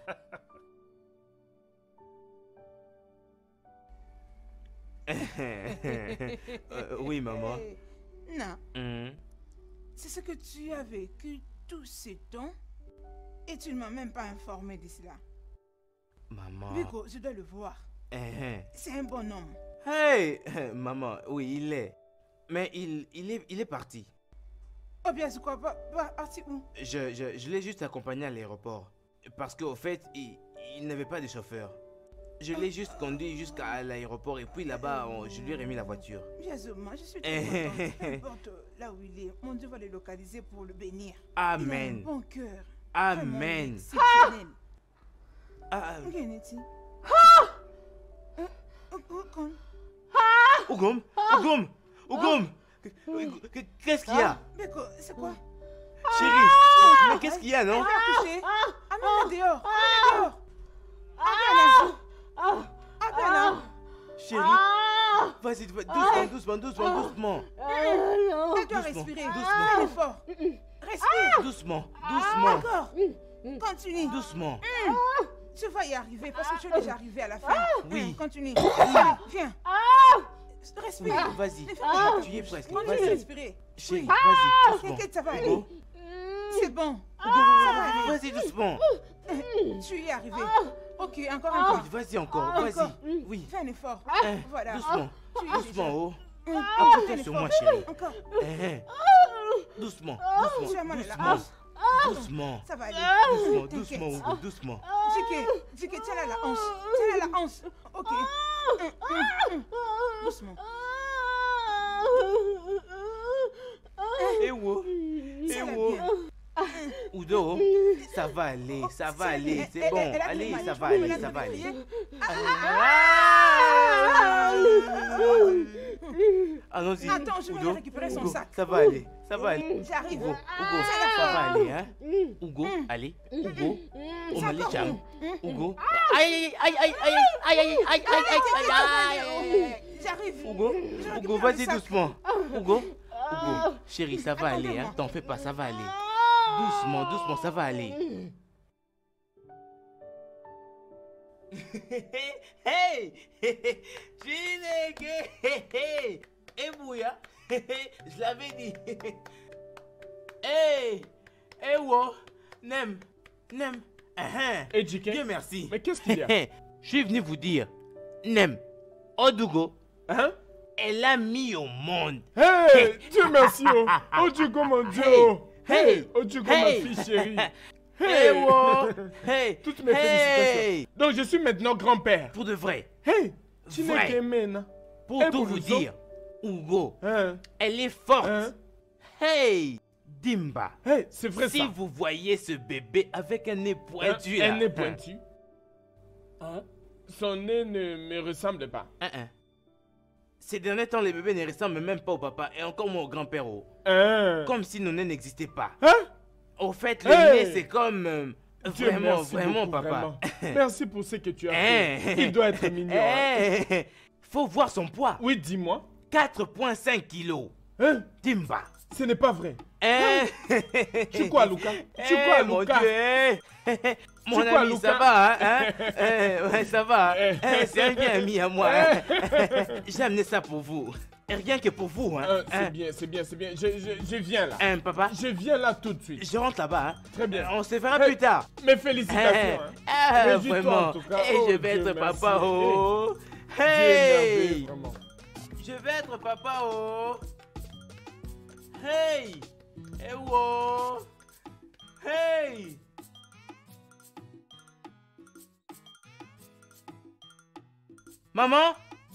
S1: Euh, oui, maman.
S5: Hey, non,
S1: Mhm.
S5: c'est ce que tu as vécu tout ce temps et tu ne m'as même pas informé de cela.
S1: Maman.
S5: Vico, je dois le voir.
S1: Mhm.
S5: C'est un bon homme.
S1: Hey, maman, oui, il est. Mais il, il, est, il est parti.
S5: Oh bien, c'est quoi? Pas, pas parti où?
S1: Je, je, je l'ai juste accompagné à l'aéroport. Parce qu'au fait, il, il n'avait pas de chauffeur. Je l'ai juste conduit jusqu'à l'aéroport et puis là-bas, on- je lui ai remis la voiture.
S5: Bien sûr, moi, je suis très contente. Peu importe là où il est, mon Dieu va le localiser pour le bénir. Il a un
S1: Amen.
S5: bon cœur.
S1: Amen.
S5: Exceptionnel.
S1: Ah,
S5: Kennedy. Euh, oh, oh, con-
S1: Ougom, Ougom, Ougom. Qu'est-ce qu'il y a?
S5: Beko, c'est quoi?
S1: Chérie, mais qu'est-ce qu'il y a, non?
S5: Elle va accoucher. Amène-la dehors. Amène-la dehors. Amène-la dehors. Appelle, hein.
S1: Chérie,
S2: Ah.
S1: vas-y, doucement, doucement, doucement, doucement.
S5: Elle doit
S1: Doucement,
S5: respirer.
S1: doucement.
S5: Fais l'effort. Respire.
S1: Doucement, doucement,
S5: Encore. Continue.
S1: doucement.
S5: Tu vas y arriver parce que tu es déjà arrivé à la fin.
S1: Oui.
S5: Hum, Continue. Viens. Viens. Respire.
S1: Vas-y,
S5: Ne fais pas.
S1: tu y es presque,
S5: Continue de
S1: vas-y.
S5: respirer.
S1: Chérie,
S5: Oui.
S1: vas-y, doucement.
S5: T'inquiète, ça va aller.
S1: Hugo,
S5: C'est bon.
S1: Hugo,
S5: Ça va aller.
S1: vas-y, doucement.
S5: Tu y es arrivé. Ok, encore un
S1: Oui,
S5: peu.
S1: vas-y encore,
S5: Encore.
S1: vas-y. Oui,
S5: Fais un effort.
S1: hein,
S5: Voilà.
S1: doucement,
S5: Tu y es
S1: doucement, oh.
S5: déjà. Hum,
S1: Appuie-toi
S5: fais
S1: sur
S5: un
S1: moi,
S5: effort.
S1: chérie.
S5: Encore.
S1: Hein, doucement,
S5: Tu as
S1: doucement,
S5: mal à la
S1: doucement,
S5: hanche.
S1: doucement,
S5: Ça va aller.
S1: doucement,
S5: T'inquiète.
S1: doucement, Hugo, doucement.
S5: Dike, Dike, tiens-la la hanche. Tiens-la la hanche. Ok. Hum, hum, hum. Doucement.
S1: Eh oh, eh
S5: Ça va
S1: oh.
S5: bien.
S1: Udo, ça va aller, ça va aller,
S5: Elle-
S1: c'est
S5: elle-
S1: bon.
S5: elle a
S1: Allez,
S5: fait
S1: ça
S5: mal.
S1: va
S5: Tu peux
S1: aller,
S5: me
S1: ça
S5: la
S1: va aller.
S5: crier?
S1: Allons-y.
S5: Attends, je vais
S1: Udo,
S5: récupérer son
S1: Hugo,
S5: sac.
S1: ça va aller, ça va aller.
S5: J'arrive.
S1: Hugo, Hugo, ça va aller, hein. Hugo, allez, Hugo, on
S5: Ça
S1: a les
S5: part
S1: jambes.
S5: où?
S1: Hugo, aïe, aïe, aïe, aïe, aïe, aïe, aïe, aïe, aïe, aïe, aïe.
S5: J'arrive.
S1: Hugo,
S5: Je récupère
S1: Hugo,
S5: le
S1: vas-y
S5: sac.
S1: doucement. Hugo, Hugo, chérie, ça va aller, hein.
S5: Attendez-moi.
S1: T'en fais pas, ça va aller. Doucement, doucement, ça va aller. Hey, Chineke, hey, hey, Bouya, je l'avais dit. Hey, hey, wo, Nem, Nem, uh-huh.
S3: Et Dike,
S1: Dieu merci.
S3: mais qu'est-ce qu'il y a?
S1: Je suis venu vous dire, Nem, Odugo,
S3: Hein?
S1: elle a mis au monde.
S3: Hey, Dieu merci, oh. Oh, Diko, mon Dieu, oh.
S1: Hey,
S3: Oh, Diko,
S1: hey.
S3: ma fille chérie.
S1: Hey, wo, hey,
S3: Toutes mes
S1: hey.
S3: félicitations. Donc, je suis maintenant grand-père.
S1: Pour de vrai,
S3: Hey, tu n'es
S1: Vrai.
S3: qu'Aimé,
S1: pour
S3: Eh,
S1: tout
S3: pour
S1: vous
S3: nous
S1: dire, Hugo,
S3: Hein?
S1: elle est forte.
S3: Hein?
S1: Hey, Dimba,
S3: Hey, c'est vrai
S1: si
S3: ça.
S1: vous voyez ce bébé avec un nez pointu,
S3: Un-
S1: là,
S3: Un nez pointu. Hein? Son nez ne me ressemble pas.
S1: hein, hein. Ces derniers temps, les bébés ne ressemblent même pas au papa et encore moins au grand-père. Oh.
S3: Hein?
S1: Comme si nos nez n'existaient pas.
S3: Hein?
S1: Au fait, le
S3: Hey.
S1: nez, c'est comme... euh,
S3: Dieu
S1: vraiment,
S3: merci
S1: vraiment,
S3: beaucoup,
S1: papa.
S3: vraiment. Merci pour ce que tu as
S1: Hein.
S3: fait. Il doit être mignon. hein.
S1: Hey, faut voir son poids.
S3: Oui, dis-moi.
S1: quatre virgule cinq kilos.
S3: Hein?
S1: Dimba.
S3: Ce n'est pas vrai.
S1: Hein?
S3: Tu quoi, Lucas? Tu
S1: Eh,
S3: quoi,
S1: mon
S3: Lucas?
S1: Dieu, eh. Mon
S3: Tu quoi,
S1: ami, ça
S3: Lucas?
S1: va, hein, hein? Eh, ouais, ça va.
S3: Eh.
S1: Eh, c'est un bien ami à moi. hein. J'ai amené ça pour vous. Et rien que pour vous, hein.
S3: Euh, c'est
S1: Hein?
S3: bien, c'est bien, c'est bien. Je, je, je viens là.
S1: Hein, papa?
S3: Je viens là tout de suite.
S1: Je rentre là-bas, hein.
S3: Très bien.
S1: On se verra
S3: Eh,
S1: plus tard.
S3: Mes félicitations. hein.
S1: Ah,
S3: Réjouis-toi,
S1: vraiment.
S3: en tout cas.
S1: Et
S3: Oh,
S1: je vais
S3: Dieu
S1: être
S3: merci.
S1: papa, oh.
S3: Dieu merveilleux,
S1: Hey!
S3: vraiment.
S1: Je vais être papa, oh. Hey! Eh, oh. Hey! Maman?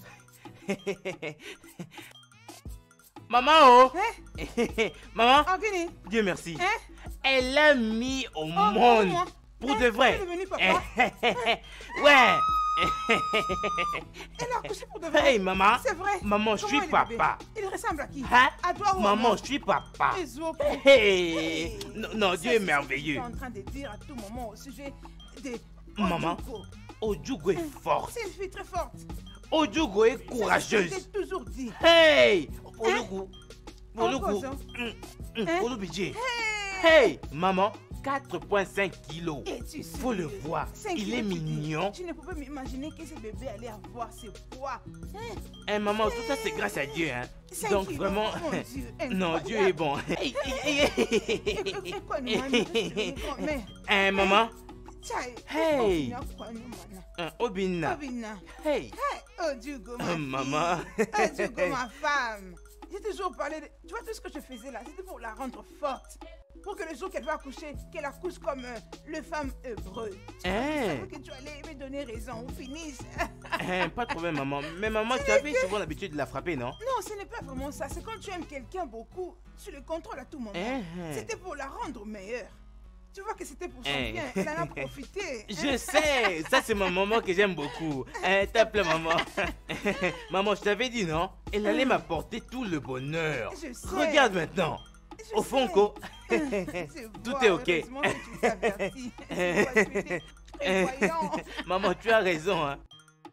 S1: Maman, oh! Maman?
S5: En Guinée.
S1: Dieu merci.
S5: Hein?
S1: Elle l'a mis au
S5: Oh,
S1: monde.
S5: moi.
S1: Pour
S5: Hein?
S1: de vrai.
S5: Elle est devenue papa.
S1: Ouais.
S5: Elle a accouché pour de vrai.
S1: Hey, maman.
S5: C'est vrai.
S1: Maman, je
S5: Comment
S1: suis
S5: est le bébé?
S1: papa.
S5: Il ressemble à qui?
S1: Hein?
S5: À toi ou à
S1: Maman,
S5: moi?
S1: je suis papa.
S5: Les autres.
S1: Hey. Non, non,
S5: Ça,
S1: Dieu
S5: c'est
S1: est
S5: ce que
S1: merveilleux.
S5: tu es en train de dire à tout moment au sujet de
S1: Maman.
S5: Ojugo.
S1: Ojugo est forte.
S5: C'est une fille très forte.
S1: Ojugo est
S5: C'est ce que je
S1: courageuse.
S5: t'ai toujours dit.
S1: Hey. Ojugo. Ojugo.
S5: Encore ça. Hein?
S1: Olubidje. Hey, maman. quatre virgule cinq kilos.
S5: Et tu sais,
S1: Faut le voir.
S5: cinq
S1: Il
S5: kilos,
S1: est
S5: tu dis.
S1: mignon.
S5: Tu ne pouvais m'imaginer que ce bébé allait avoir ce poids. Hein?
S1: Eh, maman, tout ça c'est grâce à Dieu, hein.
S5: Cinq
S1: Donc
S5: kilos,
S1: vraiment,
S5: mon Dieu,
S1: non,
S5: incroyable.
S1: Dieu est bon. Hey, hey, hey, hey, hey,
S5: Et- et- et quoi, nous, maman, je suis devenue grand-mère.
S1: Eh, maman.
S5: Tchai,
S1: Hey.
S5: Obina, quoi, nous, mana.
S1: Hein, Obina.
S5: Obina.
S1: Hey.
S5: Hey, oh Diego, ma
S1: Oh,
S5: fille.
S1: maman.
S5: Oh Diego, ma femme. J'ai toujours parlé de... Tu vois, tout ce que je faisais là, c'était pour la rendre forte. Pour que le jour qu'elle va accoucher, qu'elle accouche comme euh, le femme heureuse. Tu
S1: Hein.
S5: savais que tu allais me donner raison, on finisse.
S1: Hein, pas de problème, maman. Mais maman, tu avais souvent l'habitude de la frapper, non?
S5: Non, ce n'est pas vraiment ça. C'est quand tu aimes quelqu'un beaucoup, tu le contrôles à tout moment.
S1: Hein.
S5: C'était pour la rendre meilleure. Tu vois que c'était pour son
S1: Hein.
S5: bien. Elle en a profité.
S1: Je sais, ça c'est mon maman que j'aime beaucoup. Hein, tape-le, maman. Maman, je t'avais dit, non? Elle allait m'apporter tout le bonheur.
S5: Je sais.
S1: Regarde maintenant.
S5: Je
S1: Au fond,
S5: sais.
S1: co.
S5: Je
S1: Tout
S5: vois,
S1: est ok.
S5: heureusement que tu t'avertis. Je vois, tu étais prévoyant.
S1: Maman, tu as raison, hein.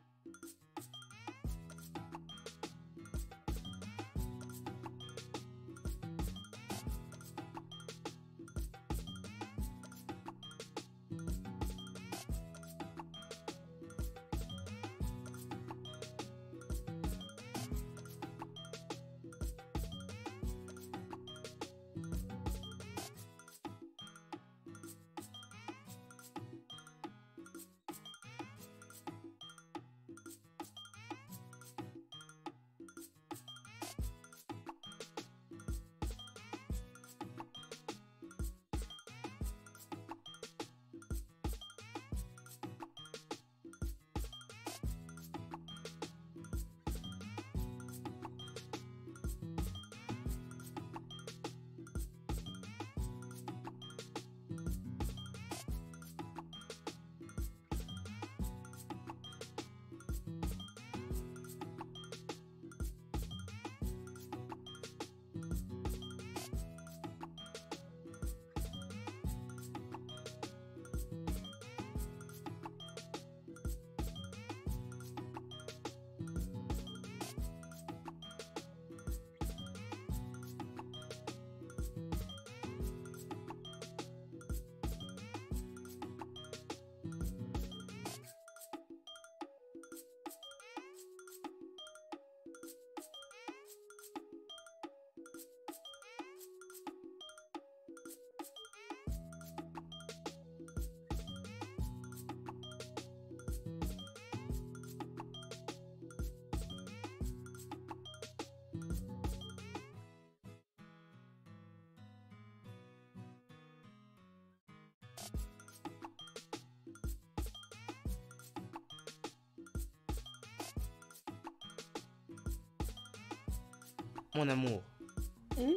S1: Mon amour,
S2: Hmm?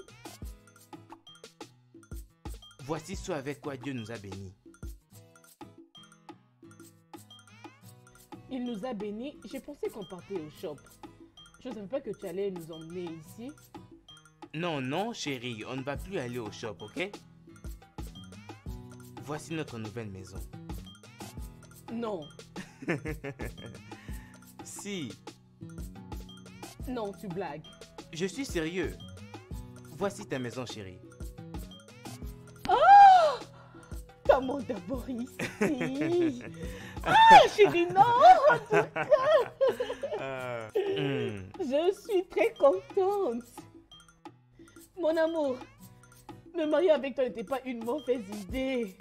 S1: voici ce avec quoi Dieu nous a bénis.
S2: Il nous a bénis. J'ai pensé qu'on partait au shop. Je ne savais pas que tu allais nous emmener ici.
S1: Non, non, chérie, on ne va plus aller au shop, ok? Voici notre nouvelle maison.
S2: Non,
S1: Si,
S2: non, tu blagues.
S1: je suis sérieux. Voici ta maison, chérie.
S2: Comment d'abord ici? Ah, chérie, non! En tout cas,
S1: Hmm.
S2: je suis très contente. Mon amour, me marier avec toi n'était pas une mauvaise idée.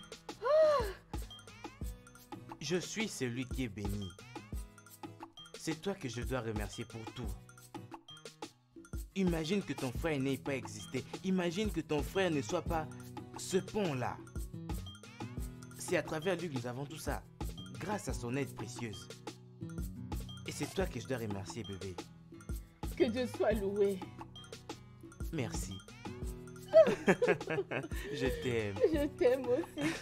S1: Je suis celui qui est béni. C'est toi que je dois remercier pour tout. Imagine que ton frère n'ait pas existé. Imagine que ton frère ne soit pas ce pont-là. C'est à travers lui que nous avons tout ça. Grâce à son aide précieuse. Et c'est toi que je dois remercier, bébé.
S2: Que Dieu soit loué.
S1: Merci. Je t'aime.
S2: Je t'aime aussi,